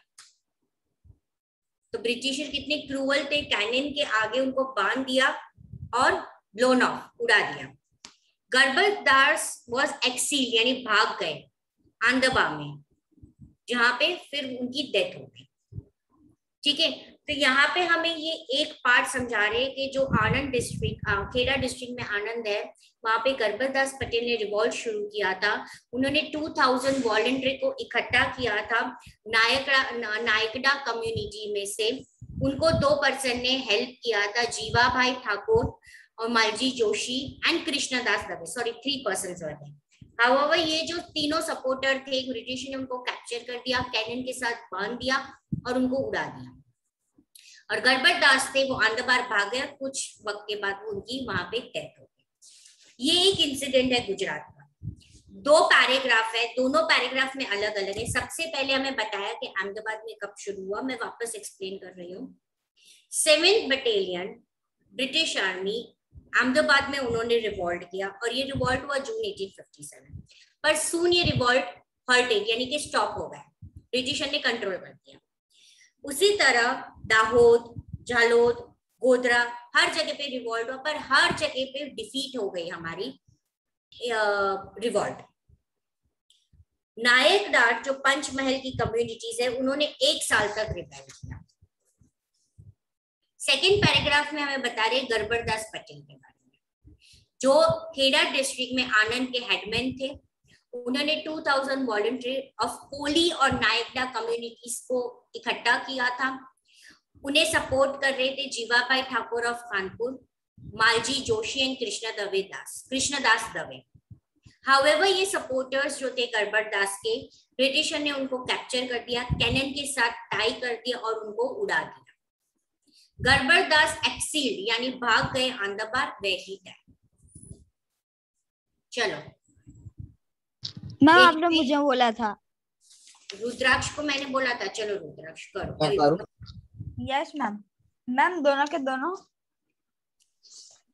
तो ब्रिटिशर कितने क्रूअल थे, कैनन के आगे उनको बांध दिया और ब्लोन ऑफ, उड़ा दिया। गड़बड़दास वाज एक्सील, यानी भाग गए अहमदाबाद में, जहां पे फिर उनकी डेथ हो गई। ठीक है, तो यहाँ पे हमें ये एक पार्ट समझा रहे हैं कि जो आनंद डिस्ट्रिक्ट, खेड़ा डिस्ट्रिक्ट में आनंद है, वहां पे गड़बड़दास पटेल ने रिवॉल्ट शुरू किया था। उन्होंने 2000 वॉलंटियर को इकट्ठा किया था नायकड़ा कम्युनिटी में से। उनको 2 पर्सन ने हेल्प किया था, जीवा भाई ठाकुर और Malji Joshi and Krishnadas Dave. Sorry, 3 person थे। हाउएवर ये जो तीनों सपोर्टर थे, ब्रिटिश ने उनको कैप्चर कर दिया, कैनन के साथ बांध दिया और उनको उड़ा दिया। और गड़बड़दास थे, वो अहमदाबाद भाग गया। कुछ वक्त के बाद उनकी वहां पे डेथ हो गई। ये एक इंसिडेंट है गुजरात का। 2 पैराग्राफ है, दोनों पैराग्राफ में अलग अलग है। सबसे पहले हमें बताया कि अहमदाबाद में कब शुरू हुआ, मैं वापस एक्सप्लेन कर रही हूँ। 7th battalion British army Ahmedabad में उन्होंने रिवॉल्ट किया और ये रिवॉल्ट हुआ जून 1857। पर सून ये रिवॉल्ट हॉल्टेड, यानी कि स्टॉप हो गया, ब्रिटिशर ने कंट्रोल कर दिया। उसी तरह दाहोद, झालोद, गोधरा, हर जगह पे रिवॉल्ट हुआ, पर हर जगह पे डिफीट हो गई हमारी रिवॉल्ट। नायकडाट जो पंचमहल की कम्युनिटीज है, उन्होंने 1 साल तक रिबेल किया। सेकेंड पैराग्राफ में हमें बता रहे गड़बड़दास पटेल के बारे में, जो खेड़ा डिस्ट्रिक्ट में आनंद के हेडमैन थे। उन्होंने 2000 वॉलंटियर ऑफ कोली और नायकड़ा कम्युनिटीज को इकट्ठा किया था। उन्हें सपोर्ट कर रहे थे Jivabhai Thakur of Kanpur, Malji Joshi and Krishnadas Dave. However ये सपोर्टर्स जो थे गड़बड़दास के, ब्रिटिशर ने उनको कैप्चर कर दिया, कैनन के साथ टाई कर दिया और उनको उड़ा दिया। गड़बड़दास एक्सील्ड, यानी भाग गए अहमदाबाद, वही है। चलो मैम, आपने मुझे बोला था। रुद्राक्ष को मैंने बोला था। चलो रुद्राक्ष करो। Yes ma'am. मैम दोनों के दोनों।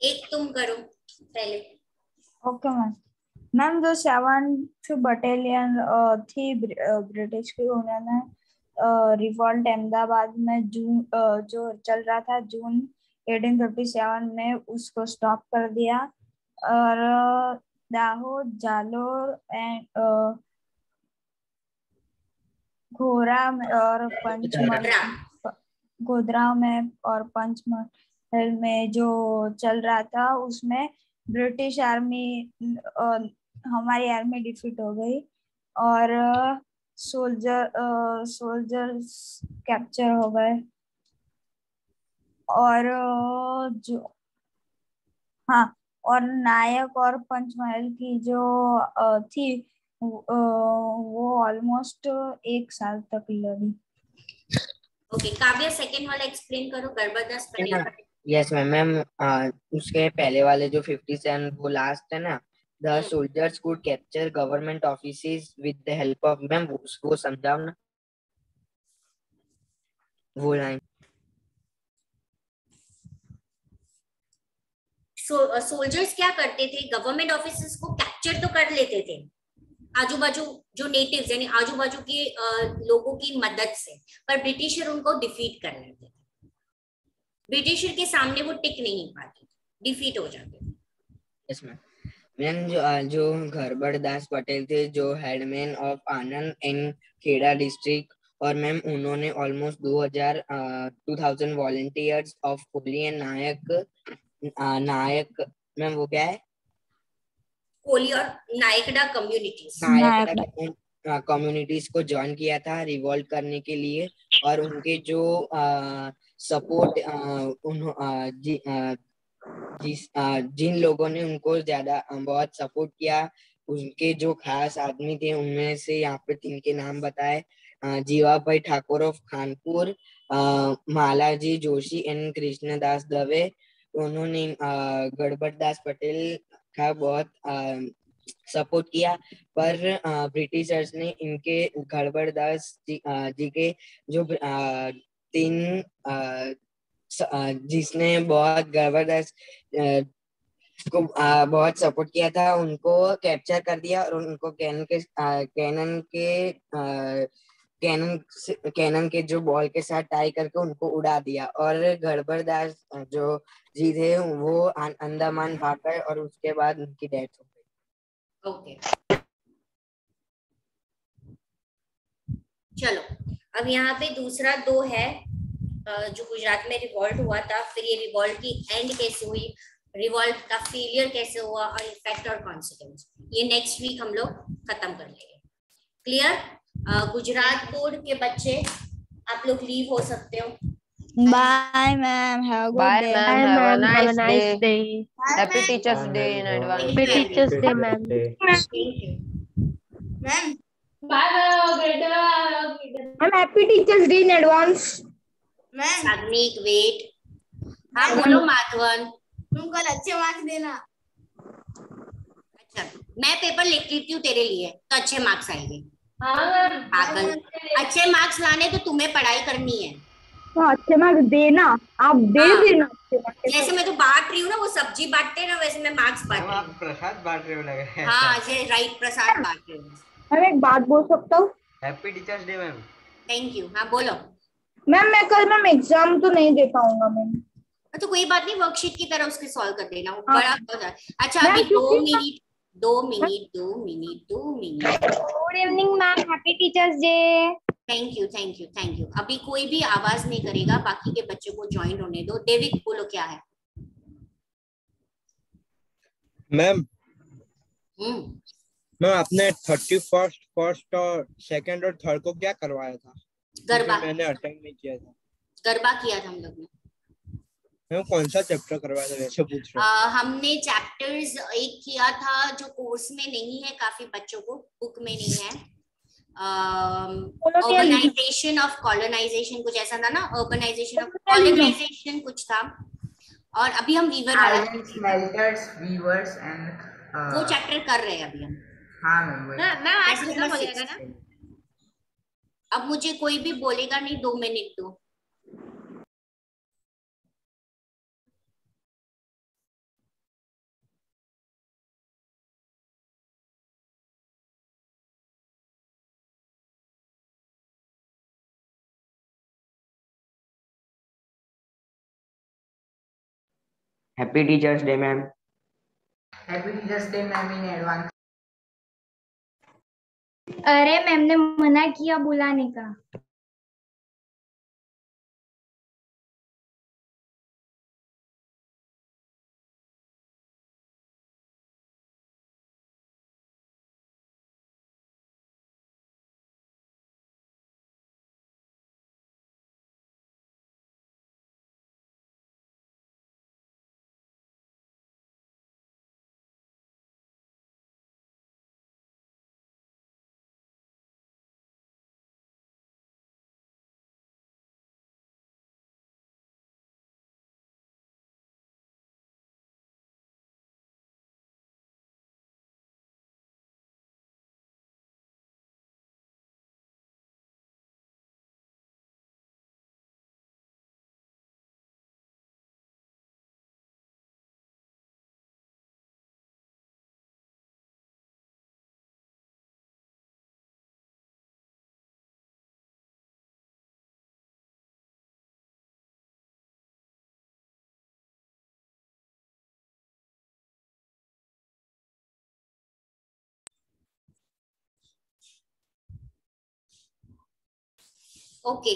एक तुम करो पहले। Okay ma'am. मैम जो 7th बटालियन थी ब्रिटिश की, उन्होंने रिवॉल्ट अहमदाबाद में जून जो चल रहा था जून 1857 में, उसको स्टॉप कर दिया। और दाहोद, जालोर एंड घोरा और पंचमढ़ी, गोधरा में और पंचमढ़ी में जो चल रहा था, उसमें ब्रिटिश आर्मी, हमारी आर्मी डिफीट हो गई और सोल्जर्स कैप्चर हो गए। और जो हाँ, और नायक और पंचमहल की जो थी वो ऑलमोस्ट 1 साल तक लड़ी। ओके, काव्या सेकंड वाला एक्सप्लेन करो, गड़बड़दास पटेल। यस मैम, उसके पहले वाले जो 57 वो लास्ट है ना, the soldiers could capture government offices with the help of, ma'am वो समझाओ ना वो लाइन। सोल्जर्स क्या करते थे, गवर्नमेंट ऑफिसेस को कैप्चर तो कर लेते थे आजू बाजू जो नेटिव्स यानी आजू बाजू के लोगों की मदद से, पर ब्रिटिशर उनको डिफीट कर लेते थे। ब्रिटिशर के सामने वो टिक नहीं पाते, डिफीट हो जाते थे। यस मैम, जो गड़बड़दास पटेल थे, जो headman of Anand and Kheda district, और मैम उन्होंने almost 2000 volunteers of Koli and Nayak ma'am वो क्या है, कोली और नायकड़ा कम्युनिटीज को ज्वाइन किया था रिवॉल्ट करने के लिए। और उनके जो सपोर्ट जिन लोगों ने उनको बहुत सपोर्ट किया, उनके जो खास आदमी थे उनमें से यहाँ पे 3 के नाम बताए, जीवाभाई ठाकुर ऑफ खानपुर, मालाजी जोशी एंड कृष्णदास दवे। उन्होंने गड़बड़दास पटेल का बहुत सपोर्ट किया, पर ब्रिटिशर्स ने इनके गड़बड़दास जी के जो 3 जिसने बहुत गड़बड़दास को बहुत सपोर्ट किया था, उनको कैप्चर कर दिया और उनको कैनन के जो बॉल के साथ टाई करके उनको उड़ा दिया। और गड़बड़दास जो जी थे वो अंडमान भाग गए और उसके बाद उनकी डेथ हो गई। ओके, चलो अब यहाँ पे दूसरा 2 है जो गुजरात में रिवॉल्ट हुआ था, फिर ये रिवॉल्ट की एंड कैसे हुई, रिवॉल्ट का फेलियर कैसे हुआ और इफेक्ट और कॉन्सिक्वेंस, ये नेक्स्ट वीक हम लोग खत्म कर लेंगे। क्लियर? गुजरात बोर्ड के बच्चे आप लोग लीव हो सकते हो। Bye ma'am, have a good day. Bye ma'am, have a nice nice day. day. Happy Teachers Day in advance. Happy Teachers Day, ma'am. Thank you. Ma'am I'm happy Teachers Day in advance. Ma'am Sagnik wait. हाँ बोलो माधवन। तुम कल अच्छे marks देना। अच्छा, मैं paper लिख लेती हूँ तेरे लिए तो अच्छे मार्क्स आएंगे। हाँ अच्छे मार्क्स लाने तो तुम्हें पढ़ाई करनी है। तो अच्छे मार्क्स देना, आप दे देना। जैसे मैं तो बांट रही हूँ ना, वो सब्जी बांटते हैं ना, वैसे मैं मार्क्स बांट रही हूँ। प्रसाद बांट रहे हो लग रहा है। हाँ जे राइट, प्रसाद बांट रही हूँ। मैं एक बात बोल सकता हूँ? Happy teachers day ma'am. Thank you. हाँ बोलो मैम। मैं कल मैम एग्जाम तो नहीं दे पाऊंगा मैम। तो कोई बात नहीं, वर्कशीट की तरह उसके सॉल्व कर देना, वो बड़ा होता है। अच्छा अभी 2 minute. Good evening ma'am, happy teachers day. Thank you. अभी कोई भी आवाज नहीं करेगा, बाकी के बच्चों को ज्वाइन होने दो। देविक बोलो क्या है? मैम आपने 31st, 1st और 2nd और 3rd को क्या करवाया था? गरबा। मैंने अटेंड नहीं किया था। गरबा किया था हम लोग ने। मैम कौन सा चैप्टर करवाया था वैसे पूछ रहा हूँ। हमने चैप्टर्स एक किया था जो कोर्स में नहीं है, काफी बच्चों को बुक में नहीं है। अर्बनाइजेशन ऑफ कॉलोनाइजेशन कुछ ऐसा था ना, अर्बनाइजेशन ऑफ कॉलोनाइजेशन कुछ था। और अभी हम वीवर वाला स्मेल्टर्स, वीवर्स एंड वो चैप्टर कर रहे हैं अभी हम। हाँ मैम आज खत्म हो जाएगा ना। अब मुझे कोई भी बोलेगा नहीं, 2 मिनट दो। Happy teachers day ma'am. Happy teachers day ma'am in advance. अरे मैम ने मना किया बुलाने का। ओके,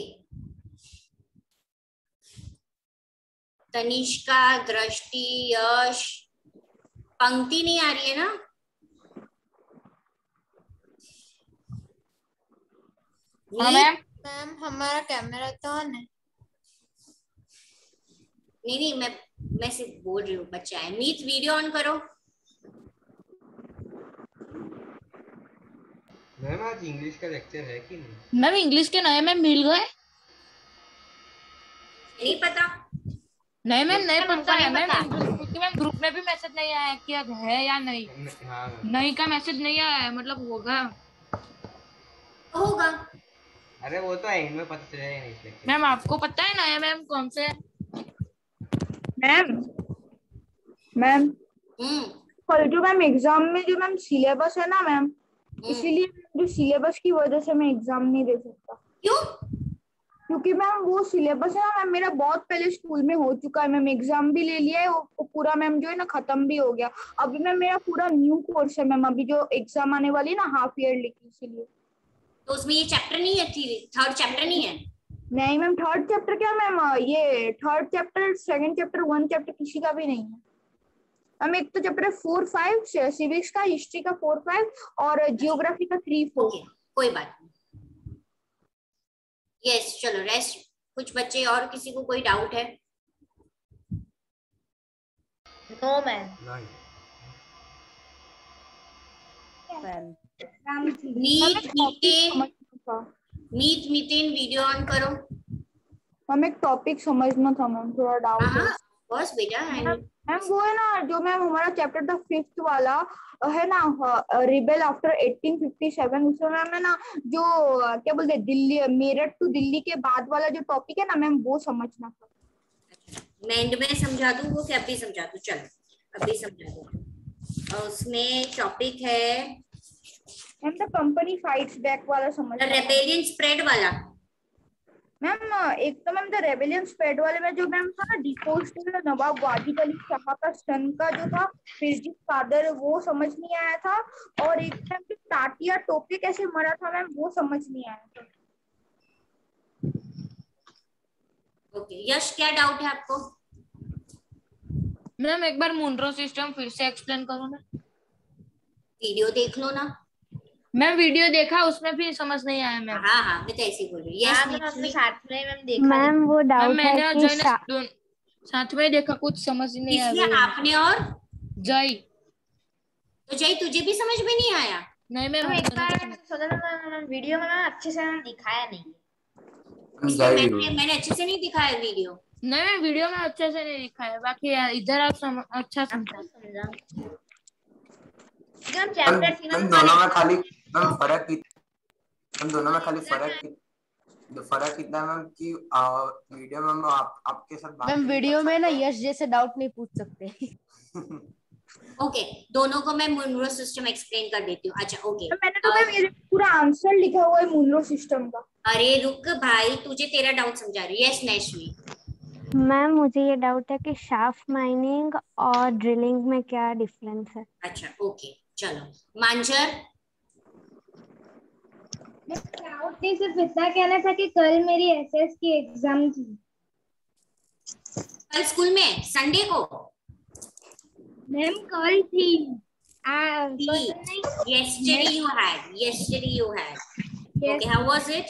तनिष्का, दृष्टि, यश, पंक्ति नहीं आ रही है ना? मैम हमारा कैमरा तो ऑन है। नहीं, मैं सिर्फ बोल रही हूँ, बच्चा है। मीत, वीडियो ऑन करो। मैम आज इंग्लिश का लेक्चर है कि नहीं? मैम इंग्लिश के नए मैम मिल गए? नहीं पता। नहीं मैम नहीं पता है मैम। पता। ग्रुप में भी मैसेज नहीं आया है कि अब है या नहीं। नहीं का मैसेज नहीं आया है, मतलब होगा। अरे वो तो एंड में पता चलेगा नहीं इसलिए। मैम आपको पता है ना मैम कौन से? मैम कल जो मैम एग्जाम में जो मैम सिलेबस है ना मैम, इसीलिए जो सिलेबस की वजह से मैं एग्जाम नहीं दे सकता। क्यों? क्योंकि मैम वो सिलेबस है ना मैम, मेरा बहुत पहले स्कूल में हो चुका है मैम, एग्जाम भी ले लिया है, वो पूरा मैम जो है ना खत्म भी हो गया। अभी मैम मेरा पूरा न्यू कोर्स है मैम, अभी जो एग्जाम आने वाली है ना हाफ ईयरली की, इसीलिए। तो उसमें ये चैप्टर नहीं है, थर्ड चैप्टर नहीं है? नहीं मैम, थर्ड चैप्टर क्या मैम, ये third chapter, second chapter, one chapter किसी का भी नहीं है मैम। एक तो चैप्टर 4, 5 सिविक्स का, हिस्ट्री का 4, 5 और जियोग्राफी का 3, 4। कोई बात नहीं। यस, चलो रेस्ट। कुछ बच्चे और किसी को कोई डाउट है? No ma'am. Meet Mitin video on करो। मैम एक टॉपिक समझना था मैम, थोड़ा डाउट है। बस बेटा मैम वो है ना जो मैम हमारा चैप्टर था 5th वाला है ना, रिबेल आफ्टर 1857, उसमें मैम है ना जो क्या बोलते हैं, दिल्ली, मेरठ टू दिल्ली के बाद वाला जो टॉपिक है ना मैम, वो समझना था। मैं एंड में समझा दूं वो, क्या अभी समझा दूं? चलो अभी समझा दूं। और उसमें टॉपिक है ma'am the company fights back वाला समझना। रेबेलियन स्प्रेड वाला मैम एक तो मैम द रेबेलियन स्प्रेड वाले में जो मैम था ना, डिपोज्ड नवाब वाजिद अली शाह का सन का जो था फिरजी कादर, वो समझ नहीं आया था। और एक मैम जो टाटिया टोपे कैसे मरा था मैम, वो समझ नहीं आया था। ओके, यश क्या डाउट है आपको? मैम एक बार मुनरो सिस्टम फिर से एक्सप्लेन करो ना। वीडियो देख लो ना। मैं वीडियो देखा, उसमें भी समझ नहीं आया मैम। हाँ मैं तो ऐसे ही बोल रही हूँ। यस अपने साथ में मैम देखा। मैम वो डाउट है कि साथ में देखा, कुछ समझ ही नहीं आया। इसलिए आपने और जय, तो जय तुझे भी समझ में नहीं आया? नहीं मैम, एक बार सोचा था वीडियो में मैम अच्छे से दिखाया नहीं। मैंने अच्छे से नहीं दिखाया वीडियो। नहीं मैं वीडियो में अच्छे से नहीं दिखाया, बाकी इधर आप अच्छा समझा। दोनों में खाली मैम फर्क इतना है मैम कि वीडियो में मैम आपके साथ मैम वीडियो में ना यश जैसे डाउट नहीं पूछ सकते। ओके, दोनों को मैं मुनरो सिस्टम एक्सप्लेन कर देती हूँ। अच्छा ओके, मैंने तो मैम ये पूरा आंसर लिखा हुआ है मुनरो सिस्टम का। अरे रुक भाई, तुझे तेरा डाउट समझा रही है। यस नैश्वी। मैम मुझे ये डाउट है कि शाफ्ट माइनिंग और ड्रिलिंग में क्या डिफरेंस है? अच्छा ओके चलो मांजर। डाउट नहीं, सिर्फ इतना कहना था कि कल मेरी एसएस की एग्जाम थी। कल स्कूल में संडे को? मैम कल थी। Yesterday you had. Yes. Okay, how was it?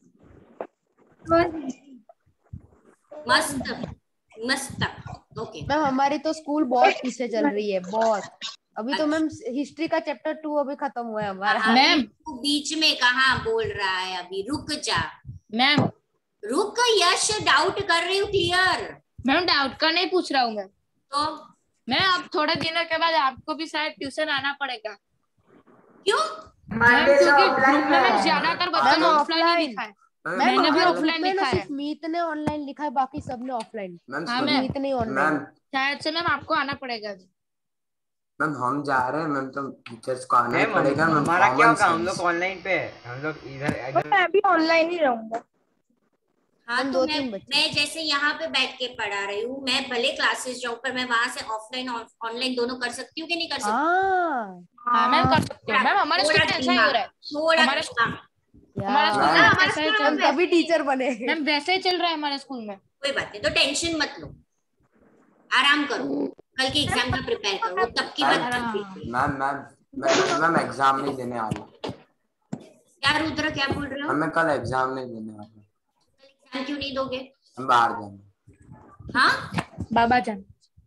मस्त। ओके मैम हमारी तो स्कूल बहुत पीछे चल रही है, बहुत। अभी तो मैम हिस्ट्री का चैप्टर 2 अभी खत्म हुआ है हमारा। मैम तू बीच में कहाँ बोल रहा है, अभी रुक जा। मैम रुक, यश डाउट कर रही हूँ, क्लियर। मैम डाउट का नहीं पूछ रहा हूँ मैं तो मैं अब थोड़े दिनों के बाद आपको भी शायद ट्यूशन आना पड़ेगा। क्यों? मैम क्योंकि ग्रुप में मैम ज्यादातर बच्चों ने ऑफलाइन ही लिखा है। मैंने भी ऑफलाइन लिखा है। सिर्फ मीत ने ऑनलाइन लिखा है, बाकी सबने ऑफलाइन। हाँ मैम, मीत नहीं ऑनलाइन। शायद से मैम आपको आना पड़ेगा। मैम हम जा रहे हैं मैम, तो टीचर्स को आना ही पड़ेगा। मैम हमारा क्या होगा, हम लोग ऑनलाइन पे, हम लोग इधर मैं भी ऑनलाइन ही रहूंगा। हाँ तो मैं जैसे यहाँ पे बैठ के पढ़ा रही हूँ, मैं भले क्लासेस जाऊँ पर मैं वहां से ऑफलाइन ऑनलाइन दोनों कर सकती हूँ कि नहीं कर सकती? हाँ मैम कर सकते हैं। मैम हमारे स्कूल में ऐसा ही हो रहा है। हमारे स्कूल में ऐसा ही चल रहा है। तभी टीचर बने। मैम वैसे ही चल रहा है हमारे स्कूल में। कोई बात नहीं, तो टेंशन मत लो, आराम करो, कल के एग्जाम का प्रिपेयर करो, तब की बात। मैम एग्जाम नहीं देने वाला। क्या रुद्र क्या बोल रहे हो? मैं कल एग्जाम नहीं देने वाला। एग्जाम क्यों नहीं दोगे? हम बाहर जाएंगे। हाँ बाबा जान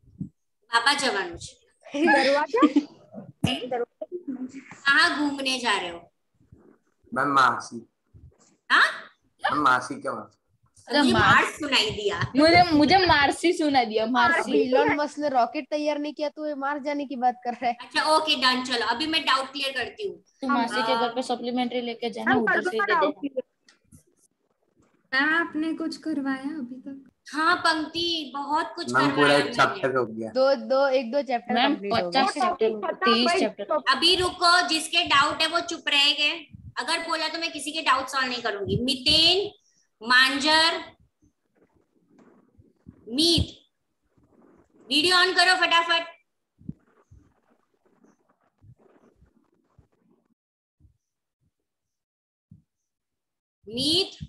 कहाँ घूमने जा रहे हो? मैम मासी। हाँ मैम मासी क्या बात? मुझे मार्स सुनाई दिया। मुझे मार्सी सुनाई दिया। मार्सी। इलॉन मस्क ने रॉकेट तैयार नहीं किया तो ये मार्स जाने की बात कर रहा है। अच्छा ओके डन, चलो अभी मैं डाउट क्लियर करती हूँ। तू मासी के घर पे सप्लीमेंट्री लेके जाना, उधर से दे देना। आपने कुछ करवाया अभी तक? हाँ पंक्ति बहुत कुछ मैम पूरा करवाया एक चैप्टर हो गया। दो चैप्टर कंप्लीट हो गए। 30 चैप्टर। अभी रुको, जिसके डाउट है वो चुप रहेंगे। अगर बोला तो मैं किसी के डाउट सॉल्व नहीं करूंगी। मितेन, मांजर, मीत, वीडियो ऑन करो फटाफट। मीत,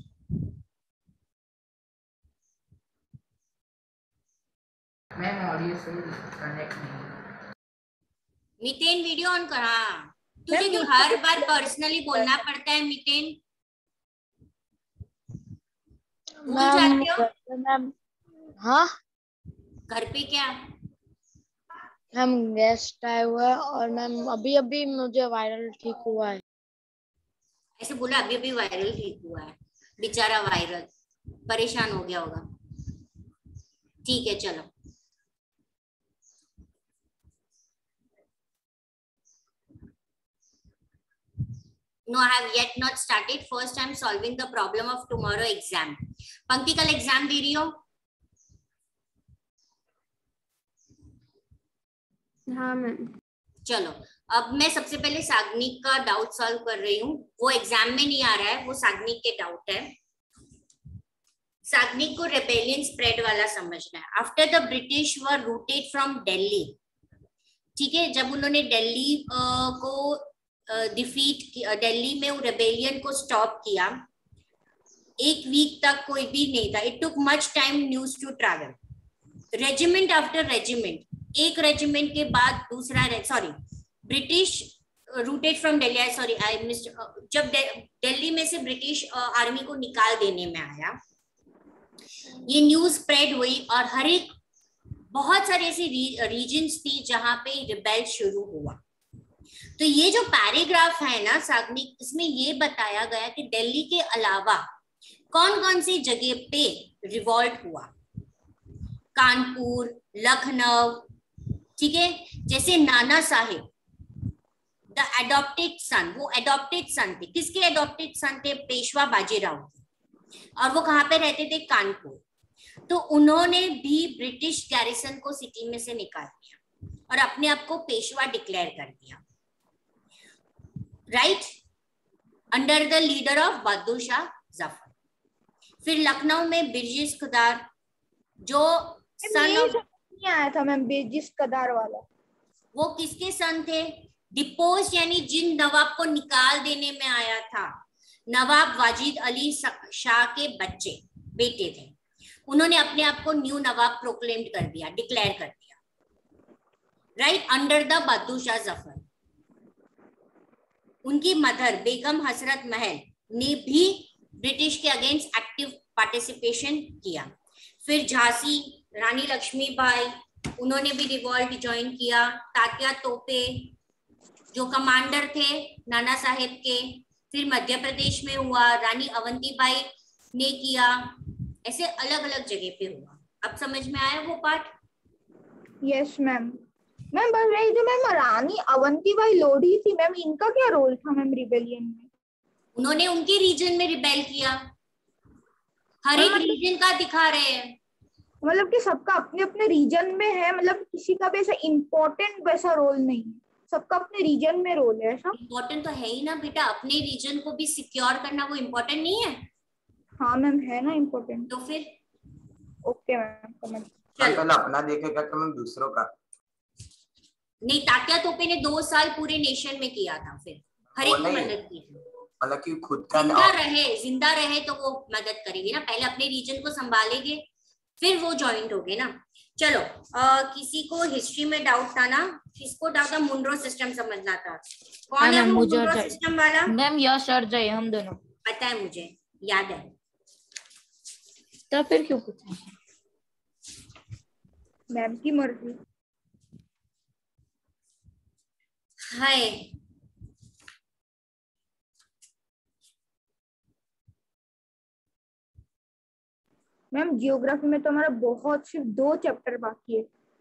मैम ऑडियो से कनेक्ट नहीं। मितेन वीडियो ऑन कर। हाँ तुझे क्यों हर बार पर्सनली बोलना पड़ता है मितेन? भूल जाते हो? मैम हाँ घर पे क्या? मैम गेस्ट आए हुआ है और मैम अभी मुझे वायरल ठीक हुआ है। ऐसे बोला अभी वायरल ठीक हुआ है, बेचारा वायरल परेशान हो गया होगा। ठीक है चलो। No, I have yet not started. First, I'm solving the problem of tomorrow exam. पंक्ति कल एग्जाम दे रही हो? हाँ मैम। चलो अब मैं सबसे पहले साग्निक का डाउट सॉल्व कर रही हूँ। वो एग्जाम में नहीं आ रहा है, वो साग्निक के डाउट है। साग्निक को रेबेलियन स्प्रेड वाला समझना है। After the British were routed from Delhi, ठीक है, जब उन्होंने दिल्ली को डिफीट किया, दिल्ली में रेबेलियन को स्टॉप किया, एक वीक तक कोई भी नहीं था। It took much time news to travel, regiment after regiment, एक रेजिमेंट के बाद दूसरा, sorry British routed from Delhi, sorry I missed, जब दिल्ली में से ब्रिटिश आर्मी को निकाल देने में आया, ये न्यूज स्प्रेड हुई और हर एक बहुत सारे ऐसे रीजन्स थी जहां पे रिबेल शुरू हुआ। तो ये जो पैराग्राफ है ना साग्निक, इसमें ये बताया गया कि दिल्ली के अलावा कौन कौन सी जगह पे रिवॉल्ट हुआ। कानपुर, लखनऊ, ठीक है, जैसे नाना साहिब द एडॉप्टेड सन, वो एडॉप्टेड सन थे। किसके एडॉप्टेड सन थे? पेशवा बाजीराव थे, और वो कहाँ पे रहते थे? कानपुर। तो उन्होंने भी ब्रिटिश गैरिसन को सिटी में से निकाल दिया और अपने आप को पेशवा डिक्लेयर कर दिया, right, under the leader of Bahadur Shah Zafar. फिर लखनऊ में बिरजिस खुदार, जो सन ऑफ नहीं आया था मैम, बेजिस कदार वाला। वो किसके सन थे? डिपोज यानी जिन नवाब को निकाल देने में आया था, नवाब वाजिद अली शाह के बच्चे बेटे थे। उन्होंने अपने आप को न्यू नवाब प्रोक्लेम्ड कर दिया, डिक्लेयर कर दिया, right, under the Bahadur Shah Zafar. उनकी मदर बेगम हसरत महल ने भी ब्रिटिश के अगेंस्ट एक्टिव पार्टिसिपेशन किया। फिर झांसी रानी लक्ष्मीबाई, उन्होंने भी रिवॉल्ट ज्वाइन किया। तात्या तोपे जो कमांडर थे नाना साहेब के, फिर मध्य प्रदेश में हुआ, रानी अवंतीबाई ने किया, ऐसे अलग अलग जगह पे हुआ। अब समझ में आया वो पार्ट? Yes ma'am. मैम बस रही जो मैम रानी अवंतीबाई लोधी थी मैम, इनका क्या रोल था मैम रिबेलियन में? उन्होंने उनके रीजन में रिबेल किया, हर एक रीजन का दिखा रहे हैं। मतलब कि सबका अपने अपने रीजन में है, मतलब किसी का भी ऐसा इम्पोर्टेंट वैसा रोल नहीं है, सबका अपने रीजन में रोल है। ऐसा इम्पोर्टेंट तो है ही ना बेटा, अपने रीजन को भी सिक्योर करना वो इम्पोर्टेंट नहीं है? हाँ मैम है ना इम्पोर्टेंट। तो फिर ओके मैम समझ। पहले अपना देखेगा कि मैम दूसरों का नहीं। तात्या तोपे ने 2 साल पूरे नेशन में किया था, फिर हर एक की मदद की थी। मतलब कि खुद का जिंदा रहे तो वो मदद करेगी ना, पहले अपने रीजन को संभालेंगे फिर वो ज्वाइंट हो गए ना। चलो किसी को हिस्ट्री में डाउट था ना? किसको डाउट था? मुनरो सिस्टम समझना था। कौन है वो मुनरो सिस्टम वाला? मैम यश और जय, हम दोनों। पता है मुझे, याद है। तो फिर क्यों पूछा? मैम की मर्जी। हाय मैम जियोग्राफी में तो हमारा बहुत सिर्फ 2 चैप्टर बाकी है।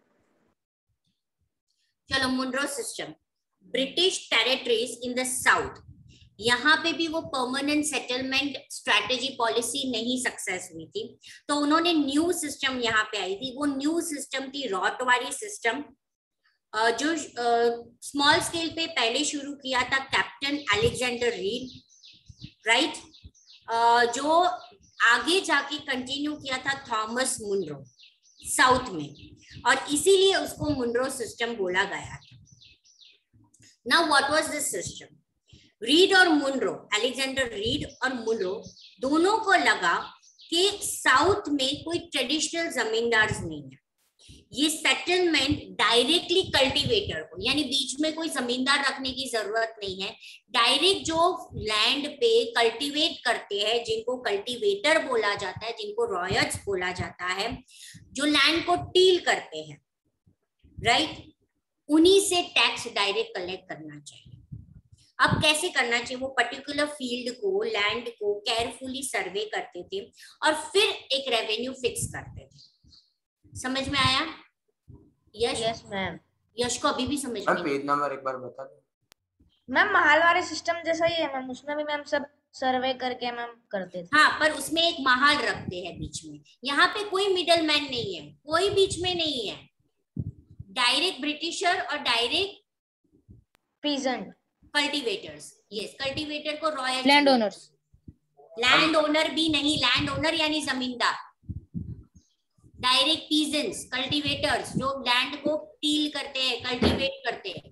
चलो Munro system, British territories in the south, यहाँ पे भी वो परमानेंट सेटलमेंट स्ट्रेटेजी पॉलिसी नहीं सक्सेस हुई थी, तो उन्होंने न्यू सिस्टम यहाँ पे आई थी। वो न्यू सिस्टम थी रॉटवारी सिस्टम, जो स्मॉल स्केल पे पहले शुरू किया था कैप्टन अलेक्जेंडर रीड, राइट, जो आगे जाके कंटिन्यू किया था थॉमस मुनरो साउथ में, और इसीलिए उसको मुनरो सिस्टम बोला गया था। Now what was this system? Read और मुनरो, अलेक्जेंडर रीड और मुनरो दोनों को लगा कि साउथ में कोई ट्रेडिशनल जमींदार नहीं है, ये सेटलमेंट डायरेक्टली कल्टीवेटर को, यानी बीच में कोई जमींदार रखने की जरूरत नहीं है, डायरेक्ट जो लैंड पे कल्टीवेट करते हैं, जिनको कल्टीवेटर बोला जाता है, जिनको रॉयट्स बोला जाता है, जो लैंड को टील करते हैं, राइट, उन्हीं से टैक्स डायरेक्ट कलेक्ट करना चाहिए। अब कैसे करना चाहिए? वो पर्टिकुलर फील्ड को, लैंड को केयरफुली सर्वे करते थे और फिर एक रेवेन्यू फिक्स करते थे। समझ में आया? यश? Yes ma'am. यश को अभी भी समझ में? पेज नंबर एक बार बता दो मैम। महालवारी सिस्टम जैसा ही है मैम, उसमें भी मैम सब सर्वे करके मैम करते थे। हाँ, पर उसमें एक महाल रखते हैं बीच में। यहाँ पे कोई मिडल मैन नहीं है, कोई बीच में नहीं है, डायरेक्ट ब्रिटिशर और direct peasant cultivators. Yes, cultivator को royal land owners. Land owner भी नहीं, लैंड ओनर यानी जमींदार, डायरेक्ट पीजेंट्स, कल्टीवेटर्स जो लैंड को टील करते हैं, कल्टीवेट करते हैं।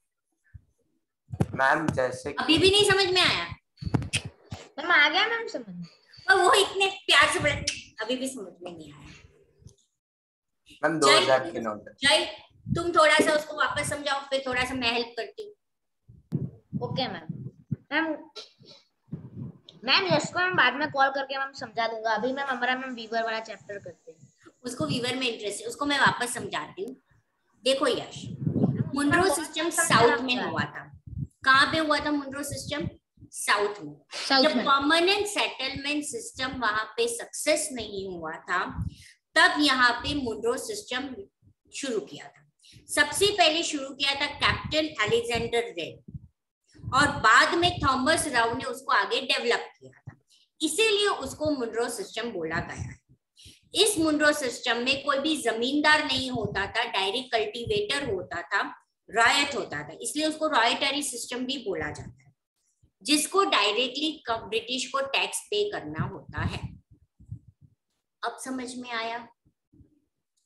मैम जैसे अभी भी नहीं समझ में आया? मैम आ गया मैम समझ, पर वो इतने प्यार से बोले, अभी भी समझ में नहीं आया। मैम 2000 की नोट। जय, तुम थोड़ा सा उसको वापस समझाओ, फिर थोड़ा सा मैं हेल्प करती हूँ। Okay ma'am. मैम यश को मैं बाद में कॉल करके मैम समझा दूंगा, अभी मैम हमारा मैम वीवर वाला चैप्टर करते हैं। उसको वीवर में इंटरेस्ट है, उसको मैं वापस समझाती हूँ। देखो यश, मुनरो सिस्टम साउथ में हुआ था। कहाँ पे हुआ था मुनरो सिस्टम? साउथ में। जब परमानेंट सेटलमेंट सिस्टम वहां पे सक्सेस नहीं हुआ था, तब यहाँ पे मुनरो सिस्टम शुरू किया था। सबसे पहले शुरू किया था कैप्टन अलेक्जेंडर रेड, और बाद में थॉमस राव ने उसको आगे डेवलप किया था, इसीलिए उसको मुनरो सिस्टम बोला गया है। इस मुनरो सिस्टम में कोई भी जमींदार नहीं होता था, डायरेक्ट कल्टीवेटर होता था, रॉयट होता था, इसलिए उसको रॉयटरी सिस्टम भी बोला जाता है, जिसको डायरेक्टली ब्रिटिश को टैक्स पे करना होता है। अब समझ में आया?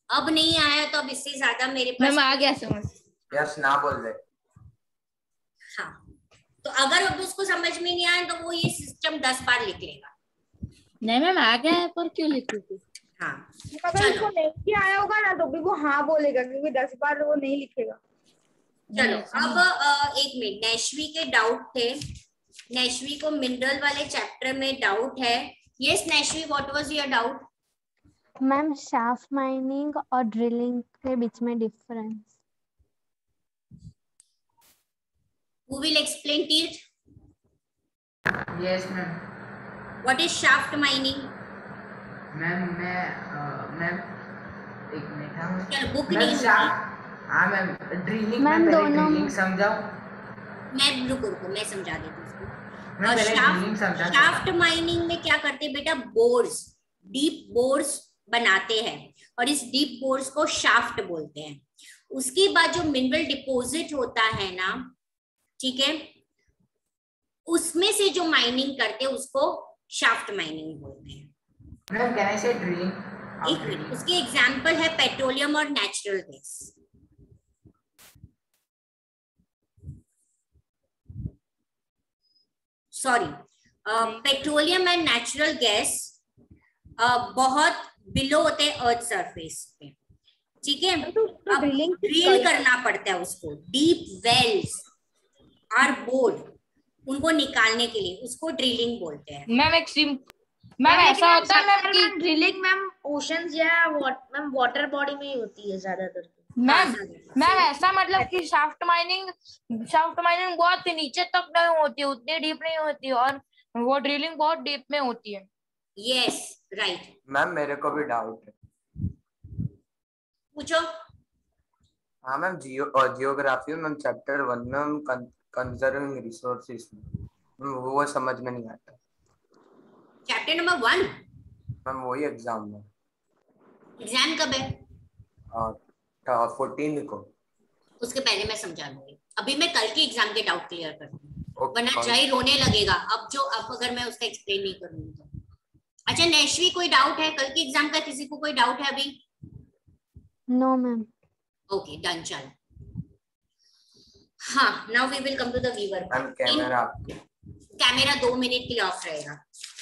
अब नहीं आया तो अब इससे ज्यादा मेरे पास मैम आ गया समझ। यस ना बोल दे। हाँ, तो अगर अब उसको समझ में नहीं आया तो वो ये सिस्टम 10 बार लिख लेगा। नहीं मैम आ गया है, पर क्यों लिखोगे? हाँ अगर उसको नहीं आया होगा ना तो भी वो हाँ बोलेगा, क्योंकि 10 बार वो नहीं लिखेगा। चलो अब एक मिनट, नैश्वी के डाउट थे, नैश्वी को मिनरल वाले चैप्टर में डाउट है। Yes Nashvi, what was your doubt? Ma'am shaft mining और ड्रिलिंग के बीच में difference. Who will explain, Teerth? Yes, ma'am. What is shaft mining? Ma'am ma'am एक मिनट। हाँ चल बुक मैम नहीं हाँ मैम ड्रिलिंग। मैम दोनों ड्रिलिंग समझाओ। मैं रुको मैं समझा देती हूँ उसको। मैं पहले ड्रिलिंग समझा। शाफ्ट माइनिंग में क्या करते हैं बेटा, बोर्स, डीप बोर्स बनाते हैं और इस डीप बोर्स को शाफ्ट बोलते हैं। उसके बाद जो मिनरल डिपॉजिट होता है ना, ठीक है, उसमें से जो माइनिंग करते हैं उसको शाफ्ट माइनिंग बोलते हैं। मैम कैन आई से ड्रिलिंग? एक मिनट, उसके एग्जांपल है पेट्रोलियम और natural gas. Sorry, petroleum and natural gas बहुत बिलो होते हैं अर्थ सरफेस पे, ठीक है। अब ड्रिल करना पड़ता है उसको, डीप वेल्स आर बोर्ड, उनको निकालने के लिए उसको ड्रिलिंग बोलते हैं। मैम ऐसा होता है मैम कि ड्रिलिंग मैम ओशंस या मैम वाटर बॉडी में ही होती है ज्यादातर। मैम ऐसा मतलब कि शाफ्ट माइनिंग बहुत नीचे तक नहीं होती है, उतनी डीप नहीं होती है, और वो ड्रिलिंग बहुत डीप में होती है। Yes right. मैम मेरे को भी डाउट है। पूछो। हाँ मैम, जियोग्राफी में मैम चैप्टर 1 में हम कंजर्विंग रिसोर्सेज वो समझ में नहीं आता। चैप्टर नंबर 1 मैम वही एग्जाम में। एग्जाम कब है? 14 को। उसके पहले मैं समझा दूंगी। अभी मैं कल के एग्जाम के डाउट क्लियर करती हूँ, वरना Okay. जय रोने लगेगा अब अगर मैं उसका एक्सप्लेन नहीं करूंगी तो। अच्छा नैश्वी, कोई डाउट है कल के एग्जाम का? किसी को कोई डाउट है अभी? No ma'am. ओके डन, चल। हाँ, now we will come to the viewer. Ma'am camera camera 2 minute के लिए ऑफ रहेगा।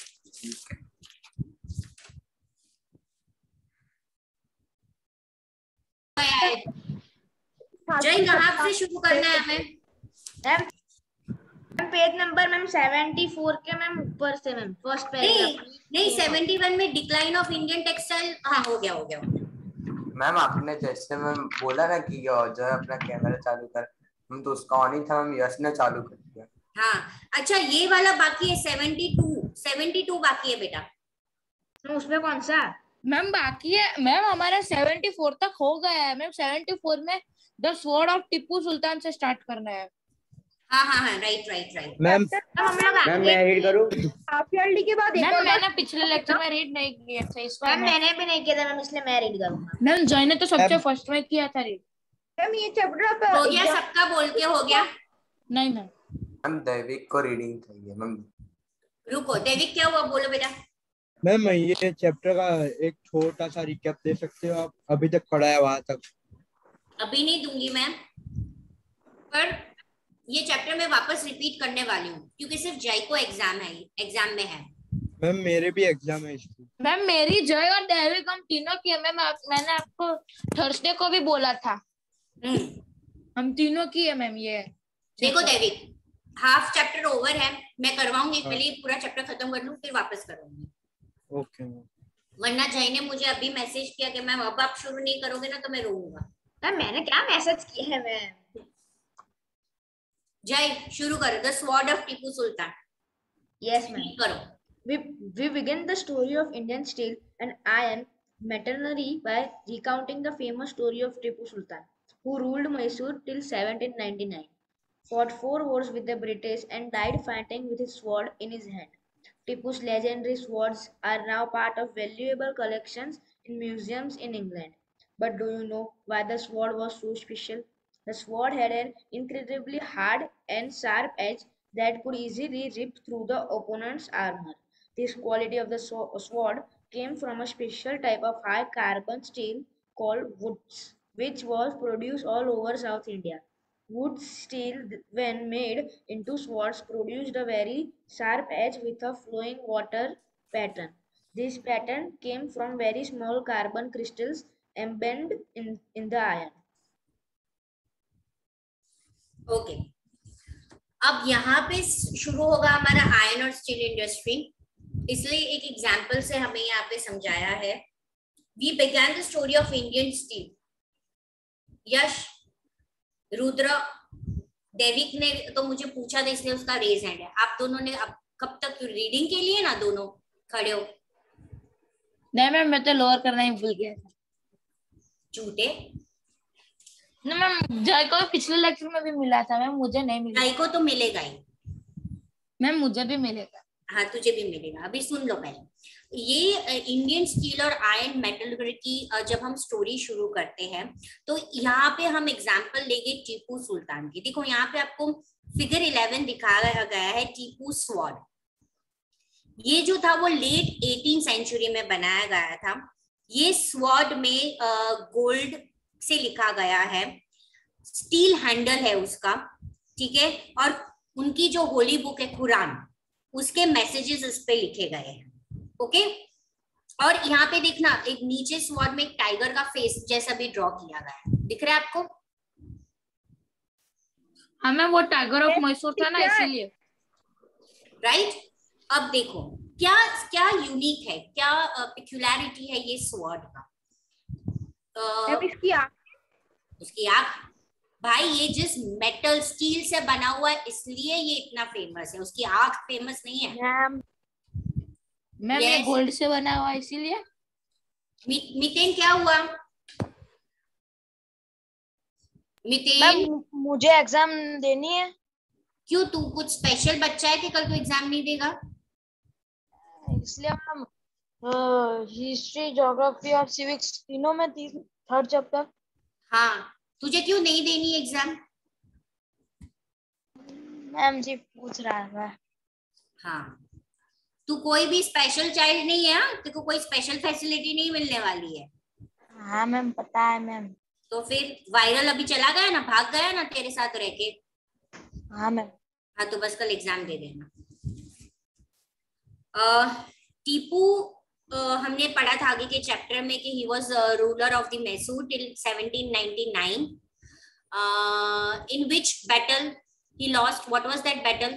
जय, कहाँ से शुरू करना है हमें? मैम पेज नंबर मैम 74 के मैम ऊपर से मैम फर्स्ट पैराग्राफ। नहीं 71 में डिक्लाइन ऑफ इंडियन टेक्सटाइल। हाँ हो गया। मैम आपने जैसे मैम बोला ना कि जो है अपना कैमरा चालू कर, हम तो उसका ऑन ही था मैम, यश ने चालू कर दिया। हाँ अच्छा, ये वाला बाकी है, 72 बाकी है बेटा। उसमें कौन सा मैम बाकी है? मैम हमारा 74 तक हो गया है मैम। 74 में the sword of Tippu Sultan से स्टार्ट करना है। हाँ राइट। मैम मैं रीड करूं? हाफ ईयरली के बाद एक और मैंने पिछले लेक्चर में रीड नहीं किया था, इस बार मैंने भी नहीं किया था मैम, इसलिए मैं रीड करूंगा। मैम जॉय ने तो सबसे फर्स्ट में किया था रीड। मैम ये चैप्टर हो गया सबका? बोल के हो गया? नहीं मैम। मैम दैविक को रीडिंग चाहिए मैम। रुको दैविक, क्या हुआ? बोलो बेटा। मैम ये चैप्टर का एक छोटा सा रिकैप दे सकते हो आप? अभी तक पढ़ा है वहां तक। अभी नहीं दूंगी मैम, पर ये चैप्टर मैं वापस रिपीट करने वाली हूँ क्योंकि सिर्फ जय को एग्जाम में है। मैम मेरे भी एग्जाम है इसकी। मैम मेरी, जय और दैविक हम तीनों की है मैम। मैंने आपको थर्सडे को भी बोला था, हम तीनों की है मैम। ये देखो दैविक, हाफ चैप्टर ओवर है, मैं करवाऊंगी, पहले पूरा चैप्टर खत्म कर लूँ फिर वापस करूंगी। Okay ma'am. वरना जय ने मुझे अभी मैसेज किया कि मैम अब आप शुरू नहीं करोगे ना तो मैं रोऊंगा। मैम मैंने क्या मैसेज किया है मैम? जय शुरू करो, the sword of Tipu Sultan. Yes ma'am करो। We begin the story of Indian steel and iron machinery by recounting the famous story of Tipu Sultan, who ruled Mysore till 1799, fought 4 wars with the British and died fighting with his sword in his hand. Tipu's legendary swords are now part of valuable collections in museums in England. But do you know why the sword was so special? The sword had an incredibly hard and sharp edge that could easily rip through the opponent's armor. This quality of the sword came from a special type of high carbon steel called woods, which was produced all over South India. Wood steel, when made into swords, produced a very sharp edge with a flowing water pattern. This pattern came from very small carbon crystals embedded in the iron. Okay अब यहाँ पे शुरू होगा हमारा iron और steel industry, इसलिए एक example से हमें यहाँ पे समझाया है. We begin the story of Indian steel. Yash, Rudra, Devik ने तो मुझे पूछा था इसलिए उसका रेज हैंड है. आप दोनों ने अब कब तक रीडिंग के लिए ना दोनों खड़े हो? नहीं मैम, मैं तो लोअर करना ही भूल गया था. झूठे. नहीं मैम, जय को पिछले लेक्चर में भी मिला था मैम, मुझे नहीं मिला. जय को तो मिलेगा ही मैम, मुझे भी मिलेगा. हाँ तुझे भी मिलेगा. अभी सुन लो पहले. ये इंडियन स्टील और आयरन मेटलर्जी की जब हम स्टोरी शुरू करते हैं तो यहाँ पे हम एग्जांपल लेंगे टीपू सुल्तान की. देखो यहाँ पे आपको फिगर 11 दिखाया गया है टीपू स्वॉर्ड. ये जो था वो लेट 18th सेंचुरी में बनाया गया था. ये स्वॉर्ड में गोल्ड से लिखा गया है, स्टील हैंडल है उसका, ठीक है. और उनकी जो होली बुक है कुरान, उसके मैसेजेस इस पे लिखे गए हैं. ओके और यहाँ पे देखना एक नीचे स्वॉर्ड में एक टाइगर का फेस जैसा भी ड्रॉ किया गया है. दिख रहा है आपको? हमें वो टाइगर ऑफ मैसूर था ना, इसीलिए. राइट. अब देखो क्या क्या यूनिक है, क्या पेक्युलैरिटी है ये स्वॉर्ड का. इसकी आंख भाई, ये जिस मेटल स्टील से बना हुआ है इसलिए ये इतना फेमस है. उसकी आंख फेमस नहीं है मैम. ये गोल्ड से बना हुआ है इसीलिए. मितेन क्या हुआ? मितेन मुझे एग्जाम देनी है. क्यों, तू कुछ स्पेशल बच्चा है कि कल तू एग्जाम नहीं देगा? इसलिए मैम हिस्ट्री, ज्योग्राफी और सिविक्स तीनों में थर्ड चैप्टर. हाँ तुझे क्यों नहीं देनी एग्जाम? मैम जी पूछ रहा है. हाँ तू कोई भी स्पेशल चाइल्ड नहीं है. तेरे को कोई स्पेशल फैसिलिटी नहीं मिलने वाली है. हाँ मैम पता है मैम. तो फिर वायरल अभी चला गया ना, भाग गया ना तेरे साथ रह के. हाँ मैम. हाँ तो बस कल एग्जाम दे देना. टीपू हमने पढ़ा था आगे के चैप्टर में कि he was ruler of the Mysore till 1799. In which battle he lost? What was that battle?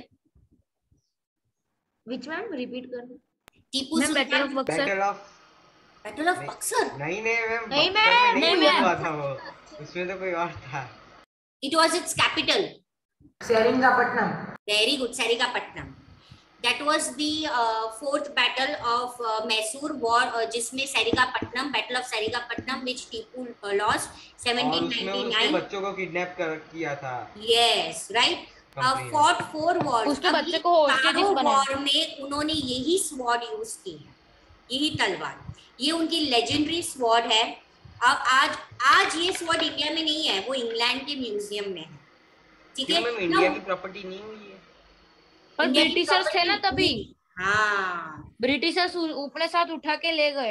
Which one? Repeat करना. टीपू सुल्तान. Battle of Buxar. नहीं मैम, नहीं मैम, नहीं मैम, था वो, उसमें तो कोई और था. It was its capital. Seringapatam. Very good, Seringapatam. That was the fourth battle of Mysore war, जिसमें Seringapatam, battle of Seringapatam, which Tipu lost 1799. बच्चों को किडनैप किया था. Yes, right. Fought 4 wars. उसके बच्चे को hostage बनाया. वॉर में उन्होंने यही स्वॉर्ड यूज की है, यही तलवार. ये उनकी लेजेंडरी स्वॉर्ड है. अब आज ये स्वॉर्ड इंडिया में नहीं है, वो इंग्लैंड के म्यूजियम में है. ठीक है, इंडिया की प्रॉपर्टी नहीं हुई है. पर ब्रिटिशर्स थे ना तभी. हाँ ब्रिटिशर्स अपने साथ उठा के ले गए.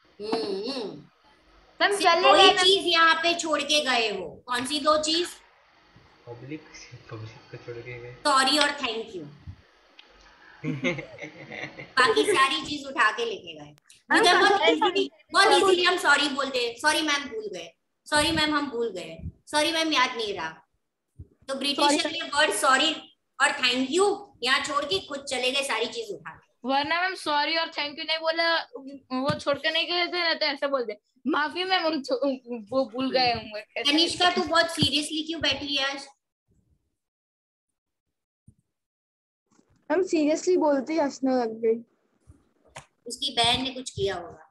कोई चीज यहाँ पे छोड़ के गए हो. कौन सी 2 चीज? पब्लिक को छोड़ के गए. सॉरी और थैंक यू. बाकी सारी चीज उठा के लेके गए. बहुत इजीली हम सॉरी बोलते. सॉरी मैम भूल गए, सॉरी मैम हम भूल गए, सॉरी मैम याद नहीं रहा. तो ब्रिटिशर ने वर्ड सॉरी और थैंक यू यहाँ छोड़ के खुद चले गए सारी चीज उठा के. वरना मैम सॉरी और थैंक यू नहीं बोला, वो छोड़ के नहीं गए थे ना, तो ऐसे बोलते माफी मैम वो भूल गए होंगे. तनिष्का तू बहुत सीरियसली क्यों बैठी है आज? हम सीरियसली बोलते ही हंसने लग गई. उसकी बहन ने कुछ किया होगा.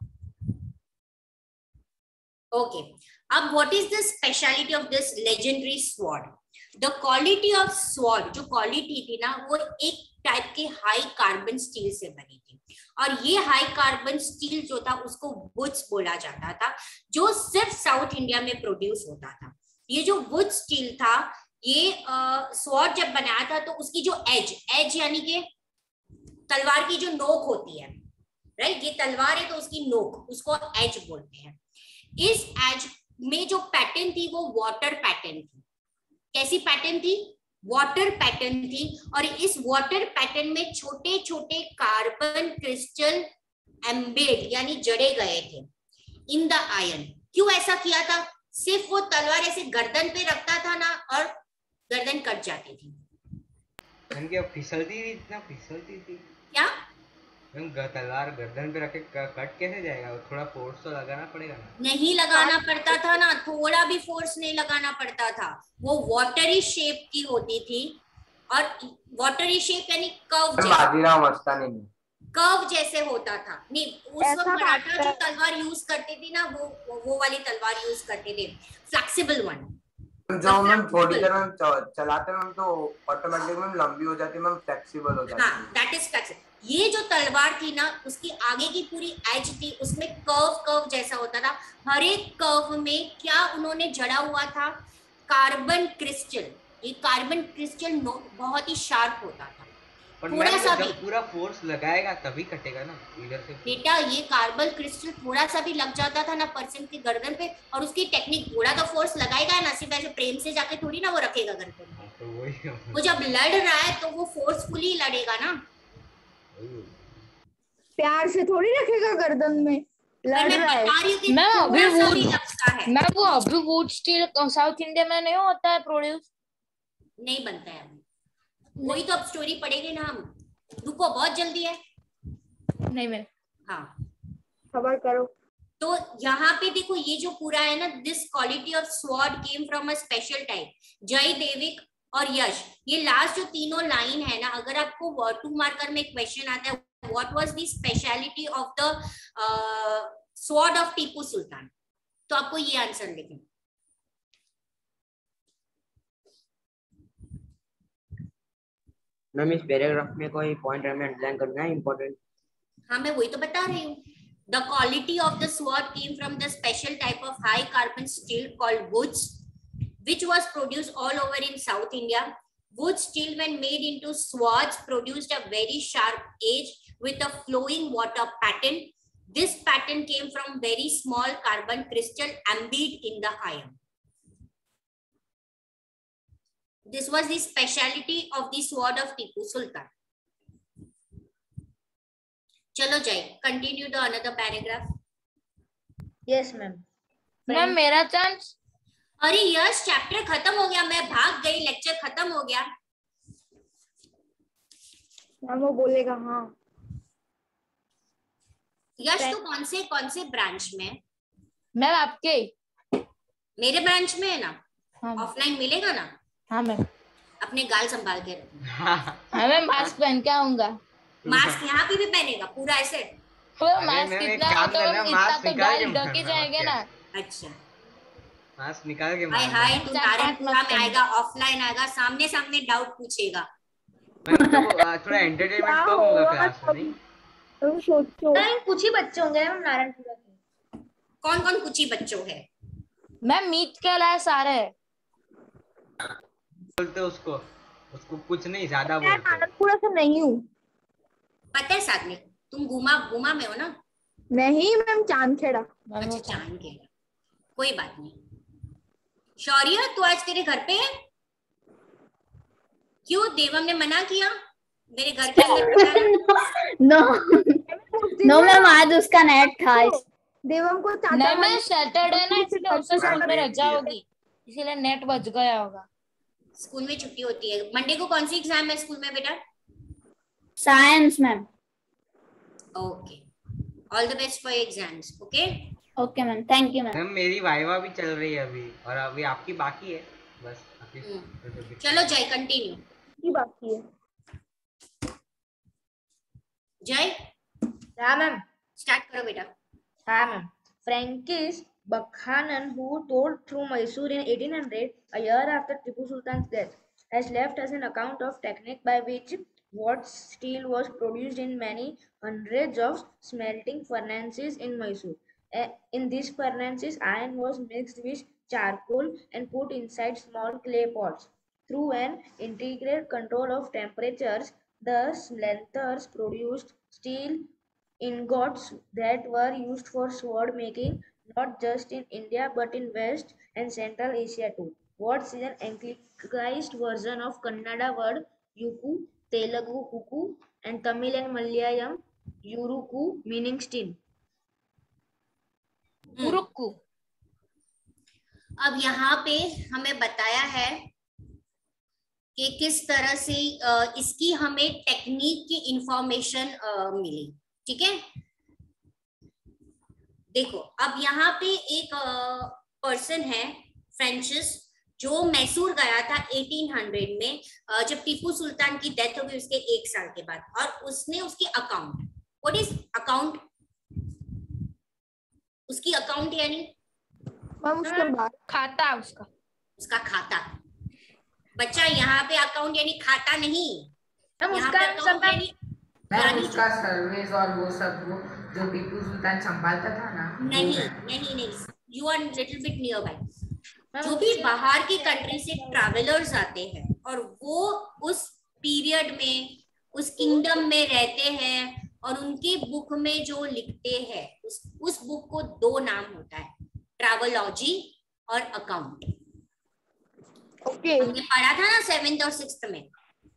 ओके अब what is the speciality of this legendary sword? The quality of sword, जो क्वालिटी थी ना, वो एक टाइप के हाई कार्बन स्टील से बनी थी. और ये हाई कार्बन स्टील जो था उसको वुड्स बोला जाता था, जो सिर्फ साउथ इंडिया में प्रोड्यूस होता था. ये जो वुड स्टील था, ये स्वॉर्ड जब बनाया था तो उसकी जो एज यानी कि तलवार की जो नोक होती है, राइट, ये तलवार है तो उसकी नोक, उसको एज बोलते हैं. इस एज में जो पैटर्न थी वो वाटर पैटर्न थी। कैसी पैटर्न थी? वाटर पैटर्न थी। और इस वाटर पैटर्न में छोटे छोटे कार्बन क्रिस्टल एम्बेड यानी जड़े गए थे इन द आयन। क्यों ऐसा किया था? सिर्फ वो तलवार ऐसे गर्दन पे रखता था ना और गर्दन कट जाती थी। क्या फिसलती थी? इतना फिसलती थी क्या? तलवार गर्दन पे रखे कट कैसे जाएगा? थोड़ा फोर्स तो लगाना पड़ेगा ना। नहीं लगाना पड़ता था ना, थोड़ा भी फोर्स नहीं लगाना पड़ता था। वो वाटरी शेप की होती थी और वाटरी शेप यानी कर्व जैसे होता था। नहीं, उस वक्त मराठा जो तलवार यूज करते थे ना वो वाली तलवार यूज करते थे, फ्लेक्सिबल वन। जो मैम थोड़ी देर में चलाते हैं तो ऑटोमेटिक में लंबी हो जाती है, मैम फ्लेक्सिबल हो जाती है। हाँ, दैट इज फ्लेक्सिबल। ये जो तलवार थी ना उसकी आगे की पूरी एज थी, उसमें कर्व जैसा होता था। हर एक कर्व में क्या उन्होंने जड़ा हुआ था? Carbon crystal. ये कार्बन क्रिस्टल बहुत ही शार्प होता था। थोड़ा सा भी पूरा फोर्स लगाएगा तभी कटेगा ना इधर से। बेटा ये कार्बन क्रिस्टल थोड़ा सा भी लग जाता था ना पर्सन की गर्दन पे, और उसकी टेक्निक थोड़ा तो फोर्स लगाएगा ना, सिर्फ ऐसे प्रेम से जाके थोड़ी ना वो रखेगा गर्दन में। तो वो जब लड़ रहा है तो वो फोर्सफुली लड़ेगा ना, प्यार से थोड़ी रखेगा गर्दन में। लड़ रहा है। मैं वो अभी वुड स्टील साउथ इंडिया में नहीं होता है प्रोड्यूस, नहीं बनता है अभी। वही तो अब स्टोरी पढ़ेंगे ना हम। रुको, बहुत जल्दी है। नहीं मैं हाँ खबर करो। तो यहाँ पे देखो ये जो पूरा है ना, this quality of sword came from a special type. Jay, Devik और यश, ये लास्ट जो तीनों लाइन है ना, अगर आपको 2 मार्कर में क्वेश्चन आता है what was the speciality of the sword of Tipu Sultan, तो आपको ये आंसर लिखें। मैम इस पैराग्राफ में कोई पॉइंट हमें अंडरलाइन करना है इंपॉर्टेंट? हाँ मैं वही तो बता रही हूँ। The quality of the sword came from the special type of high carbon steel called woods, which was produced all over in South India. Wood steel, when made into swords, produced a very sharp edge with a flowing water pattern. This pattern came from very small carbon crystal embedded in the iron. This was the speciality of the sword of Tipu Sultan. चलो जाए, continue the another paragraph. Yes ma'am. Ma'am मेरा chance. अरे yes, chapter खत्म हो गया, मैं भाग गई, लेक्चर खत्म हो गया। मैम वो बोलेगा हाँ। यश तो कौन से ब्रांच में? मैम आपके। मेरे ब्रांच में है ना। हाँ। ऑफलाइन मिलेगा ना? हाँ मैम। अपने गाल संभाल के रखो। हाँ मैम, मास्क पहन के आऊंगा। मास्क यहाँ पे भी पहनेगा पूरा ऐसे? मास्क इतना तो गाल ढके जाएंगे ना। अच्छा मास्क निकाल के हाय तू नारायणपुरा में आएगा, ऑफलाइन आएगा, सामने सामने डाउट पूछेगा। थोड़ा एंटरटेनमेंट कम होगा क्लास में, नहीं? तुम सोचो कुछ ही बच्चे होंगे मैम नारायणपुरा के। कौन कौन कुछ ही बच्चों है? मैम मीत के लाए सारे बोलते उसको कुछ नहीं ज्यादा बोलते। नारायणपुरा से नहीं हूँ। पता है साथ में तुम गुमा में हो ना? नहीं मैम, चांदखेड़ा। अच्छा चांदखेड़ा, कोई बात नहीं। शौर्य तू आज तेरे घर पे है? क्यों, देवम ने मना किया मेरे घर के अंदर? नो मैम, आज उसका नेट था। देवम को नहीं मैं सैटरडे ना, इसलिए उससे स्कूल में रजा होगी, इसीलिए नेट बच गया होगा। स्कूल में छुट्टी होती है। मंडे को कौन सी एग्जाम है स्कूल में बेटा? Science ma'am. Okay, all the best for exams. Okay okay ma'am, thank you ma'am. Ma'am मेरी वाइवा भी चल रही है अभी, और अभी आपकी बाकी है बस। चलो जय कंटिन्यू। की बाकी है जय। हाँ मैम। स्टार्ट करो बेटा। हाँ ma'am. Frankish Bakhanan, who told through Mysore in 1800, a year after Tipu Sultan's death, has left us an account of technique by which what steel was produced in many hundreds of smelting furnaces in Mysore. In these furnaces, iron was mixed with charcoal and put inside small clay pots. Through an integrated control of temperatures, the smelters produced steel ingots that were used for sword making, not just in India but in West and Central Asia too. What is an anglicized version of Kannada word yuku, Telugu kuku, and Tamil and Malayalam yuruku, meaning still? Urukku. अब यहाँ पे हमें बताया है कि किस तरह से इसकी हमें टेक्निक की इंफॉर्मेशन मिली। ठीक है, देखो अब यहाँ पे एक पर्सन है फ्रेंचिस, जो मैसूर गया था 1800 में, जब टीपू सुल्तान की डेथ हो गई उसके 1 साल के बाद, और उसने उसकी अकाउंट, व्हाट इज अकाउंट, उसकी अकाउंट यानी खाता, उसका खाता। बच्चा यहाँ पे अकाउंट यानी खाता नहीं, यहाँ पे अकाउंट यानी उसका सर्विस और वो सब, वो जो टीपू सुल्तान संभालता था ना। नहीं, you are little bit nearby. जो भी बाहर की कंट्री से ट्रैवलर्स आते हैं और वो उस पीरियड में उस किंगडम में रहते हैं और उनकी बुक में जो लिखते हैं उस बुक को 2 नाम होता है, ट्रैवलॉजी और अकाउंट। हमने पढ़ा था ना 7th और 6th में।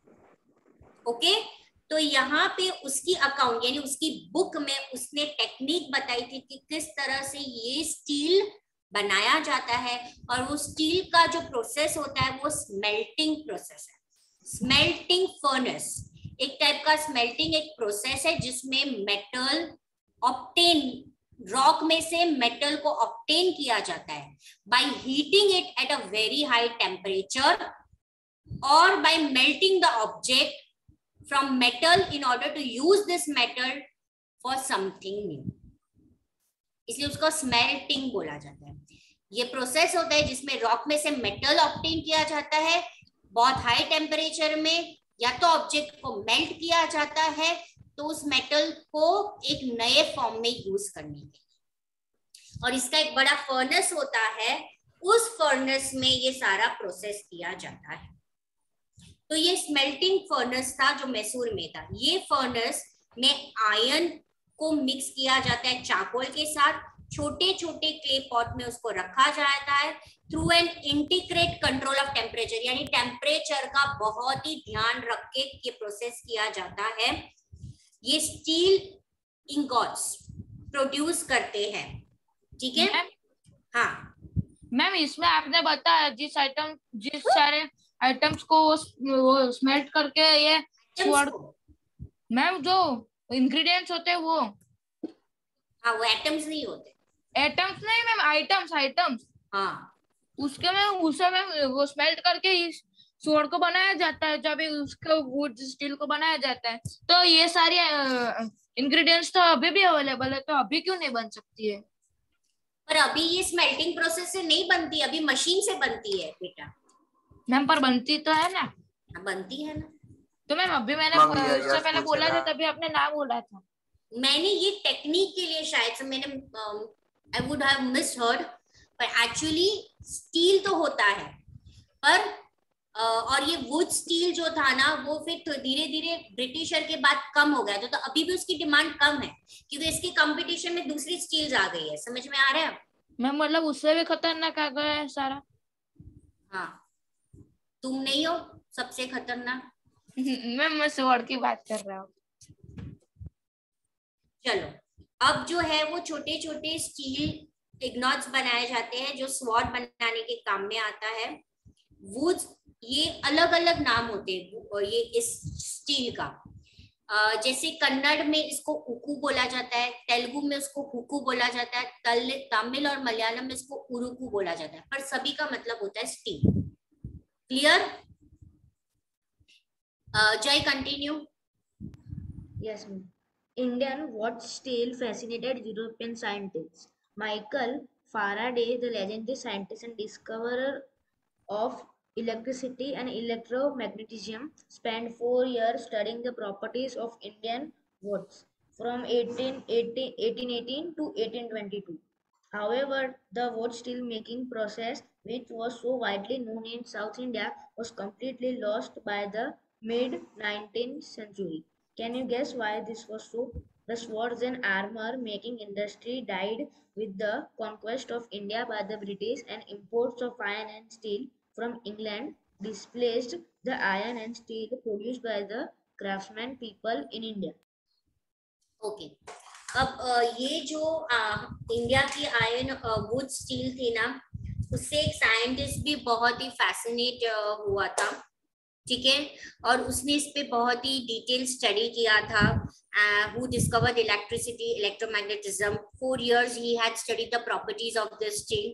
ओके, तो यहाँ पे उसकी अकाउंट यानी उसकी बुक में उसने टेक्निक बताई थी कि किस तरह से ये स्टील बनाया जाता है, और वो स्टील का जो प्रोसेस होता है वो स्मेल्टिंग प्रोसेस है। स्मेल्टिंग फर्नेस एक टाइप का स्मेल्टिंग एक प्रोसेस है जिसमें मेटल ऑब्टेन, रॉक में से मेटल को ऑब्टेन किया जाता है by heating it at a very high temperature और by melting the object from metal in order to use this metal for something new, इसलिए उसको स्मेल्टिंग बोला जाता है। ये प्रोसेस होता है जिसमें रॉक में से मेटल ऑब्टेन किया जाता है बहुत हाई टेम्परेचर में, या तो ऑब्जेक्ट को मेल्ट किया जाता है तो उस मेटल को एक नए फॉर्म में यूज करने के लिए, और इसका एक बड़ा फर्नेस होता है, उस फर्नेस में ये सारा प्रोसेस किया जाता है। तो ये स्मेल्टिंग फर्नेस था जो मैसूर में था। ये फर्नेस में आयरन को मिक्स किया जाता है चारकोल के साथ, छोटे छोटे क्ले पॉट में उसको रखा जाता है through an integrate control of temperature, यानी टेम्परेचर का बहुत ही ध्यान रख के ये प्रोसेस किया जाता है। ये स्टील इंगॉट्स प्रोड्यूस करते हैं। ठीक है, हाँ मैम, इसमें आपने बताया जिस सारे आइटम्स को वो स्मेल्ट करके ये मैम जो इंग्रेडिएंट्स होते हैं वो, हाँ वो एटम्स नहीं होते, एटम्स नहीं मैम, आइटम्स हाँ, उसके में उसे में वो स्मेल्ट करके इस स्वॉर्ड को बनाया जाता है, जब उसको वुड स्टील को बनाया जाता है। तो ये सारी इंग्रेडिएंट्स तो अभी भी अवेलेबल है, तो अभी क्यों नहीं बन सकती है? पर अभी ये स्मेल्टिंग प्रोसेस से नहीं बनती, अभी मशीन से बनती है बेटा। मैम पर बनती तो है ना? बनती है ना। तो मैम अभी मैंने इससे पहले बोला था, तभी आपने ना बोला था। मैंने ये टेक्निक के लिए शायद से मैंने आई वुड हैव मिसहर्ड, पर एक्चुअली स्टील तो होता है, पर और ये वुड स्टील जो था ना वो फिर तो धीरे धीरे ब्रिटिशर के बाद कम हो गया, तो अभी भी उसकी डिमांड कम है क्योंकि इसके कंपटीशन में दूसरी स्टील्स आ गई है। समझ में आ रहा है मैम? मतलब उससे भी खतरनाक आ गया है सारा। हाँ, तुम नहीं हो सबसे खतरनाक। मैं स्वॉर्ड की बात कर रहा हूँ। चलो, अब जो है वो छोटे छोटे स्टील इग्नॉट्स बनाए जाते हैं जो स्वॉर्ड बनाने के काम में आता है। वुड्स, ये अलग अलग नाम होते हैं ये इस स्टील का। जैसे कन्नड़ में इसको उकू बोला जाता है, तेलुगु में उसको हुकू बोला जाता है, तमिल और मलयालम में इसको उरुकू बोला जाता है, पर सभी का मतलब होता है steel. Clear? Jai, continue. Yes, ma'am. Indian watch steel fascinated European scientists. Michael Faraday, the legendary scientist and discoverer of electricity and electromagnetism, spent 4 years studying the properties of Indian watch from 1818 to 1822. However, the watch steel making process, which was so widely known in South India, was completely lost by the mid-19th century. Can you guess why this was so? The swords and armor making industry died with the conquest of India by the British, and imports of iron and steel from England displaced the iron and steel produced by the craftsman people in India. Okay अब ये जो India की iron would steel थी ना, उससे एक scientist भी बहुत ही फैसिनेट हुआ था, ठीक है, और उसने इस पे बहुत ही डिटेल स्टडी किया था. Who discovered electricity, electromagnetism. 4 years he had studied the properties of the steel.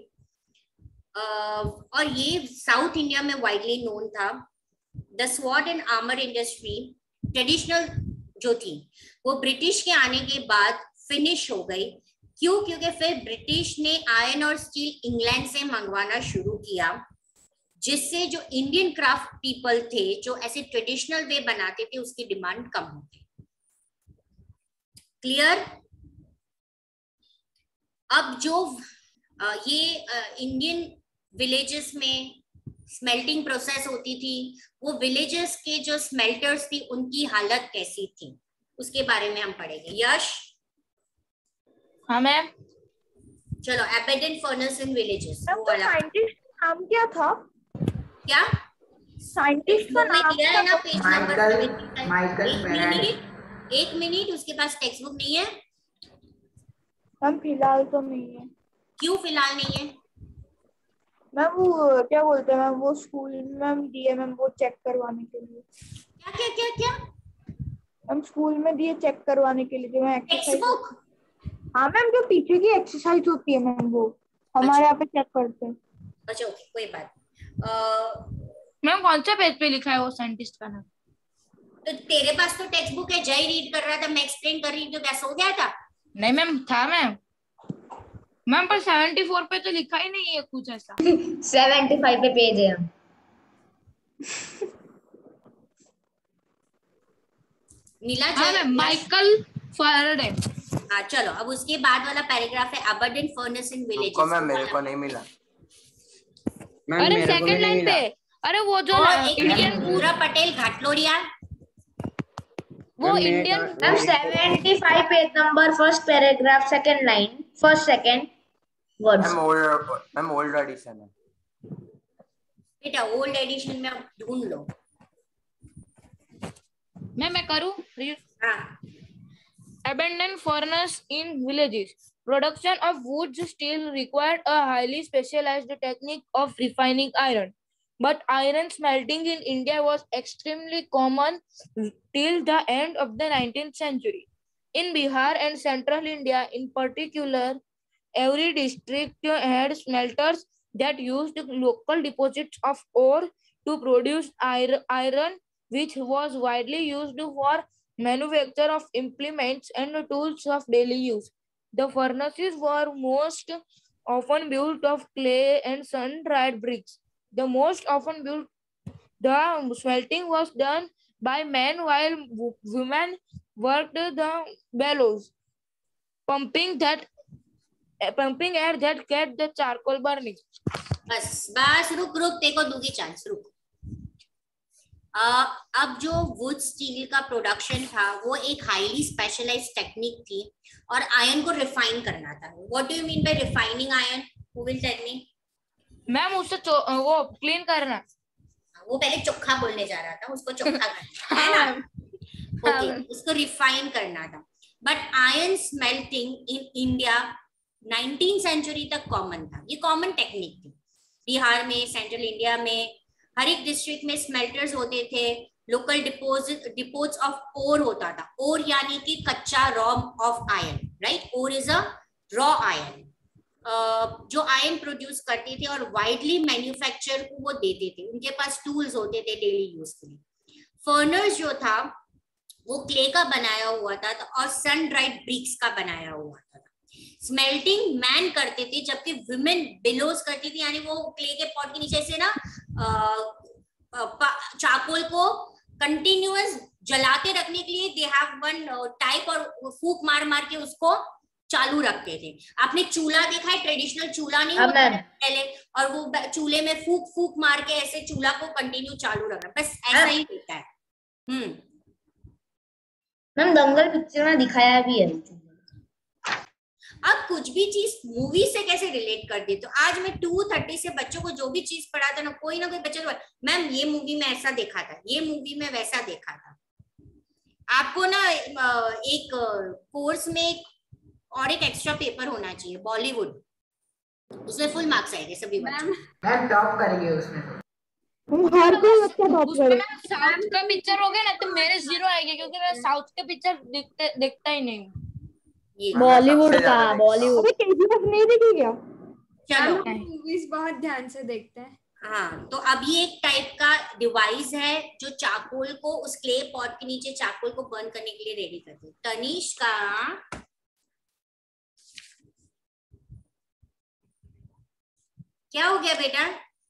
और ये साउथ इंडिया में वाइडली नोन था. The sword and armour industry traditional जो थी वो ब्रिटिश के आने के बाद फिनिश हो गई. क्यों? क्योंकि फिर ब्रिटिश ने आयरन और स्टील इंग्लैंड से मंगवाना शुरू किया, जिससे जो इंडियन क्राफ्ट पीपल थे जो ऐसे ट्रेडिशनल वे बनाते थे उसकी डिमांड कम हो गई. क्लियर? अब जो ये इंडियन विलेजेस में स्मेल्टिंग प्रोसेस होती थी, वो विलेजेस के जो स्मेल्टर्स थी उनकी हालत कैसी थी उसके बारे में हम पढ़ेंगे. यश? हाँ मैम. चलो, abandoned furnace in villages. Scientist नाम क्या था? क्या साइंटिस्ट का नाम दिया है ना, पेज नंबर माइकल. एक मिनट, उसके पास टेक्स्ट बुक नहीं है? मैम फिलहाल तो नहीं है. क्यों फिलहाल नहीं है? मैम वो क्या बोलते हैं मैम, वो स्कूल में दिए मैम, वो चेक करवाने के लिए. क्या क्या क्या क्या? मैम स्कूल में दिए चेक करवाने के लिए, जो मैं टेक्स्ट बुक. हाँ मैम, जो पीछे की एक्सरसाइज होती है मैम, वो हमारे यहाँ पे चेक करते हैं. अच्छा ओके, कोई बात. मैम कौन सा पेज पे लिखा है वो साइंटिस्ट का नाम? तो तेरे पास तो टेक्स्ट बुक है, जय रीड कर रहा था, मैं एक्सप्लेन कर रही थी, तो क्या सो गया था? नहीं मैम, था मैम. मैम पर 74 पे तो लिखा ही नहीं है कुछ ऐसा. 75 पे पेज है. Neela ma'am Michael Faraday. हाँ चलो, अब उसके बाद वाला पैराग्राफ है abandoned furnace in villages. Ma'am मेरे को नहीं मिला. अरे सेकंड लाइन पे, अरे वो जो इंडियन पूरा पटेल घाटलोड़िया, वो Indian. 75 page number, first paragraph, second line, first second words. Ma'am old edition है बेटा, ओल्ड एडिशन में आप ढूंढ लो. मैं करूं? हाँ. Abandoned furnace in villages. Production of wood steel required a highly specialized technique of refining iron. But iron smelting in India was extremely common till the end of the 19th century. In Bihar and central India in particular, every district had smelters that used local deposits of ore to produce iron, which was widely used for manufacture of implements and tools of daily use. The furnaces were most often built of clay and sun-dried bricks. The smelting was done by men while women worked the bellows, pumping air that kept the charcoal burning. बस रुक तेको दूंगी chance, रुक. अब जो would steel का production था वो एक हाईली स्पेशलाइज्ड टेक्निक थी और आयरन को रिफाइन करना था. What do you mean by refining iron? Who will tell me? Ma'am उससे वो क्लीन करना. वो पहले चोखा बोलने जा रहा था, उसको चोखा करना है ना. ओके, उसको रिफाइन करना था. But iron smelting in India 19th century तक कॉमन था. ये कॉमन टेक्निक थी. बिहार में, सेंट्रल इंडिया में हर एक डिस्ट्रिक्ट में स्मेल्टर्स होते थे. लोकल डिपोट्स ऑफ ओर होता था. ओर यानी कि कच्चा raw of iron, right? Ore is a raw iron जो आयरन प्रोड्यूस करते थे और वाइडली मैन्युफैक्चर को वो देते थे. उनके पास टूल्स होते थे डेली यूज के लिए. फर्नस जो था वो क्ले का बनाया हुआ था और सन ड्राइड ब्रिक्स का बनाया हुआ था. स्मेल्टिंग मैन करते थे जबकि वुमेन बिलोज करती थी, यानी वो क्ले के पॉट के नीचे से ना चारकोल को कंटिन्यूअस जलाते रखने के लिए दे हैव वन टाइप, और फूक मार मार के उसको चालू रखते थे. आपने चूल्हा देखा है? ट्रेडिशनल चूल्हा नहीं होता पहले, और वो चूल्हे में फूक फूक मार के ऐसे चूल्हा को कंटिन्यू चालू रखना, बस ऐसा ही होता है. मैम दंगल पिक्चर में दिखाया भी है। अब कुछ भी चीज मूवी से कैसे रिलेट कर दी, तो आज मैं 2:30 से बच्चों को जो भी चीज पढ़ाता ना कोई बच्चा तो मैम ये मूवी में ऐसा देखा था, ये मूवी में वैसा देखा था। आपको ना एक कोर्स में और एक एक्स्ट्रा पेपर होना चाहिए बॉलीवुड, उसमें फुल मार्क्स आएंगे सभी बच्चों। मैम टॉप करेंगे उसमें। हर कोई बच्चा टॉप करे। साउथ का पिक्चर हो गया ना तो मेरे 0 आएंगे, क्योंकि मैं साउथ के पिक्चर देखता ही नहीं हूँ। बॉलीवुड का, बॉलीवुड। अबे केजीएफ नहीं देखी क्या? चलो मूवीज बहुत ध्यान से देखते हैं। हाँ, तो अब ये एक टाइप का डिवाइस है जो चारकोल को उस क्ले पॉट के नीचे चारकोल को बर्न करने के लिए रेडी करते हैं। तनिष्का, क्या हो गया बेटा?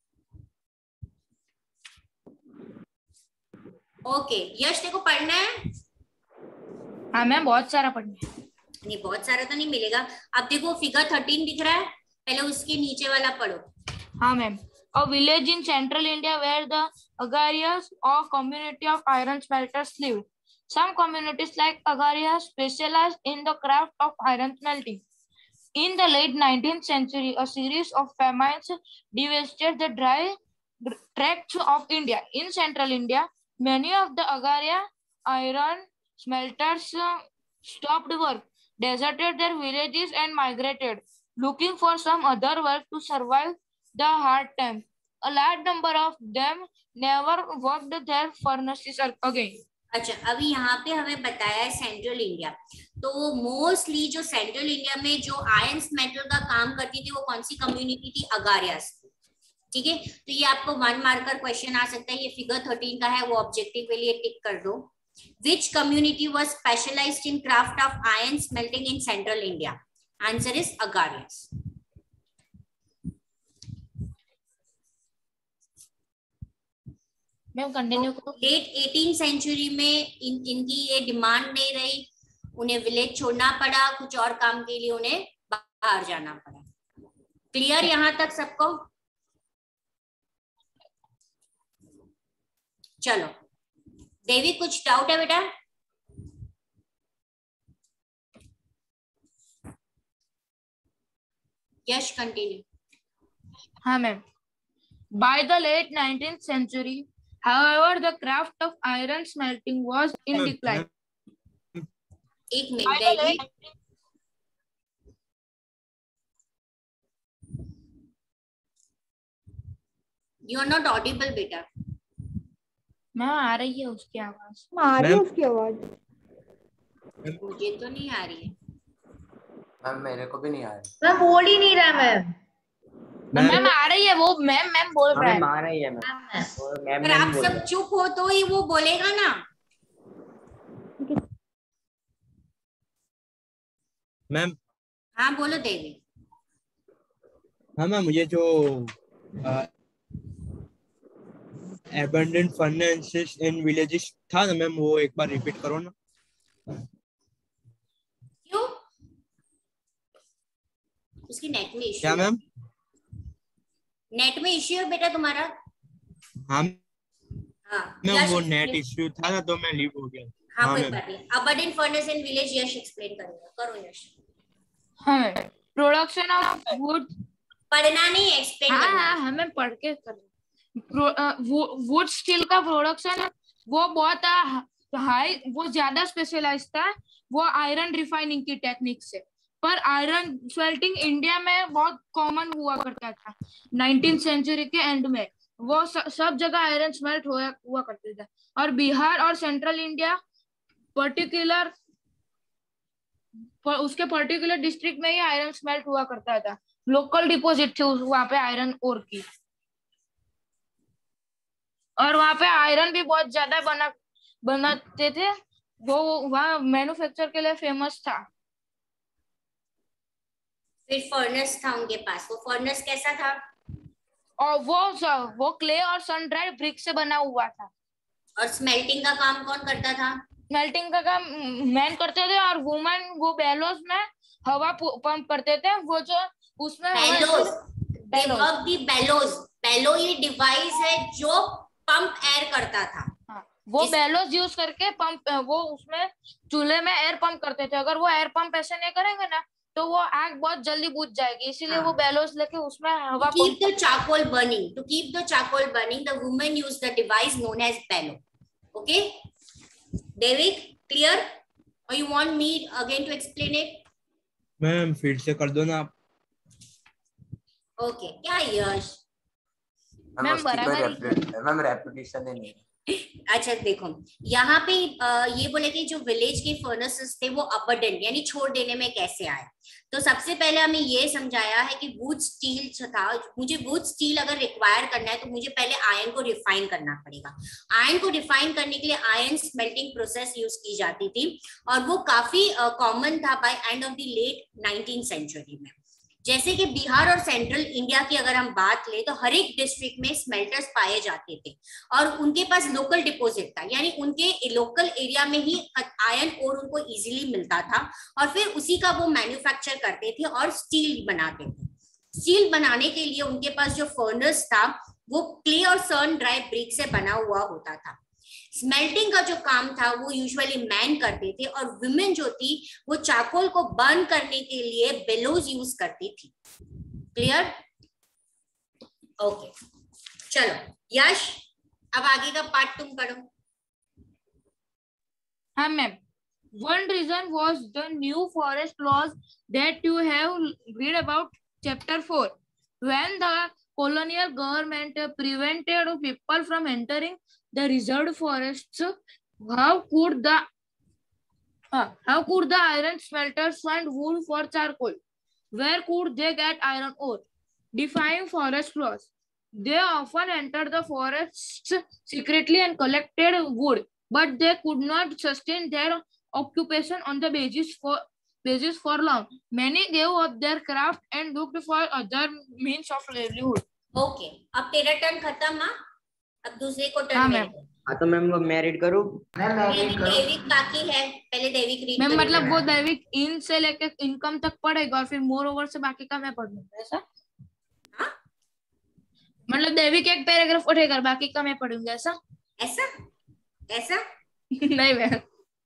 ओके यश, तेरे को पढ़ना है? हाँ मैम बहुत सारा पढ़ना है। नहीं बहुत सारा तो नहीं मिलेगा। अब देखो फिगर 13 दिख रहा है, पहले उसके नीचे वाला पढ़ो। हाँ ma'am, a village in central India where the Agarias or community of iron smelters lived. Some communities like Agarias specialized in the craft of iron smelting. In the late 19th century, a series of famines devastated the dry tracts of India. In central India, many of the Agaria iron smelters stopped work, deserted their villages and migrated, looking for some other work to survive the hard times. A large number of them never worked their furnaces again. अच्छा, अभी यहाँ पे हमें बताया है central India, तो mostly जो central India में जो आयरन मेटल का काम करती थी वो कौन सी कम्युनिटी थी? अगारियास। ठीक है, तो ये आपको 1 मार्कर क्वेश्चन आ सकता है। ये फिगर 13 का है, वो ऑब्जेक्टिव के लिए टिक कर दो। Which community was specialized in craft of iron smelting in central India? Answer is Agarias. Ma'am continue करो। लेट 18th सेंचुरी में इनकी ये डिमांड नहीं रही, उन्हें विलेज छोड़ना पड़ा, कुछ और काम के लिए उन्हें बाहर जाना पड़ा। क्लियर यहां तक सबको? चलो देवी, कुछ डाउट है बेटा? यश कंटिन्यू। हाँ ma'am, by the late 19th century, however, the craft of iron smelting was in decline. एक minute Devi, you are not audible बेटा। मैम आ रही है उसकी आवाज? आ रही है उसकी आवाज? मुझे तो नहीं आ रही है। मैम मेरे को भी नहीं आ रही। मैम बोल ही नहीं रहा मैम। मैम आ रही है वो, मैम बोल रहा है। आ रही है मैम। अगर आप सब चुप हो तो ही वो बोलेगा ना। मैम हाँ बोलो देवी। हाँ मैम, ये जो abandoned furnaces in villages था ना मैम, वो एक बार रिपीट करो ना। क्यों? उसकी नेट में इश्यू। क्या मैम? नेट में इश्यू है बेटा तुम्हारा? हाँ मैम, वो नेट explain- इश्यू था ना तो मैं लीव हो गया। हाँ कोई मैम। बात नहीं। abandoned furnace in village Yash explain करेगा, करो यश। हाँ, प्रोडक्शन ऑफ वुड। पढ़ना नहीं, एक्सप्लेन करना। हाँ हमें पढ़ के कर। वुड स्टील का प्रोडक्शन वो बहुत हाई, वो ज्यादा स्पेशलाइज था, वो आयरन रिफाइनिंग की टेक्निक से। पर आयरन स्वेल्टिंग इंडिया में बहुत कॉमन हुआ करता था 19th सेंचुरी के एंड में। वो सब जगह आयरन स्मेल्ट हुआ करते थे, और बिहार और सेंट्रल इंडिया पर्टिकुलर उसके पर्टिकुलर डिस्ट्रिक्ट में ही आयरन स्मेल्ट हुआ करता था। लोकल डिपॉजिट थे वहां पे आयरन ओर की, और वहां पे आयरन भी बहुत ज्यादा बनाते थे। वो वहाँ मैन्युफैक्चर के लिए फेमस था। फिर फर्नेस था उनके पास, वो फर्नेस कैसा था? और वो क्ले और सन ड्राइड ब्रिक से बना हुआ था। और स्मेल्टिंग का काम कौन करता था? स्मेल्टिंग का काम मैन करते थे, और वुमेन वो बेलोस में हवा पंप करते थे। वो जो उसमें बेलोज, बेलो ये डिवाइस है जो पंप एयर करता था। हाँ, वो बेलोस यूज करके पंप, वो उसमें चूल्हे में एयर पंप करते थे। अगर वो एयर पंप ऐसे नहीं करेंगे ना तो वो आग बहुत जल्दी बुझ जाएगी, इसीलिए वो बेलोस लेके उसमें हवा keep the charcoal burning. To keep the charcoal burning, the women use the device known as bellow. Okay, David, clear? Or you want me again to explain it? Ma'am फिर से कर दो ना आप। Okay, क्या यश? मैम रेपुटेशन है नहीं। अच्छा देखो, यहाँ पे ये बोले कि जो विलेज के फर्नेसेस थे वो अबंडेंट यानी छोड़ देने में कैसे आए। तो सबसे पहले हमें ये समझाया है कि वुड स्टील था, मुझे वुड स्टील अगर रिक्वायर करना है तो मुझे पहले आयरन को रिफाइन करना पड़ेगा। आयरन को रिफाइन करने के लिए आयरन स्मेल्टिंग प्रोसेस यूज की जाती थी और वो काफी कॉमन था by end of the late 19th century में। जैसे कि बिहार और सेंट्रल इंडिया की अगर हम बात लें तो हर एक डिस्ट्रिक्ट में स्मेल्टर्स पाए जाते थे और उनके पास लोकल डिपॉजिट था, यानी उनके लोकल एरिया में ही आयरन और उनको इजीली मिलता था और फिर उसी का वो मैन्युफैक्चर करते थे और स्टील बनाते थे। स्टील बनाने के लिए उनके पास जो फर्नेस था वो क्ले और सन ड्राई ब्रिक से बना हुआ होता था। स्मेल्टिंग का जो काम था वो यूजुअली मैन करते थे और वुमेन जो थी वो चारकोल को बर्न करने के लिए बेलोज यूज करती थी। क्लियर? ओके, चलो यश अब आगे का पार्ट तुम पढ़ो। हाँ ma'am, one reason was the new forest laws that you have read about chapter 4. When the colonial government prevented people from entering the reserved forests, how could the iron smelters find wood for charcoal? Where could they get iron ore? Define forest laws. They often entered the forests secretly and collected wood, but they could not sustain their occupation on the basis for long. Many gave up their craft and looked for other means of livelihood. Okay, अब तेरा turn खत्म। हाँ, अब दूसरे को turn ma'am. हाँ तो ma'am वो मैं रीड करूँ? दैविक बाकी है, पहले दैविक रीड मैम मतलब वो दैविक इन से लेकर इनकम तक पढ़ेगा और फिर मोर ओवर से बाकी का मैं पढ़ूंगा, ऐसा? मतलब दैविक एक पैराग्राफ पढ़ेगा बाकी का मैं पढ़ूंगा, ऐसा? ऐसा नहीं मैम।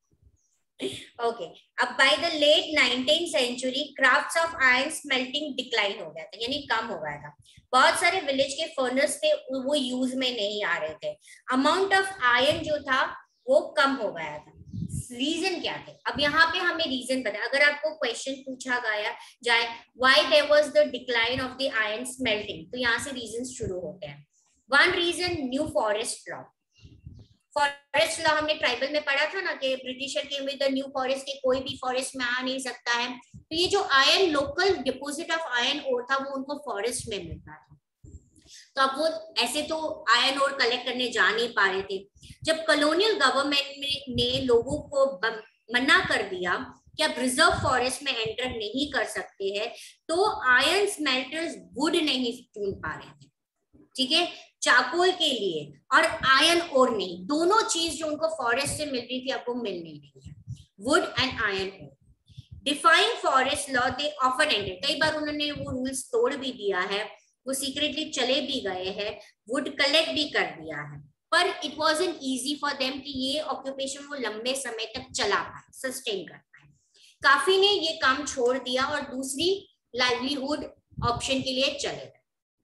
ओके, अब by the late 19th century crafts of iron smelting decline हो गया था, यानी कम हो गया था। बहुत सारे विलेज के फर्नेस थे वो यूज में नहीं आ रहे थे, अमाउंट ऑफ आयरन जो था वो कम हो गया था। रीजन क्या थे? अब यहाँ पे हमें रीजन पता है। अगर आपको क्वेश्चन पूछा गया जाए why there was the decline of the iron smelting, तो यहाँ से रीजन शुरू होते हैं। One reason, new forest law. Forest law हमने ट्राइबल में पढ़ा था ना कि ब्रिटिशर के विद द न्यू फॉरेस्ट के कोई भी फॉरेस्ट में आ नहीं सकता है। तो ये जो iron local deposit of iron ore था वो उनको फॉरेस्ट में मिलता था, तो अब वो ऐसे तो आयरन ओर कलेक्ट करने जा नहीं पा रहे थे। जब कॉलोनियल गवर्नमेंट ने लोगों को मना कर दिया कि आप रिजर्व फॉरेस्ट में एंटर नहीं कर सकते हैं, तो आयरन स्मेल्टर्स वुड नहीं चुन पा रहे थे, ठीक है, चारकोल के लिए, और आयरन ओर नहीं, दोनों चीज जो उनको फॉरेस्ट से मिल रही थी अब वो मिल नहीं रही है, wood and iron ore. Define forest law they often ended, कई बार उन्होंने वो रूल्स तोड़ भी दिया है, वो सीक्रेटली चले भी गए हैं, वुड कलेक्ट भी कर दिया है, पर it wasn't easy for them कि ये ऑक्यूपेशन वो लंबे समय तक चला पाए, सस्टेन कर पाए। काफी ने ये काम छोड़ दिया और दूसरी लाइवलीहुड ऑप्शन के लिए चले गए।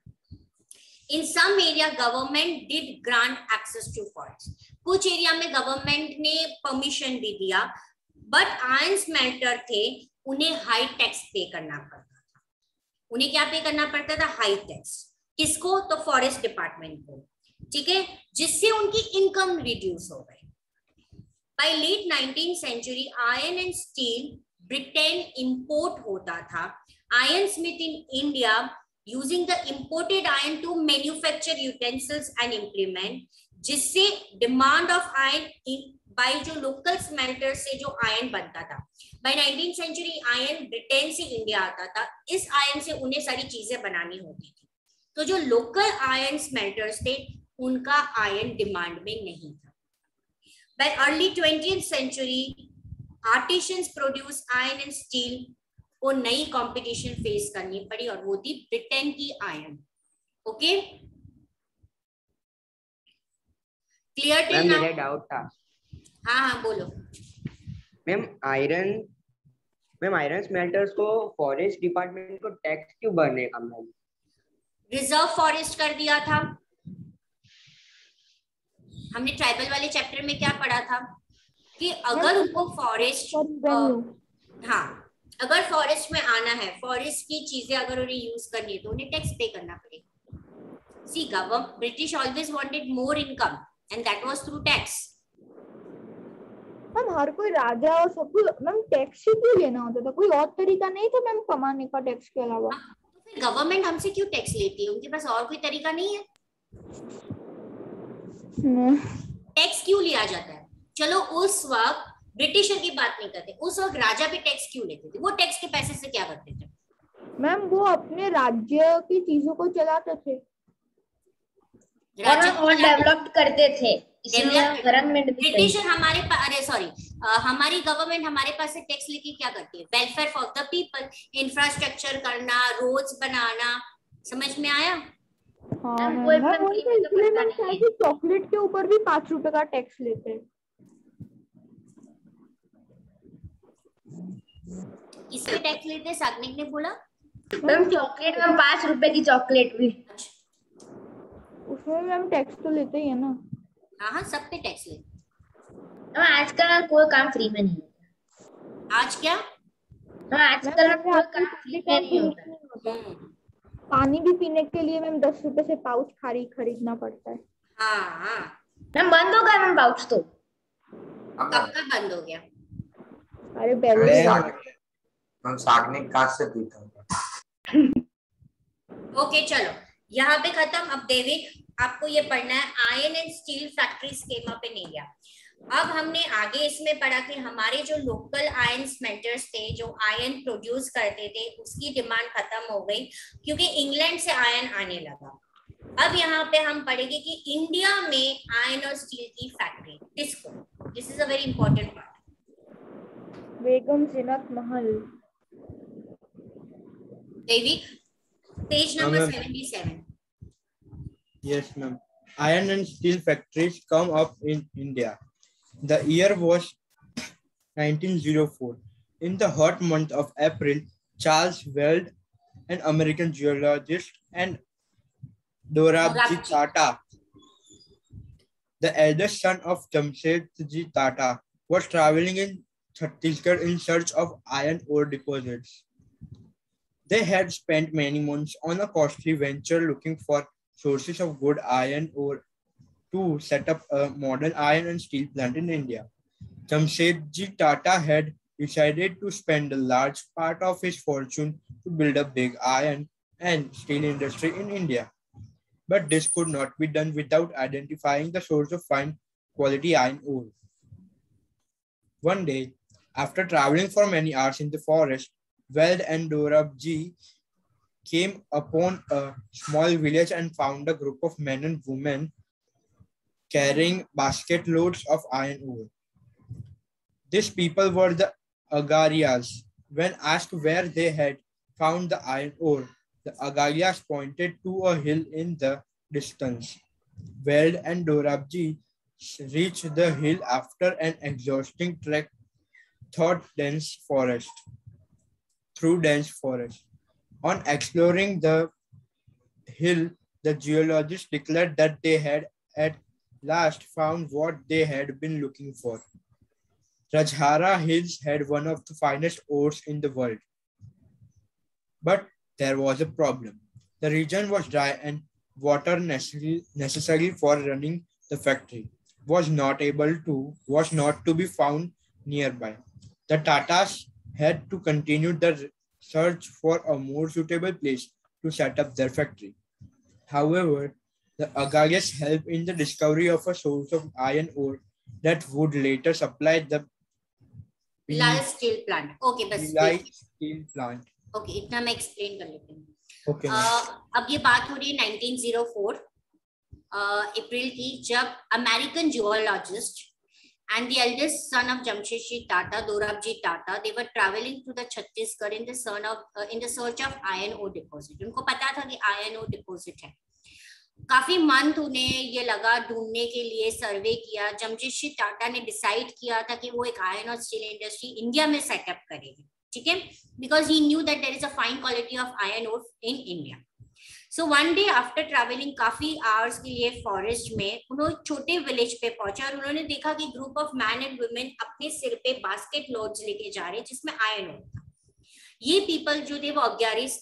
In some area, government did grant access to forest. कुछ एरिया में गवर्नमेंट ने परमिशन भी दिया, बट आयरन स्मेल्टर थे उन्हें हाई टैक्स पे करना पड़ता था। उन्हें क्या पे करना पड़ता था? High tax. किसको? तो फॉरेस्ट डिपार्टमेंट को, ठीक है, जिससे उनकी इनकम रिड्यूस हो गई। By late 19th century iron and steel Britain import होता था। Iron smith in India using the imported iron to manufacture utensils and implement, जिससे demand of iron by जो local smelters से जो iron बनता था। by 19th century iron Britain से India आता था, इस iron से उन्हें सारी चीजें बनानी होती थी, तो जो local iron smelters थे उनका iron डिमांड में नहीं था। by early 20th century artisans produce iron and steel को नई कंपटीशन फेस करनी पड़ी और वो थी ब्रिटेन की iron. Okay, clear till ma'am now? मेरा डाउट था। हाँ बोलो। मैम आयरन स्मेल्टर्स को फॉरेस्ट डिपार्टमेंट को टैक्स क्यों भरने का मैम? रिजर्व फॉरेस्ट कर दिया था। हमने ट्राइबल वाले चैप्टर में क्या पढ़ा था कि अगर उनको फॉरेस्ट हाँ अगर फॉरेस्ट में आना है, फॉरेस्ट की चीजें अगर उन्हें यूज करनी है तो उन्हें टैक्स पे करना पड़ेगा। See government British always wanted more income and that was through tax. Ma'am हर कोई राजा और सबको मैम टैक्स ही क्यों लेना होता था? कोई और तरीका नहीं था मैम कमाने का टैक्स के अलावा? तो फिर गवर्नमेंट हमसे क्यों टैक्स लेती है? उनके पास और कोई तरीका नहीं है? टैक्स क्यों लिया जाता है? चलो उस वक्त ब्रिटिशर की बात नहीं करते, उस वक्त राजा भी टैक्स क्यों लेते थे? वो टैक्स के पैसे से क्या करते थे? मैम वो अपने राज्य की चीजों को चलाते थे और डेवलप करते थे। गवर्नमेंट ब्रिटिशर हमारे अरे सॉरी हमारी गवर्नमेंट हमारे पास से टैक्स लेके क्या करती है? Welfare for the people, infrastructure करना, रोड्स बनाना। समझ में आया? चॉकलेट के ऊपर भी 5 रुपए का टैक्स लेते हैं। किस पे टैक्स लेते हैं? साग्निक ने बोला मैम चॉकलेट में 5 रुपए की चॉकलेट भी, उसमें भी हम टैक्स तो लेते ही है ना। हाँ सब पे टैक्स लेते। आजकल कोई काम फ्री में नहीं होता। आज क्या? आजकल कोई काम फ्री में नहीं होता। पानी भी पीने के लिए मैम 10 रुपए से पाउच खरीदना पड़ता है। हाँ मैम बंद हो गया मैम पाउच तो। कब का बंद हो गया? अरे हम साग्निक कहाँ से पीता हूँ। ओके चलो यहाँ पे खत्म। अब देविक आपको ये पढ़ना है iron and steel factories came up in India. अब हमने आगे इसमें पढ़ा कि हमारे जो लोकल आयरन स्मेल्टर्स थे जो आयरन प्रोड्यूस करते थे उसकी डिमांड खत्म हो गई क्योंकि इंग्लैंड से आयरन आने लगा। अब यहाँ पे हम पढ़ेंगे कि इंडिया में आयरन और स्टील की फैक्ट्री किसको। This is a very important part. Begum Zeenat Mahal. Devik page number 77। Yes, ma'am. Iron and steel factories come up in India. The year was 1904. In the hot month of April, Charles Weld, an American geologist, and Dorabji Tata, the eldest son of Jamshedji Tata, was traveling in Chhattisgarh in search of iron ore deposits. They had spent many months on a costly venture looking for sources of good iron ore to set up a modern iron and steel plant in India. Jamshedji Tata had decided to spend a large part of his fortune to build a big iron and steel industry in India. But this could not be done without identifying the source of fine quality iron ore. One day, after traveling for many hours in the forest, Weld and Dorabji came upon a small village and found a group of men and women carrying basket loads of iron ore. These people were the Agarias. When asked where they had found the iron ore, the Agarias pointed to a hill in the distance. Weld and Dorabji reached the hill after an exhausting trek through dense forest. On exploring the hill, the geologists declared that they had at last found what they had been looking for. Rajhara Hills had one of the finest ores in the world. But there was a problem. The region was dry and water necessary for running the factory was not to be found nearby. The Tatas had to continue the search for a more suitable place to set up their factory. However, the Agarias helped in the discovery of a source of iron ore that would later supply the Bhilai steel plant. Okay, बस Bhilai steel plant. Okay, इतना मैं explain कर लेती हूँ. Okay. अब ये बात हो रही है 1904 अप्रैल की, जब American geologist and the eldest son of Jamshedji Tata, Dorabji Tata, they were traveling to the Chhattisgarh in the search of iron ore deposit. उनको पता था कि iron ore deposit है. काफी मंथ उन्हें ये लगा ढूंढने के लिए, सर्वे किया। जमशेदजी टाटा ने डिसाइड किया था कि वो एक आयरन और स्टील इंडस्ट्री इंडिया में सेटअप करेंगे, ठीक है, because he knew that there is a fine quality of iron ore in India. So one day after travelling काफी आवर्स के लिए फॉरेस्ट में, उन्होंने छोटे विलेज पे पहुंचे और उन्होंने देखा कि group of man and women अपने सिर पे बास्केट लोड्स लेके जा रहे हैं जिसमें आयरन ओर था। ये पीपल जो थे वो अगारीज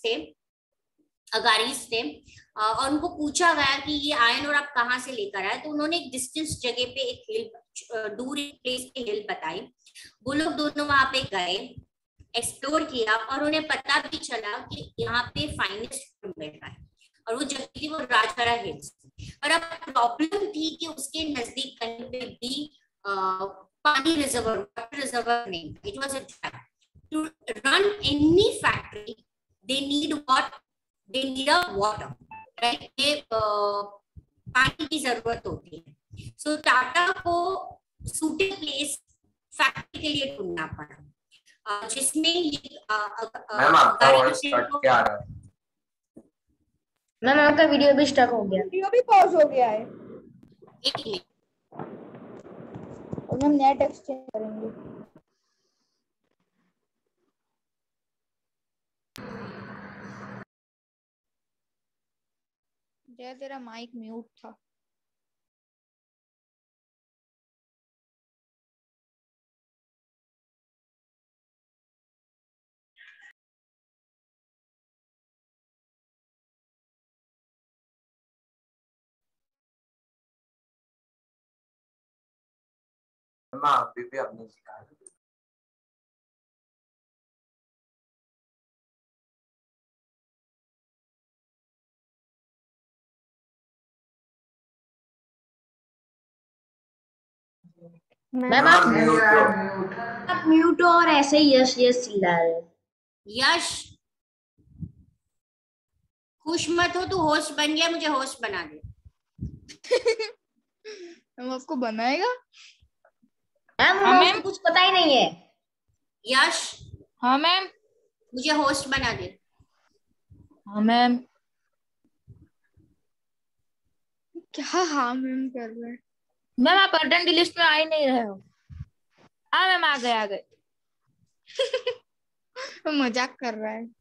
थे और उनको पूछा गया कि ये आयरन और आप कहाँ से लेकर आए, तो उन्होंने एक डिस्टेंस जगह पे एक हिल, दूर एक प्लेस पे हिल बताई। वो लोग दोनों वहां पे गए, एक्सप्लोर किया और उन्हें पता भी चला कि यहाँ पे फाइनेस्ट मिल रहा है और वो जगह थी वो राजगढ़ हिल्स। और अब प्रॉब्लम थी कि उसके नजदीक कहीं पे भी पानी रिजर्वर, वाटर रिजर्वर नहीं, it was a to run any factory they need what, they need a water, right, पानी की जरूरत होती है। सो टाटा को सूटेबल प्लेस फैक्ट्री के लिए ढूंढना पड़ा, जिसमें ये मैम आपका वॉइस कट के आ रहा है। मैम आपका वीडियो भी स्टक हो गया। वीडियो भी पॉज हो गया है। एक मिनट, और हम नेट एक्सचेंज करेंगे। जय तेरा माइक म्यूट था। मैम आप भी अपने सिखा रहे हैं। मैम आप म्यूट हो और ऐसे ही यस यस चिल्ला रहे हो। यश खुश मत हो, तू होस्ट बन गया, मुझे होस्ट बना दे। हम आपको बनाएगा? मैम कुछ पता ही नहीं है। यश, हाँ मैम, मुझे होस्ट बना दे। हाँ मैम। क्या हाँ मैम कर रहे हैं? मैम आप अटेंड लिस्ट में आ ही नहीं रहे हो। हाँ मैम आ गए। मजाक कर रहा है।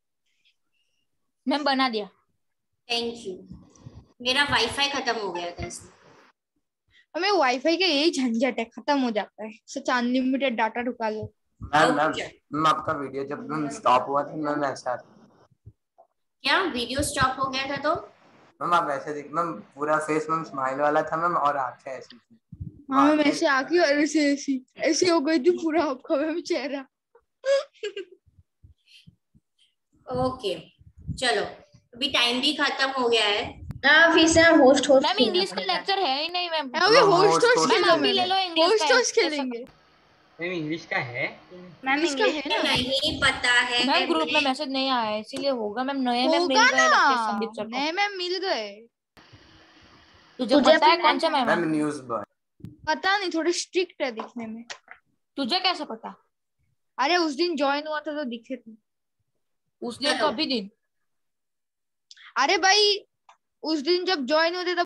मैम बना दिया। Thank you. मेरा वाईफाई खत्म हो गया था इसमें। हमें वाईफाई का यही झंझट है, खत्म हो जाता है, सच अनलिमिटेड डाटा ढुका लो। मैम आपका वीडियो जब स्टॉप हुआ था मैम ऐसा क्या वीडियो स्टॉप हो गया था? तो मैम आप ऐसे देख, मैम पूरा फेस मैम स्माइल वाला था मैम और आंखें ऐसी थी। हाँ मैम ऐसे आंखें और ऐसी हो गई थी पूरा आपका मैम चेहरा। ओके चलो, अभी टाइम भी खत्म हो गया है। फिर से होस्ट मैम इंग्लिश का लेक्चर है ही नहीं मैम। अभी होस्ट मैम ले लो इंग्लिश का। होस्ट खेलेंगे। मैम इंग्लिश का है? मैम इंग्लिश का नहीं पता है मैम, ग्रुप में मैसेज नहीं आया है इसीलिए होगा मैम। नए मैम मिल होगा गए लगता है ना, संदीप सर को। नए मैम मिल गए। तुझे पता है कौन सा मैम? Ma'am news boy. पता नहीं, थोड़े स्ट्रिक्ट है दिखने में। तुझे कैसे पता? अरे उस दिन ज्वाइन हुआ था तो दिखे थे। उस दिन कभी दिन? अरे भाई उस दिन जब ज्वाइन हुए थे तब